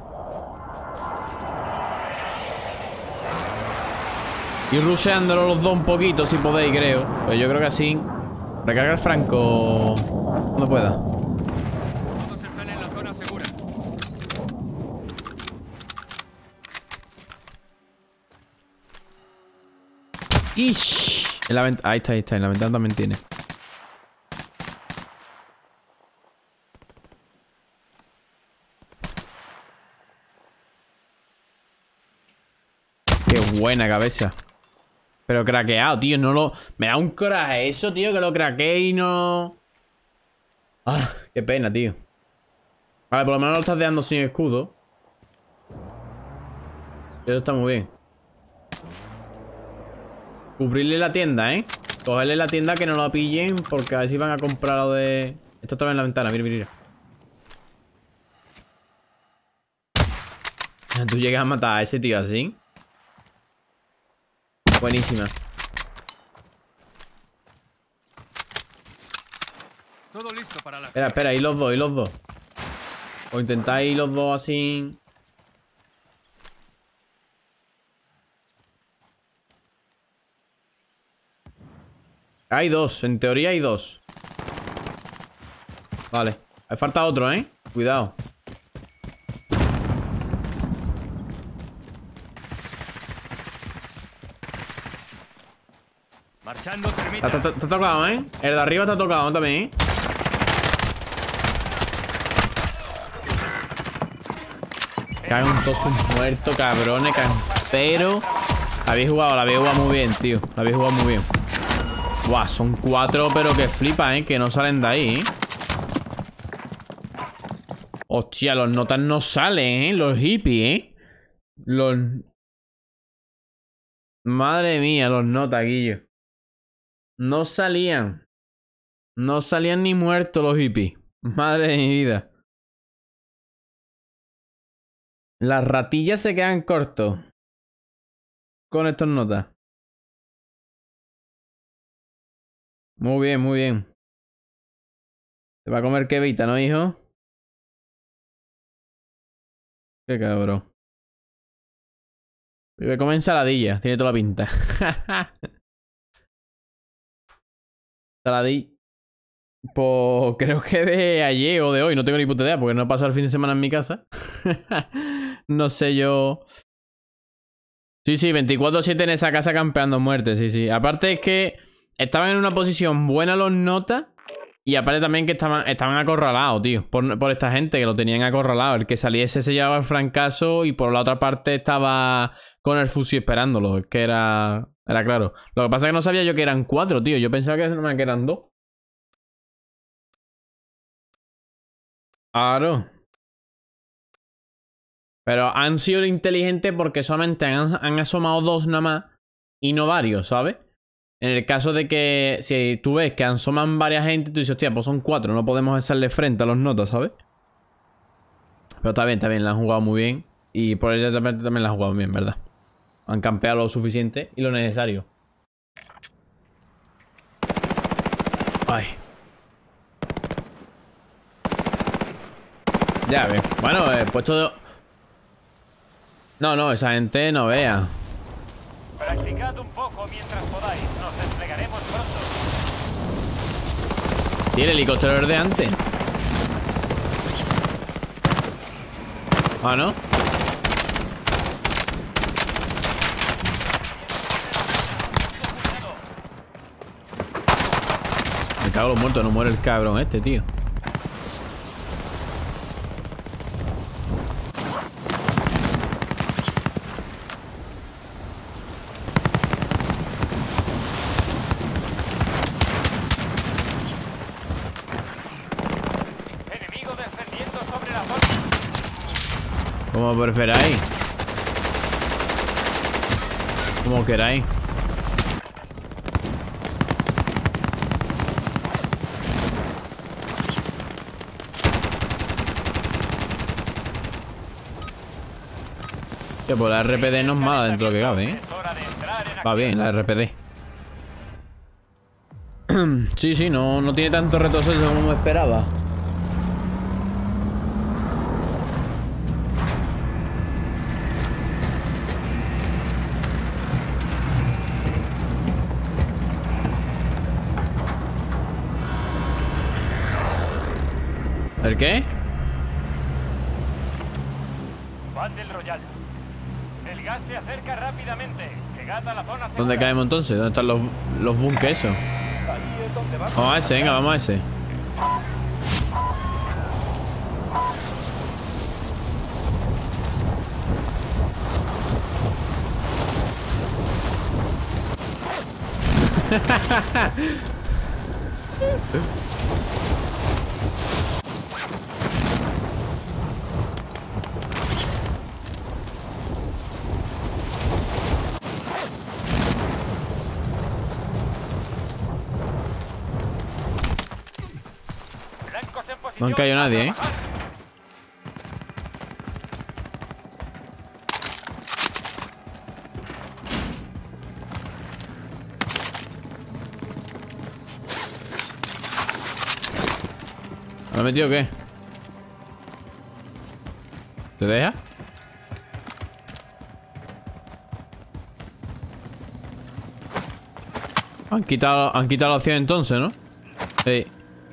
Y ruseándolo los dos un poquito, si podéis, creo. Pues yo creo que así. Recarga el franco cuando pueda. Todos están en la zona segura. ¡Ish! En la ventana. Ahí está, ahí está. En la ventana también tiene. Qué buena cabeza. Pero craqueado, tío. No lo... Me da un coraje eso, tío. Que lo craquee y no... Ah, qué pena, tío. Vale, por lo menos lo estás dejando sin escudo. Eso está muy bien. Cubrirle la tienda, ¿eh? Cogerle la tienda que no lo pillen. Porque a ver si van a comprar lo de... Esto está en la ventana, mira, mira, mira. Tú llegas a matar a ese tío así. Buenísima. Todo listo para la... Espera, espera, y los dos, y los dos. O intentáis los dos así. Hay dos, en teoría hay dos. Vale, hay falta otro, ¿eh? Cuidado. Marchando, termita. Está, está- está tocado, ¿eh? El de arriba está tocado también, ¿eh? Cagan todos sus muertos, cabrones, canceros. La habéis jugado, la habéis jugado muy bien, tío. La habéis jugado muy bien. Buah, son cuatro, pero que flipa, ¿eh? Que no salen de ahí, ¿eh? Hostia, los notas no salen, ¿eh? Los hippies, ¿eh? Los... Madre mía, los notas, Guillo. No salían. No salían ni muertos los hippies. Madre de mi vida. Las ratillas se quedan cortos con estos notas. Muy bien, muy bien. Se va a comer quevita, ¿no, hijo? Qué cabrón. Vive come ensaladilla. Tiene toda la pinta. Ensaladilla. Pues creo que de ayer o de hoy. No tengo ni puta idea porque no he pasado el fin de semana en mi casa. No sé yo... Sí, sí, veinticuatro siete en esa casa campeando muerte. Sí, sí. Aparte es que estaban en una posición buena los notas. Y aparte también que estaban, estaban acorralados, tío. Por, por esta gente que lo tenían acorralado. El que saliese se llevaba el francazo y por la otra parte estaba con el fusil esperándolo. Es que era, era claro. Lo que pasa es que no sabía yo que eran cuatro, tío. Yo pensaba que, que eran dos. Claro. Pero han sido inteligentes porque solamente han, han asomado dos nada más. Y no varios, ¿sabes? En el caso de que si tú ves que asoman varias gente, tú dices, hostia, pues son cuatro, no podemos hacerle frente a los notas, ¿sabes? Pero está bien, está bien, la han jugado muy bien. Y por ello también, también la han jugado bien, ¿verdad? Han campeado lo suficiente y lo necesario. Ay. Ya ves. Bueno, he puesto... De... No, no, esa gente no vea. Practicad un poco mientras podáis. Nos desplegaremos pronto. ¿Y el helicóptero es de antes? Ah, ¿no? Me cago en los muertos, no muere el cabrón este, tío. Como preferáis. Como queráis. Que pues la R P D no es mala dentro de lo que cabe, ¿eh? Va bien la R P D. Sí, sí, no, no tiene tanto retroceso como esperaba. ¿El qué? Battle Royale. El gas se acerca rápidamente. Llegad a la zona segura. ¿Dónde caemos entonces? ¿Dónde están los, los bunkers esos? Ahí es donde vamos. Vamos a ese, venga, vamos a ese. No han caído nadie, ¿eh? ¿Me ha metido qué? ¿Te deja? Han quitado, han quitado la opción entonces, ¿no? Sí.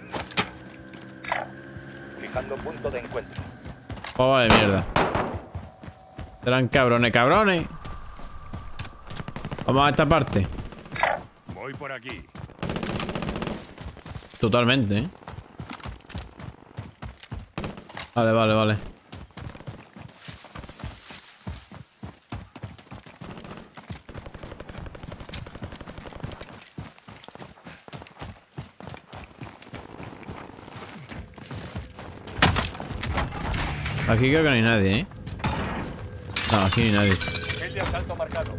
Fijando punto de encuentro. Pava de mierda. Serán cabrones, cabrones. Vamos a esta parte. Voy por aquí. Totalmente, ¿eh? Vale, vale, vale. Aquí creo que no hay nadie, ¿eh? No, aquí no hay nadie. El de asalto marcado.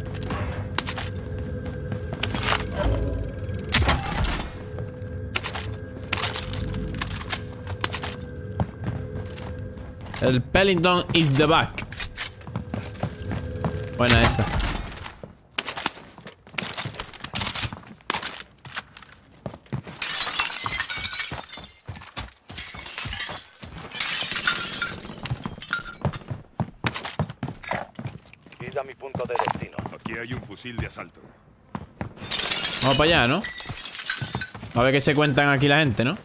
El Pellington is the back. Buena esa. Ida mi punto de destino. Aquí hay un fusil de asalto. Vamos para allá, ¿no? A ver qué se cuentan aquí la gente, ¿no?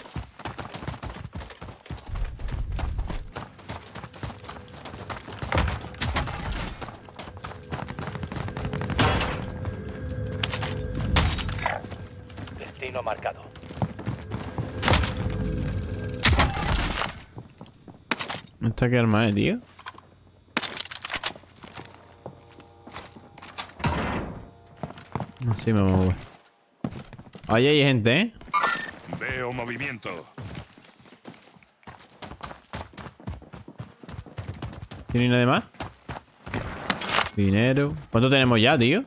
Destino marcado. ¿Esta qué arma es, tío? Así me muevo. Ahí hay gente, ¿eh? Veo movimiento. ¿Tiene nadie más? Dinero. ¿Cuánto tenemos ya, tío?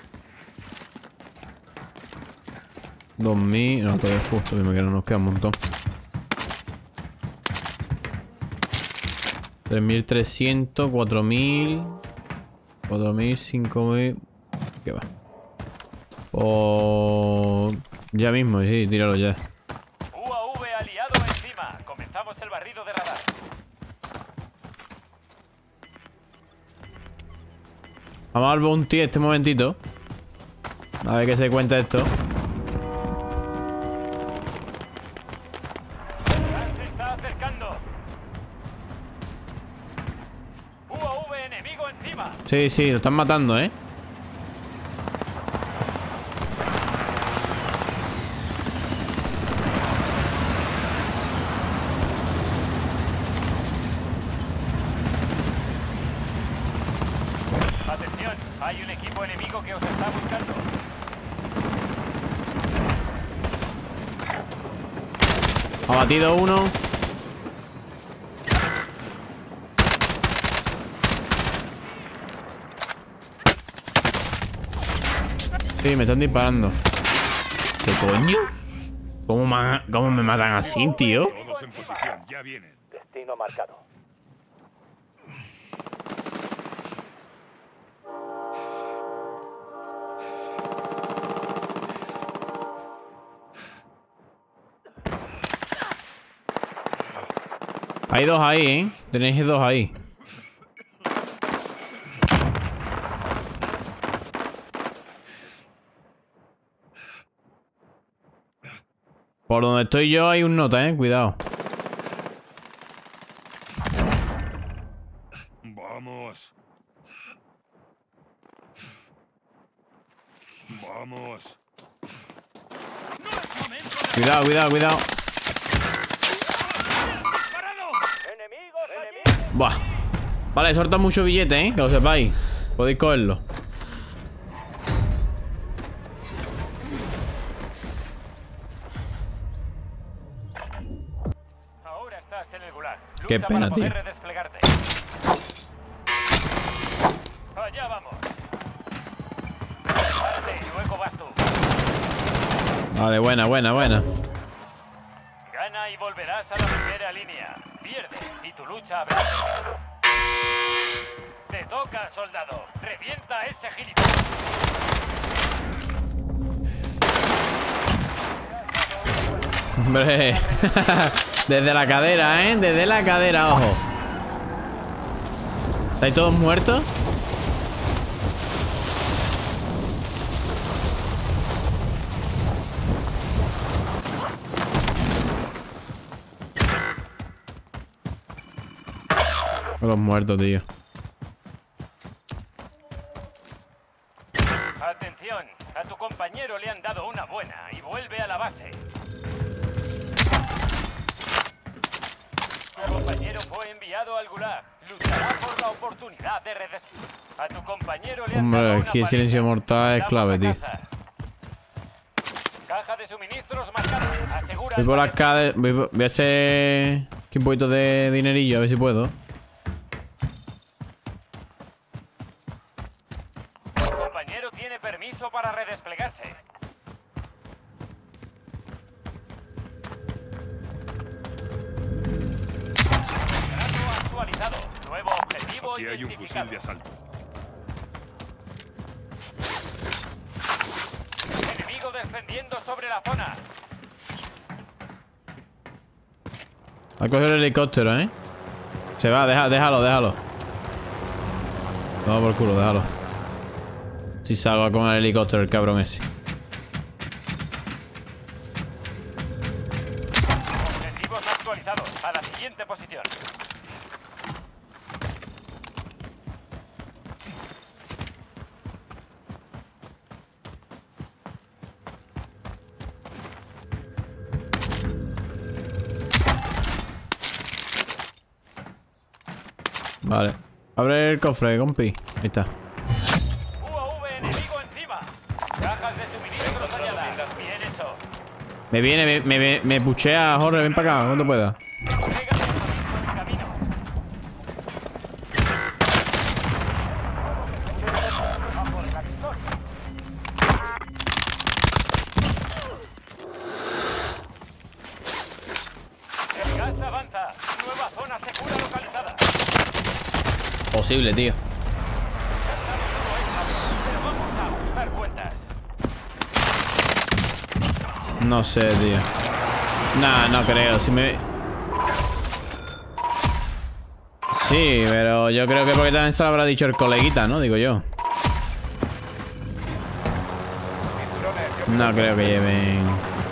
Dos mil... No, todavía es justo. Dime que no nos queda un montón. Tres mil trescientos, cuatro mil... Cuatro mil, cinco mil... ¿Qué va? O... Ya mismo, sí, tíralo ya. U A V aliado encima. Comenzamos el barrido de radar. Vamos al bounty este momentito. A ver qué se cuenta esto. Se está acercando. U A V enemigo encima. Sí, sí, lo están matando, ¿eh? Atención, hay un equipo enemigo que os está buscando. Abatido uno. Sí, me están disparando. ¿Qué coño? ¿Cómo, ma ¿Cómo me matan así, tío? Todos en posición, ya vienen. Destino marcado. Hay dos ahí, ¿eh? Tenéis dos ahí. Por donde estoy yo hay un nota, ¿eh? Cuidado. Vamos. Vamos. Cuidado, cuidado, cuidado. Enemigos allí. Buah. Vale, suelta mucho billete, ¿eh? Que lo sepáis. Podéis cogerlo. Ahora estás en el gulag. Lucha Qué pena, para poder tío. redesplegarte. Allá vamos. Parte, luego vas tú. Vale, buena, buena, buena. Gana y volverás a la primera línea. Pierdes y tu lucha habrá terminado. Te toca, soldado. Revienta a ese gilipollas. Hombre. Desde la cadera, ¿eh? Desde la cadera, ojo. ¿Estáis todos muertos? Los muertos, tío. Atención, a tu compañero le han dado una buena y vuelve a la base. Tu compañero fue enviado al gulag. Luchará por la oportunidad de redes. A tu compañero le han Hombre, dado una aquí el silencio paliza. mortal es Vamos clave, a tío. casa. Caja de suministros marcada. Asegura Voy el por las paquete. cadenas. Voy, voy a hacer aquí un poquito de dinerillo, a ver si puedo. compañero tiene permiso para redesplegarse. Trato actualizado. Nuevo objetivo Aquí hay un fusil identificado. de asalto. Enemigo descendiendo sobre la zona. Ha cogido el helicóptero, ¿eh? Se va, deja, déjalo, déjalo. Vamos por culo, déjalo. Si salgo con el helicóptero, el cabrón ese. Objetivos actualizados. A la siguiente posición. Vale. Abre el cofre, compi. Ahí está. U A V enemigo encima. Cajas de suministros halladas. Bien hecho. Me viene, me, me, me puchea, Jorge, ven para acá, cuando pueda. Entrega de armamento en camino. El gas avanza. Nueva zona segura localizada. Posible, tío. Pero vamos a ajustar cuentas. No sé, tío. Nah, no creo. Si me... Sí, pero yo creo que porque también se lo habrá dicho el coleguita, ¿no? Digo yo. No creo que lleven...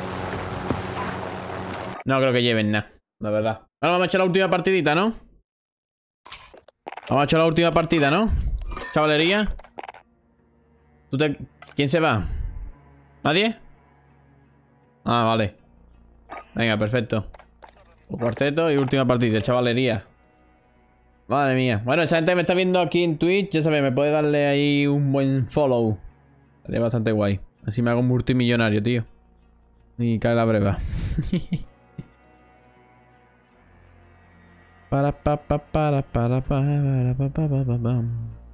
No creo que lleven nada, la verdad. Ahora vamos a echar la última partidita, ¿no? Vamos a echar la última partida, ¿no? Chavalería. ¿Tú te... ¿Quién se va? ¿Nadie? Ah, vale. Venga, perfecto. Un cuarteto y última partida, chavalería. Madre mía. Bueno, esa gente que me está viendo aquí en Twitch, ya sabéis, me puede darle ahí un buen follow. Sería bastante guay. Así me hago un multimillonario, tío. Y cae la breva. Para pa pa para para para pa pa pa pa.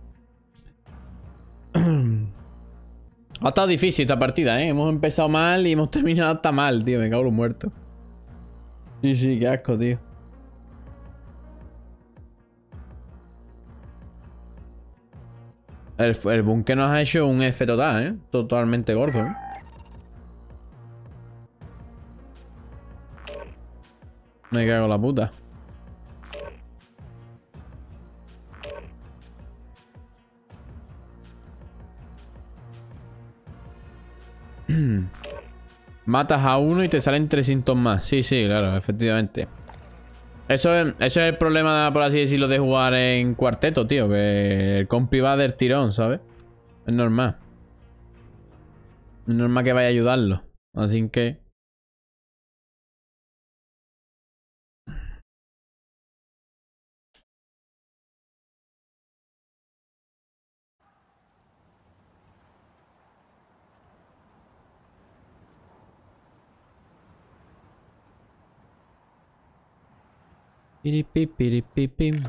Ha estado difícil esta partida, ¿eh? Hemos empezado mal y hemos terminado hasta mal, tío. Me cago en los muertos. Sí, sí, qué asco, tío. El, el búnker nos ha hecho un F total, ¿eh? Totalmente gordo, ¿eh? Me cago en la puta. Matas a uno y te salen trescientos más. Sí, sí, claro, efectivamente. Eso es, eso es el problema, por así decirlo, de jugar en cuarteto, tío. Que el compi va del tirón, ¿sabes? Es normal. Es normal que vaya a ayudarlo. Así que... Piripi, piripipim.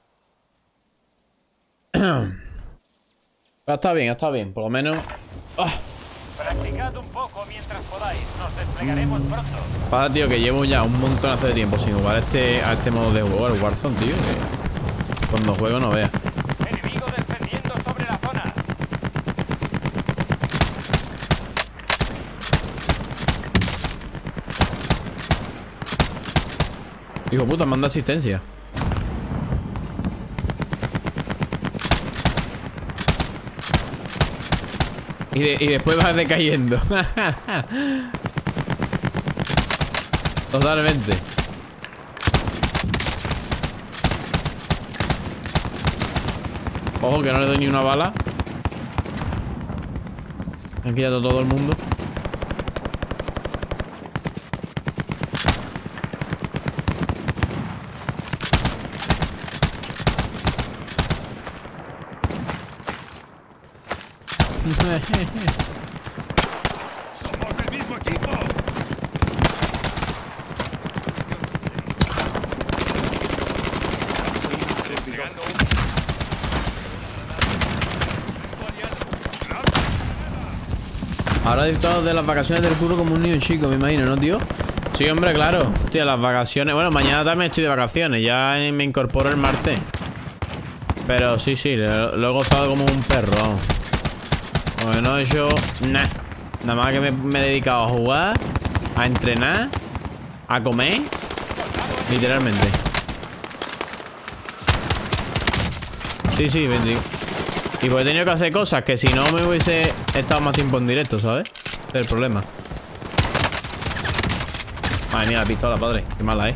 Está bien, está bien, por lo menos. ¡Ah! Practicad un poco mientras podáis. Nos desplegaremos pronto. Pasa, tío, que llevo ya un montón de tiempo sin jugar a este, a este modo de juego, el Warzone, tío. Que cuando juego no veas. Enemigo descendiendo sobre la zona. Hijo puta, manda asistencia. Y, de, y después vas decayendo. Totalmente. Ojo que no le doy ni una bala. Han quitado todo el mundo. ¡Somos del mismo equipo! Llegando un... aliado. Ahora disfrutado de las vacaciones del curro como un niño chico, me imagino, ¿no, tío? Sí, hombre, claro. Hostia, las vacaciones... Bueno, mañana también estoy de vacaciones. Ya me incorporo el martes. Pero sí, sí, lo, lo he gozado como un perro, vamos. Porque no he hecho nada. Nada más que me, me he dedicado a jugar, a entrenar, a comer. Literalmente. Sí, sí, bendigo. Y pues he tenido que hacer cosas que si no me hubiese estado más tiempo en directo, ¿sabes? Ese es el problema. Madre mía, la pistola, padre. Qué mala, ¿eh?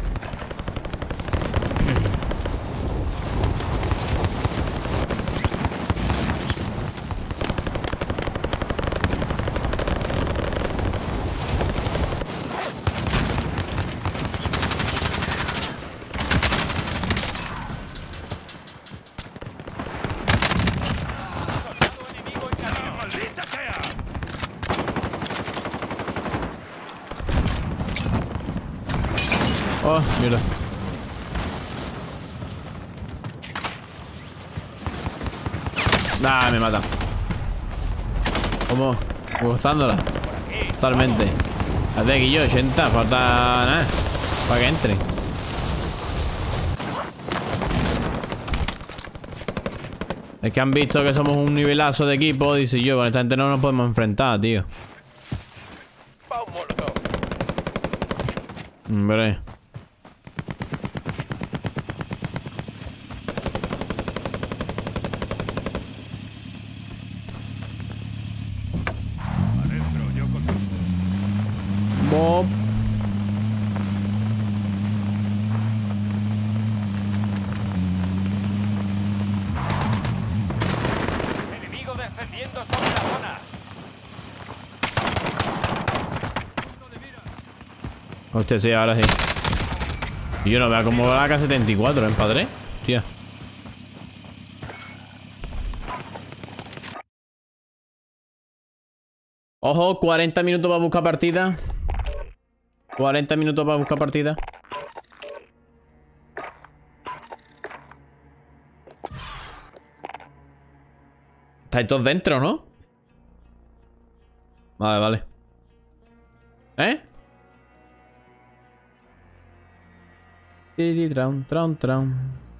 ¡Maldita sea! Oh, mira. Nah, me mata. ¿Cómo? Gozándola. Totalmente. Hace aquí yo, ochenta. Falta nada. Para que entre. Es que han visto que somos un nivelazo de equipo. Dice yo, con esta gente no nos podemos enfrentar, tío. Hombre. Adentro, yo conduzco. Bob. Enemigo descendiendo sobre la zona. Hostia, sí, ahora sí. Y yo no veo cómo va la K setenta y cuatro, ¿eh, padre? Hostia. Ojo, cuarenta minutos para buscar partida. cuarenta minutos para buscar partida. Estáis todos dentro, ¿no? Vale, vale. ¿Eh? Tron, tron, tron.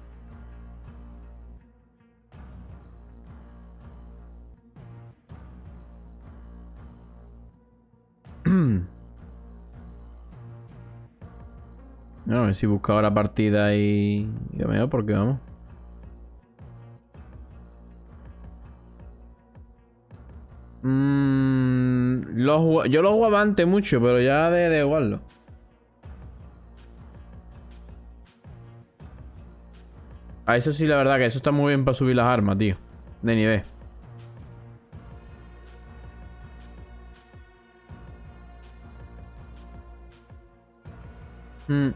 A ver si busco ahora partida y... Yo me veo porque vamos. Mm, lo jug... Yo lo jugaba antes mucho, pero ya de, de jugarlo. A eso sí, la verdad que eso está muy bien para subir las armas, tío. De nivel. Mm.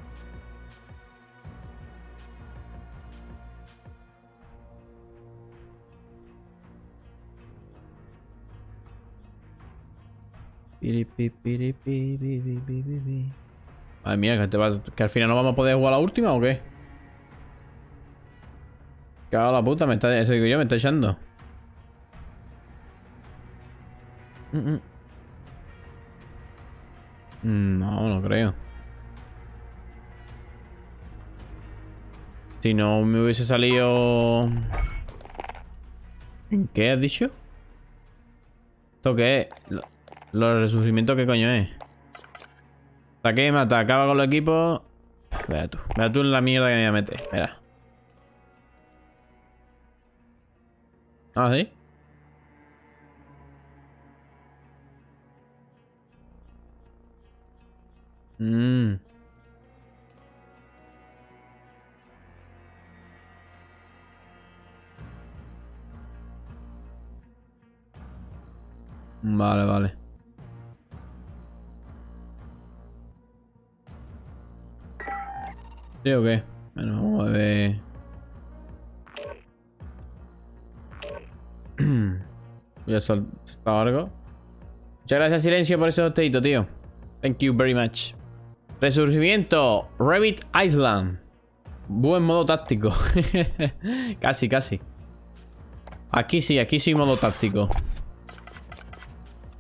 Piripi, piripi, piripi, piripi. Madre mía, que, te va, que al final no vamos a poder jugar la última o qué. Cago la puta, me está, eso digo yo, me está echando. Mm -mm. No, no creo. Si no me hubiese salido... ¿En qué has dicho? ¿Esto qué es? Lo, lo resurgimiento, ¿qué coño es? Ataque, mata, acaba con los equipos. Vea tú, vea tú en la mierda que me voy a meter. Espera. Ah, ¿sí? Mmm. Vale, vale. ¿Sí o qué? Bueno, vamos a ver. Voy a soltar algo. Muchas gracias, Silencio, por ese hostito, tío. Thank you very much. Resurgimiento. Rabbit Island. Buen modo táctico. Casi, casi. Aquí sí, aquí sí modo táctico.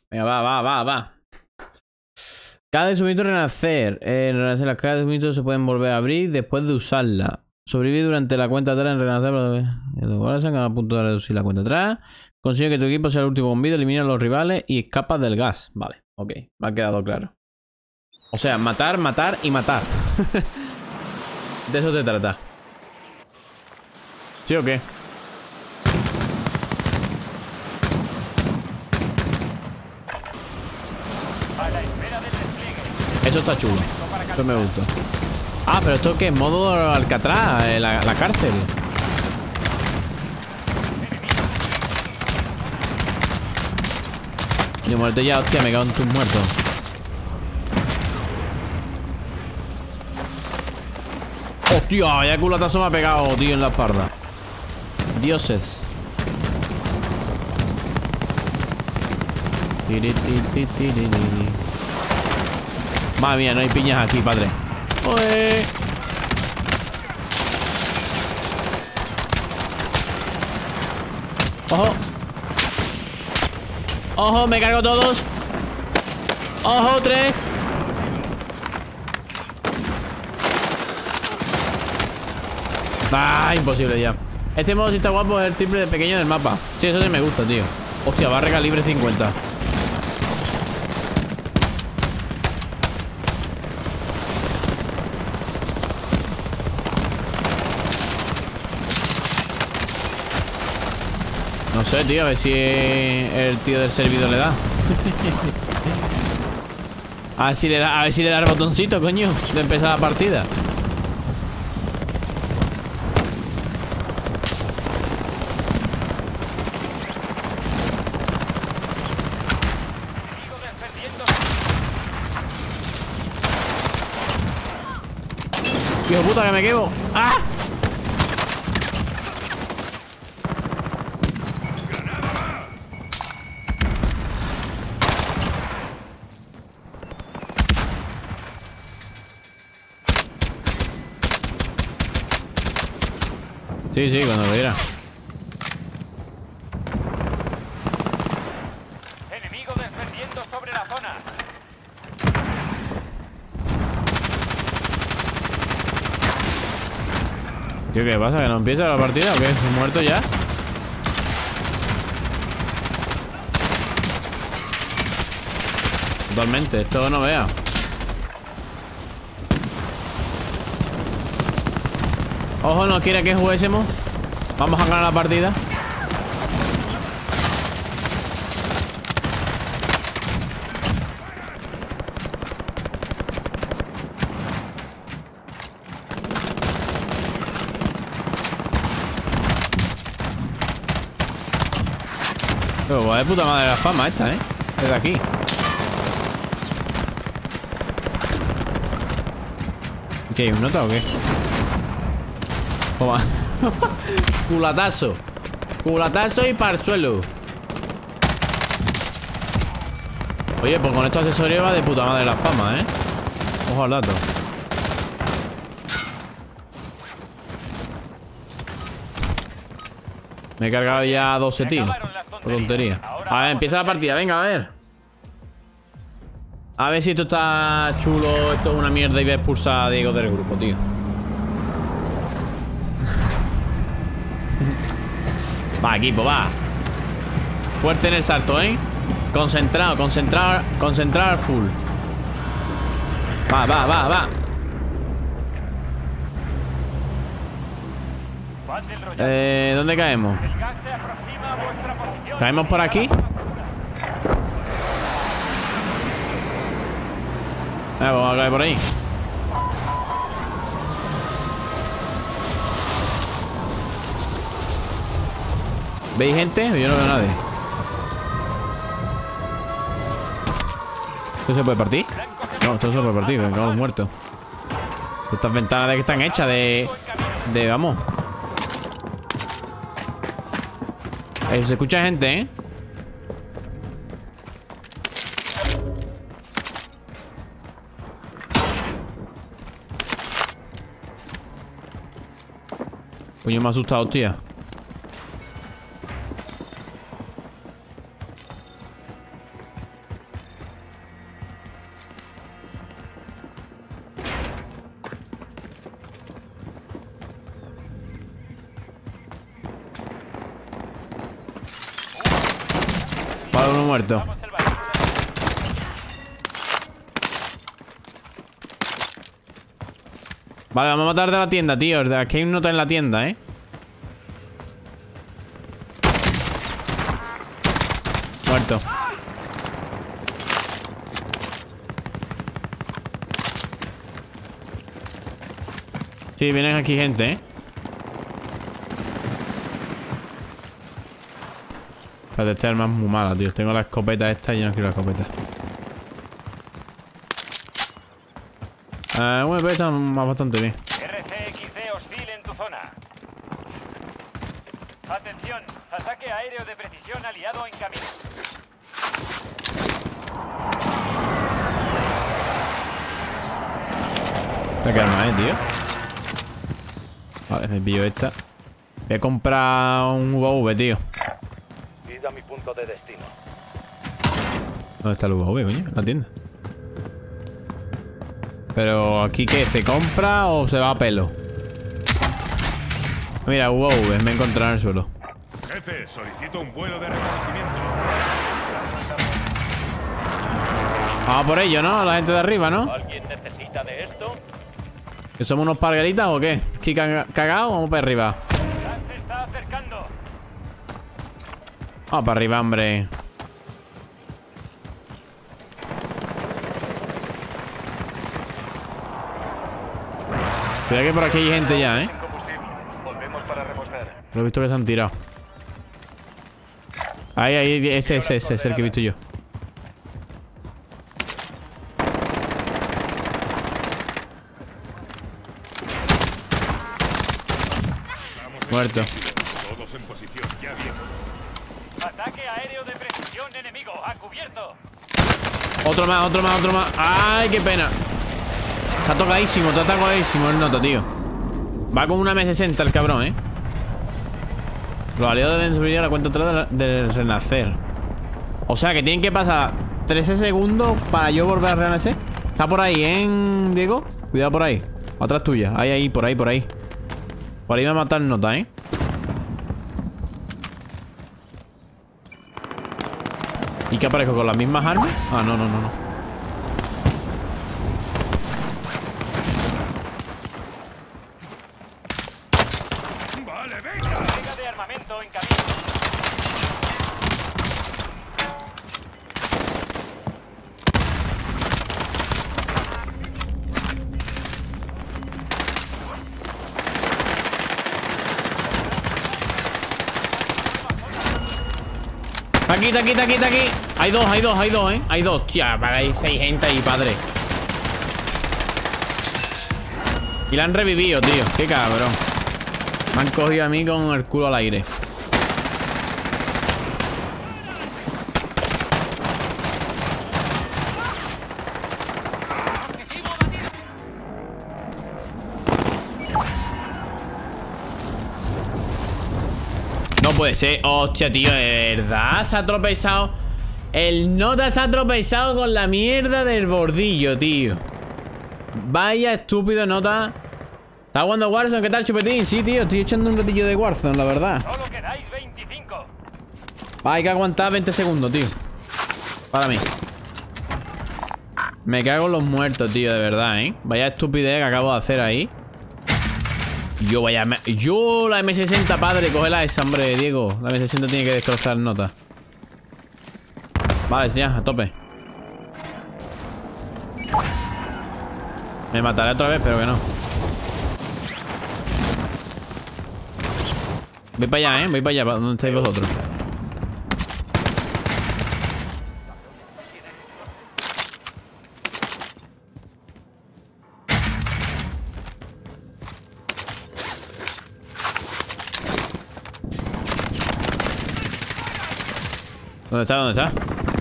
Venga, va, va, va, va. Cada descubrimiento renacer. Eh, en renacer las cajas de descubrimiento se pueden volver a abrir después de usarla. Sobrevive durante la cuenta atrás en renacer. Ahora se a punto de reducir la cuenta atrás. Consigue que tu equipo sea el último con vida, elimina a los rivales y escapas del gas. Vale, ok, me ha quedado claro. O sea, matar, matar y matar. De eso se trata. ¿Sí o qué? Eso está chulo. Eso me gusta. Ah, pero esto que es modo Alcatraz, eh, la, la cárcel. Yo muerto ya, hostia, me cago en tus muertos. Hostia, vaya culatazo me ha pegado, tío, en la espalda. Dioses. Madre mía, no hay piñas aquí, padre. ¡Oye! ¡Ojo! ¡Ojo! ¡Me cargo todos! ¡Ojo! ¡Tres! ¡Ah! Imposible ya. Este modo sí está guapo, es el triple de pequeño del mapa. Sí, eso sí me gusta, tío. Hostia, barra calibre cincuenta. No sé, tío, a ver si el tío del servidor le da. A ver si le da, a ver si le da el botoncito, coño, de empezar la partida. Hijo puta, que me quemo. ¡Ah! Sí, sí, cuando lo viera. Enemigo descendiendo sobre la zona. Tío, ¿qué pasa? ¿Que no empieza la partida o qué? ¿He muerto ya? Totalmente, esto no vea. Ojo, no quiere que juguésemos. Vamos a ganar la partida. Pero va de puta madre la fama esta, ¿eh? Desde aquí. ¿Qué hay un nota o qué? Toma. Culatazo. Culatazo y para el suelo. Oye, pues con estos accesorios va de puta madre la fama, ¿eh? Ojo al dato. Me he cargado ya doce tiros. Por tontería. A ver, empieza la partida, venga, a ver. A ver si esto está chulo. Esto es una mierda y voy a expulsar a Diego del grupo, tío. Va, equipo, va. Fuerte en el salto, ¿eh? Concentrado, concentrado, concentrado al full. Va, va, va, va. Eh, ¿dónde caemos? El gas se aproxima a vuestra posición. ¿Caemos por aquí? Eh, vamos a caer por ahí. ¿Veis gente? Yo no veo a nadie. ¿Esto se puede partir? No, esto no se puede partir, porque estamos muertos. Estas ventanas de que están hechas de... De, vamos. Eh, se escucha gente, ¿eh? Coño, me ha asustado, tía. Vale, uno muerto. Vamos el valiente. Vale, vamos a matar de la tienda, tío. Aquí hay un nota en la tienda, ¿eh? Muerto. Sí, vienen aquí gente, ¿eh? Espérate, esta arma es muy mala, tío. Tengo la escopeta esta y yo no quiero la escopeta. Eh, bueno, pero está más bastante bien. R C X D hostil en tu zona. Atención, ataque aéreo de precisión aliado en camino. Esta que arma, eh, tío. Vale, me pillo esta. Voy a comprar un U A V, tío. Id a mi punto de destino. ¿Dónde está el U A V, coño? En la tienda. Pero aquí, ¿qué? ¿Se compra o se va a pelo? Mira, U A V, me he encontrado en el suelo. Jefe, solicito un vuelo de reconocimiento. Vamos por ello, ¿no? La gente de arriba, ¿no? ¿Alguien necesita de esto? ¿Que somos unos parguelitas o qué? ¿Estoy cagados o vamos para arriba? ¡Gas se está acercando! Vamos para arriba, hombre. Cuidado que por aquí hay gente ya, ¿eh? Sin combustible. Volvemos para repostar. Lo he visto que se han tirado. Ahí, ahí, ese, ese, ese es el que he visto yo. Muerto. Todos en posición, ya bien. Ataque aéreo de precisión enemigo, a cubierto. Otro más, otro más, otro más. ¡Ay, qué pena! Está tocadísimo, está tocadísimo el noto, tío. Va con una M sesenta el cabrón, ¿eh? Los aliados deben subir a la cuenta atrás del renacer. O sea que tienen que pasar trece segundos para yo volver a renacer. Está por ahí, ¿eh, Diego? Cuidado por ahí. Atrás tuya. Ahí, ahí, por ahí, por ahí. Por ahí me va a matar nota, ¿eh? ¿Y qué aparezco? ¿Con las mismas armas? Ah, no, no, no, no. Vale, venga. Carga de armamento en camino. Aquí, aquí, aquí, aquí. Hay dos, hay dos, hay dos, ¿eh? Hay dos, tía. Para ahí seis gente ahí, padre. Y la han revivido, tío. Qué cabrón. Me han cogido a mí con el culo al aire. No puede ser. Hostia, tío, de verdad se ha tropezado. El nota se ha tropezado con la mierda del bordillo, tío. Vaya estúpido nota. ¿Está jugando Warzone? ¿Qué tal, chupetín? Sí, tío, estoy echando un ratillo de Warzone, la verdad. Solo quedáis veinticinco. Hay que aguantar veinte segundos, tío. Para mí. Me cago en los muertos, tío, de verdad, ¿eh? Vaya estupidez que acabo de hacer ahí. Yo vaya... Yo la M sesenta, padre, cógela esa, hombre, Diego. La M sesenta tiene que destrozar nota. Vale, ya, a tope. Me mataré otra vez, pero que no. Voy para allá, ¿eh? Voy para allá. ¿Dónde estáis vosotros? ¿Dónde está? ¿Dónde está?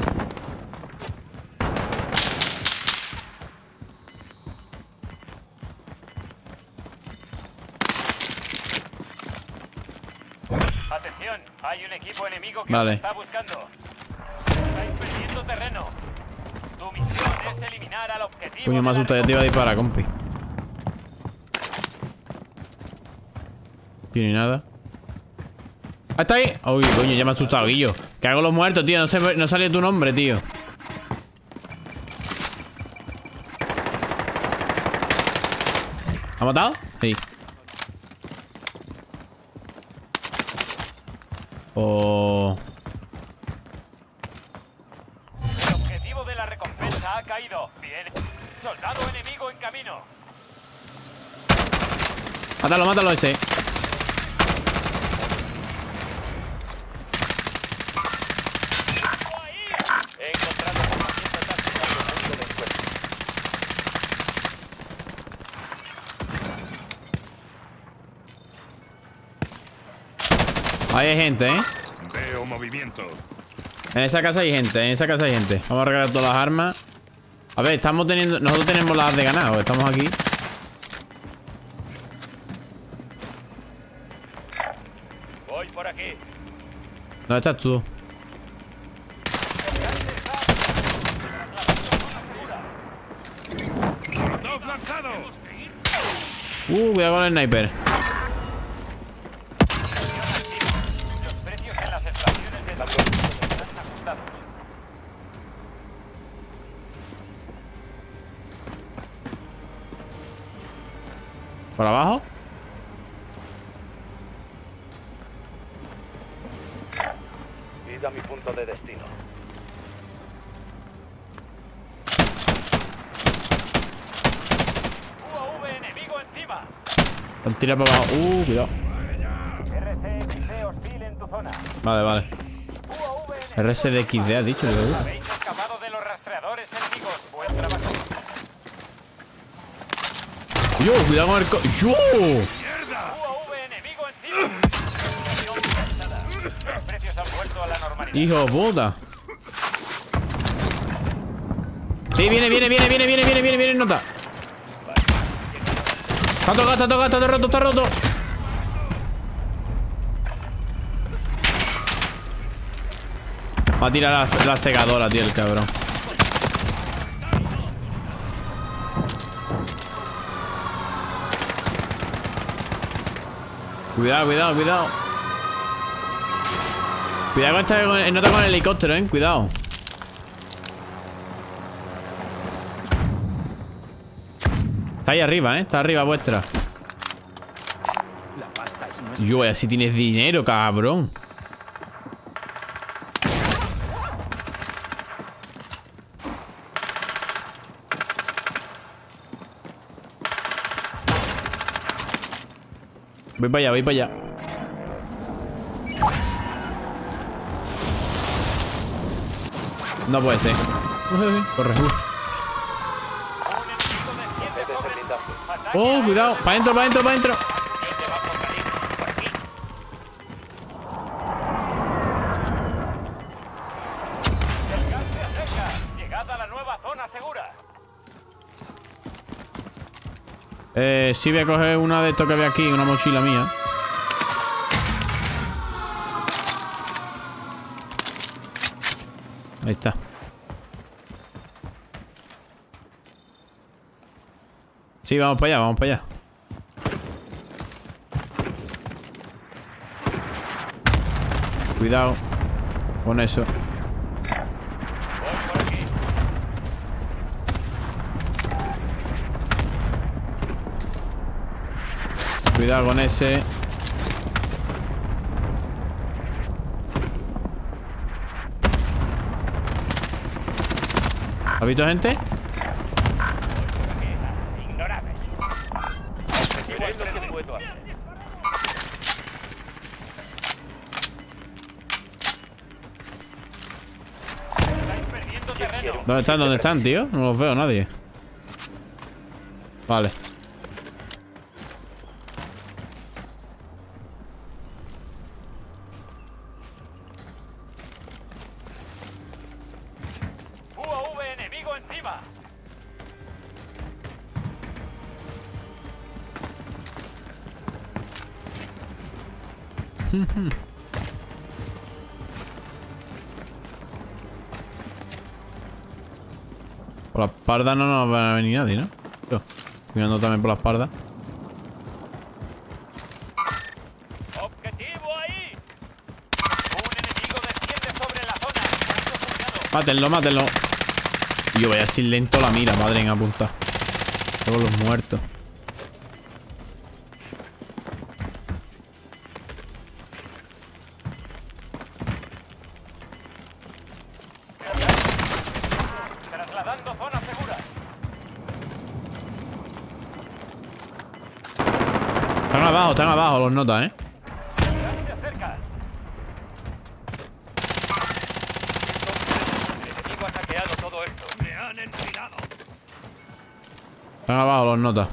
Atención, hay un equipo enemigo que Vale. os está buscando. Estáis perdiendo terreno. Tu misión es eliminar al objetivo. Coño, me de la asusta, ya te iba a disparar, compi. Aquí ni nada. ¿Está ahí? Uy, coño, ya me ha asustado, Guillo. ¿Qué hago los muertos, tío? No, se, no sale tu nombre, tío. ¿Ha matado? Sí. Oh. El objetivo de la recompensa ha caído. Bien. Soldado enemigo en camino. Mátalo, mátalo ese. He encontrado armamento táctico en el punto de encuentro. Ahí hay gente, ¿eh? Veo movimiento. En esa casa hay gente, en esa casa hay gente. Vamos a regalar todas las armas. A ver, estamos teniendo... Nosotros tenemos las de ganado. Estamos aquí. Voy por aquí. ¿Dónde estás tú? ¡Dos lanzados! Uh, cuidado con el sniper. Los precios en las estaciones de gasolina están ajustados. ¿Por abajo? Id a mi punto de destino. U A V enemigo encima. Han tirado para abajo. Uh, cuidado. R C X D hostil en tu zona. Vale, vale. U A V enemigo R S D X D ha dicho. Digo, uh. Habéis escapado de los rastreadores enemigos. Buen trabajo. Yo, cuidado con el co... Yo. U A V enemigo encima. Situación cansada. Los precios han vuelto a la normalidad. Hijo de puta. Sí, viene, viene, viene, viene, viene, viene, viene, viene, nota. Está tocado, está tocado, está roto, está roto. Va a tirar la, la segadora, tío, el cabrón. Cuidado, cuidado, cuidado. Cuidado con esta, con- nota con el helicóptero, eh. Cuidado. Está ahí arriba, eh. Está arriba vuestra. Yo, así tienes dinero, cabrón. Voy para allá, voy para allá. No puede ser. Corre. uh. Un enemigo desciende He de sobre blindaje. Ataque Oh, aéreo. cuidado. Para adentro, para adentro, para adentro. Yo te bajo calibre. Por aquí. El gas se acerca. Llegad a la nueva zona segura. Eh, sí voy a coger una de estos que veo aquí, una mochila mía. Ahí está. Sí, vamos para allá, vamos para allá. Cuidado con eso. Voy por aquí. Cuidado con ese. ¿Has visto gente? Ignorables. Objetivo es lo que puedo hacer. Estáis perdiendo terreno. ¿Dónde están? ¿Dónde están, tío? No los veo nadie. Vale. U A V enemigo encima. Por la espalda no nos va a venir nadie, ¿no? Yo, mirando también por la espalda. Objetivo ahí. Mátenlo, mátenlo. Yo voy así lento la mira, madre en apuntar. Todos los muertos. Trasladando zona segura. Están abajo, están abajo los notas, ¿eh? Se acerca. El enemigo ha saqueado todo esto. Me han enfilado. Están abajo los notas.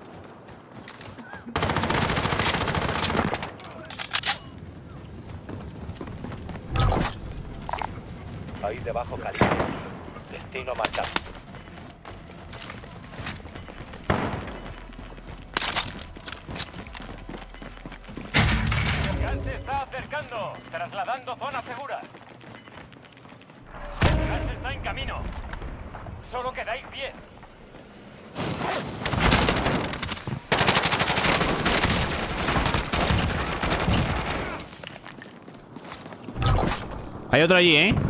Ahí debajo caliente. Destino marcado. El gas se está acercando. Trasladando zona segura. El gas está en camino. Solo quedáis diez. Hay otro allí, ¿eh?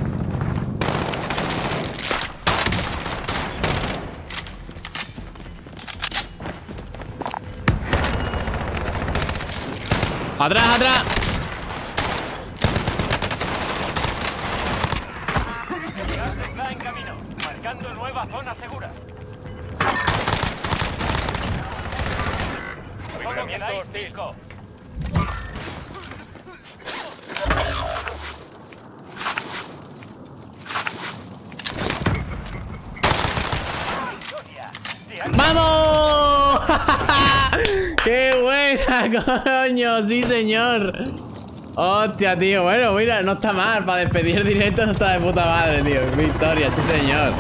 ¡Atrás, atrás! El gas está en camino. Marcando nueva zona segura. Solo quedáis cinco. Victoria. Se han ¡Vamos! ¡Qué buena, coño! ¡Sí, señor! Hostia, tío. Bueno, mira, no está mal. Para despedir directo no está de puta madre, tío. Victoria, sí, señor.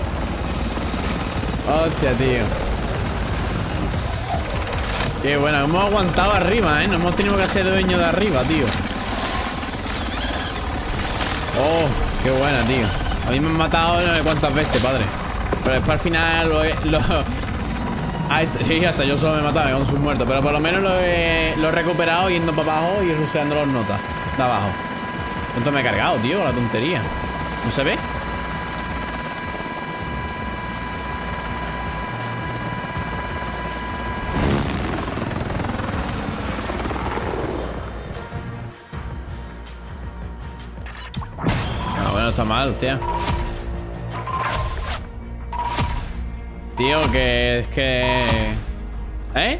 Hostia, tío. Qué bueno. Hemos aguantado arriba, ¿eh? No hemos tenido que hacer dueño de arriba, tío. Oh, qué buena, tío. A mí me han matado no sé cuántas veces, padre. Pero después al final lo he... Lo... Ah, sí, hasta yo solo me he matado con sus muertos. Pero por lo menos lo he, lo he recuperado yendo para abajo y ruseando los notas de abajo. ¿Cuánto me he cargado, tío? La tontería. ¿No se ve? Ah, bueno, está mal, hostia. Tío, que es que... ¿Eh?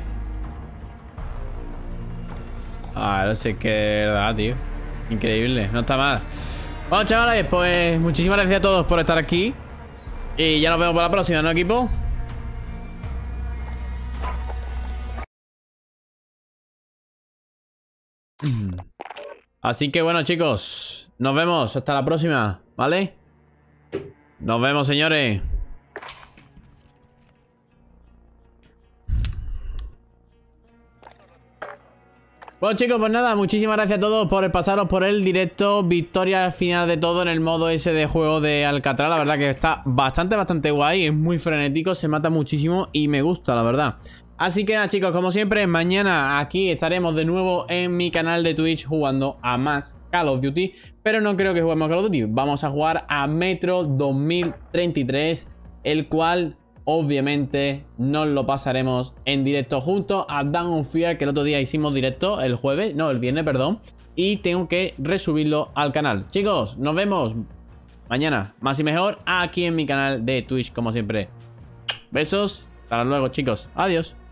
Ah, no sé, que de verdad, tío. Increíble, no está mal. Bueno, chavales, pues muchísimas gracias a todos por estar aquí. Y ya nos vemos para la próxima, ¿no, equipo? Así que bueno, chicos, nos vemos hasta la próxima, ¿vale? Nos vemos, señores. Bueno, chicos, pues nada, muchísimas gracias a todos por pasaros por el directo. Victoria al final de todo en el modo ese de juego de Alcatraz. La verdad que está bastante, bastante guay. Es muy frenético, se mata muchísimo y me gusta, la verdad. Así que nada, chicos, como siempre, mañana aquí estaremos de nuevo en mi canal de Twitch jugando a más Call of Duty. Pero no creo que juguemos a Call of Duty. Vamos a jugar a Metro dos mil treinta y tres, el cual... obviamente nos lo pasaremos en directo junto a Dawn of Fear, que el otro día hicimos directo, el jueves, no, el viernes, perdón. Y tengo que resubirlo al canal. Chicos, nos vemos mañana, más y mejor, aquí en mi canal de Twitch, como siempre. Besos, hasta luego, chicos. Adiós.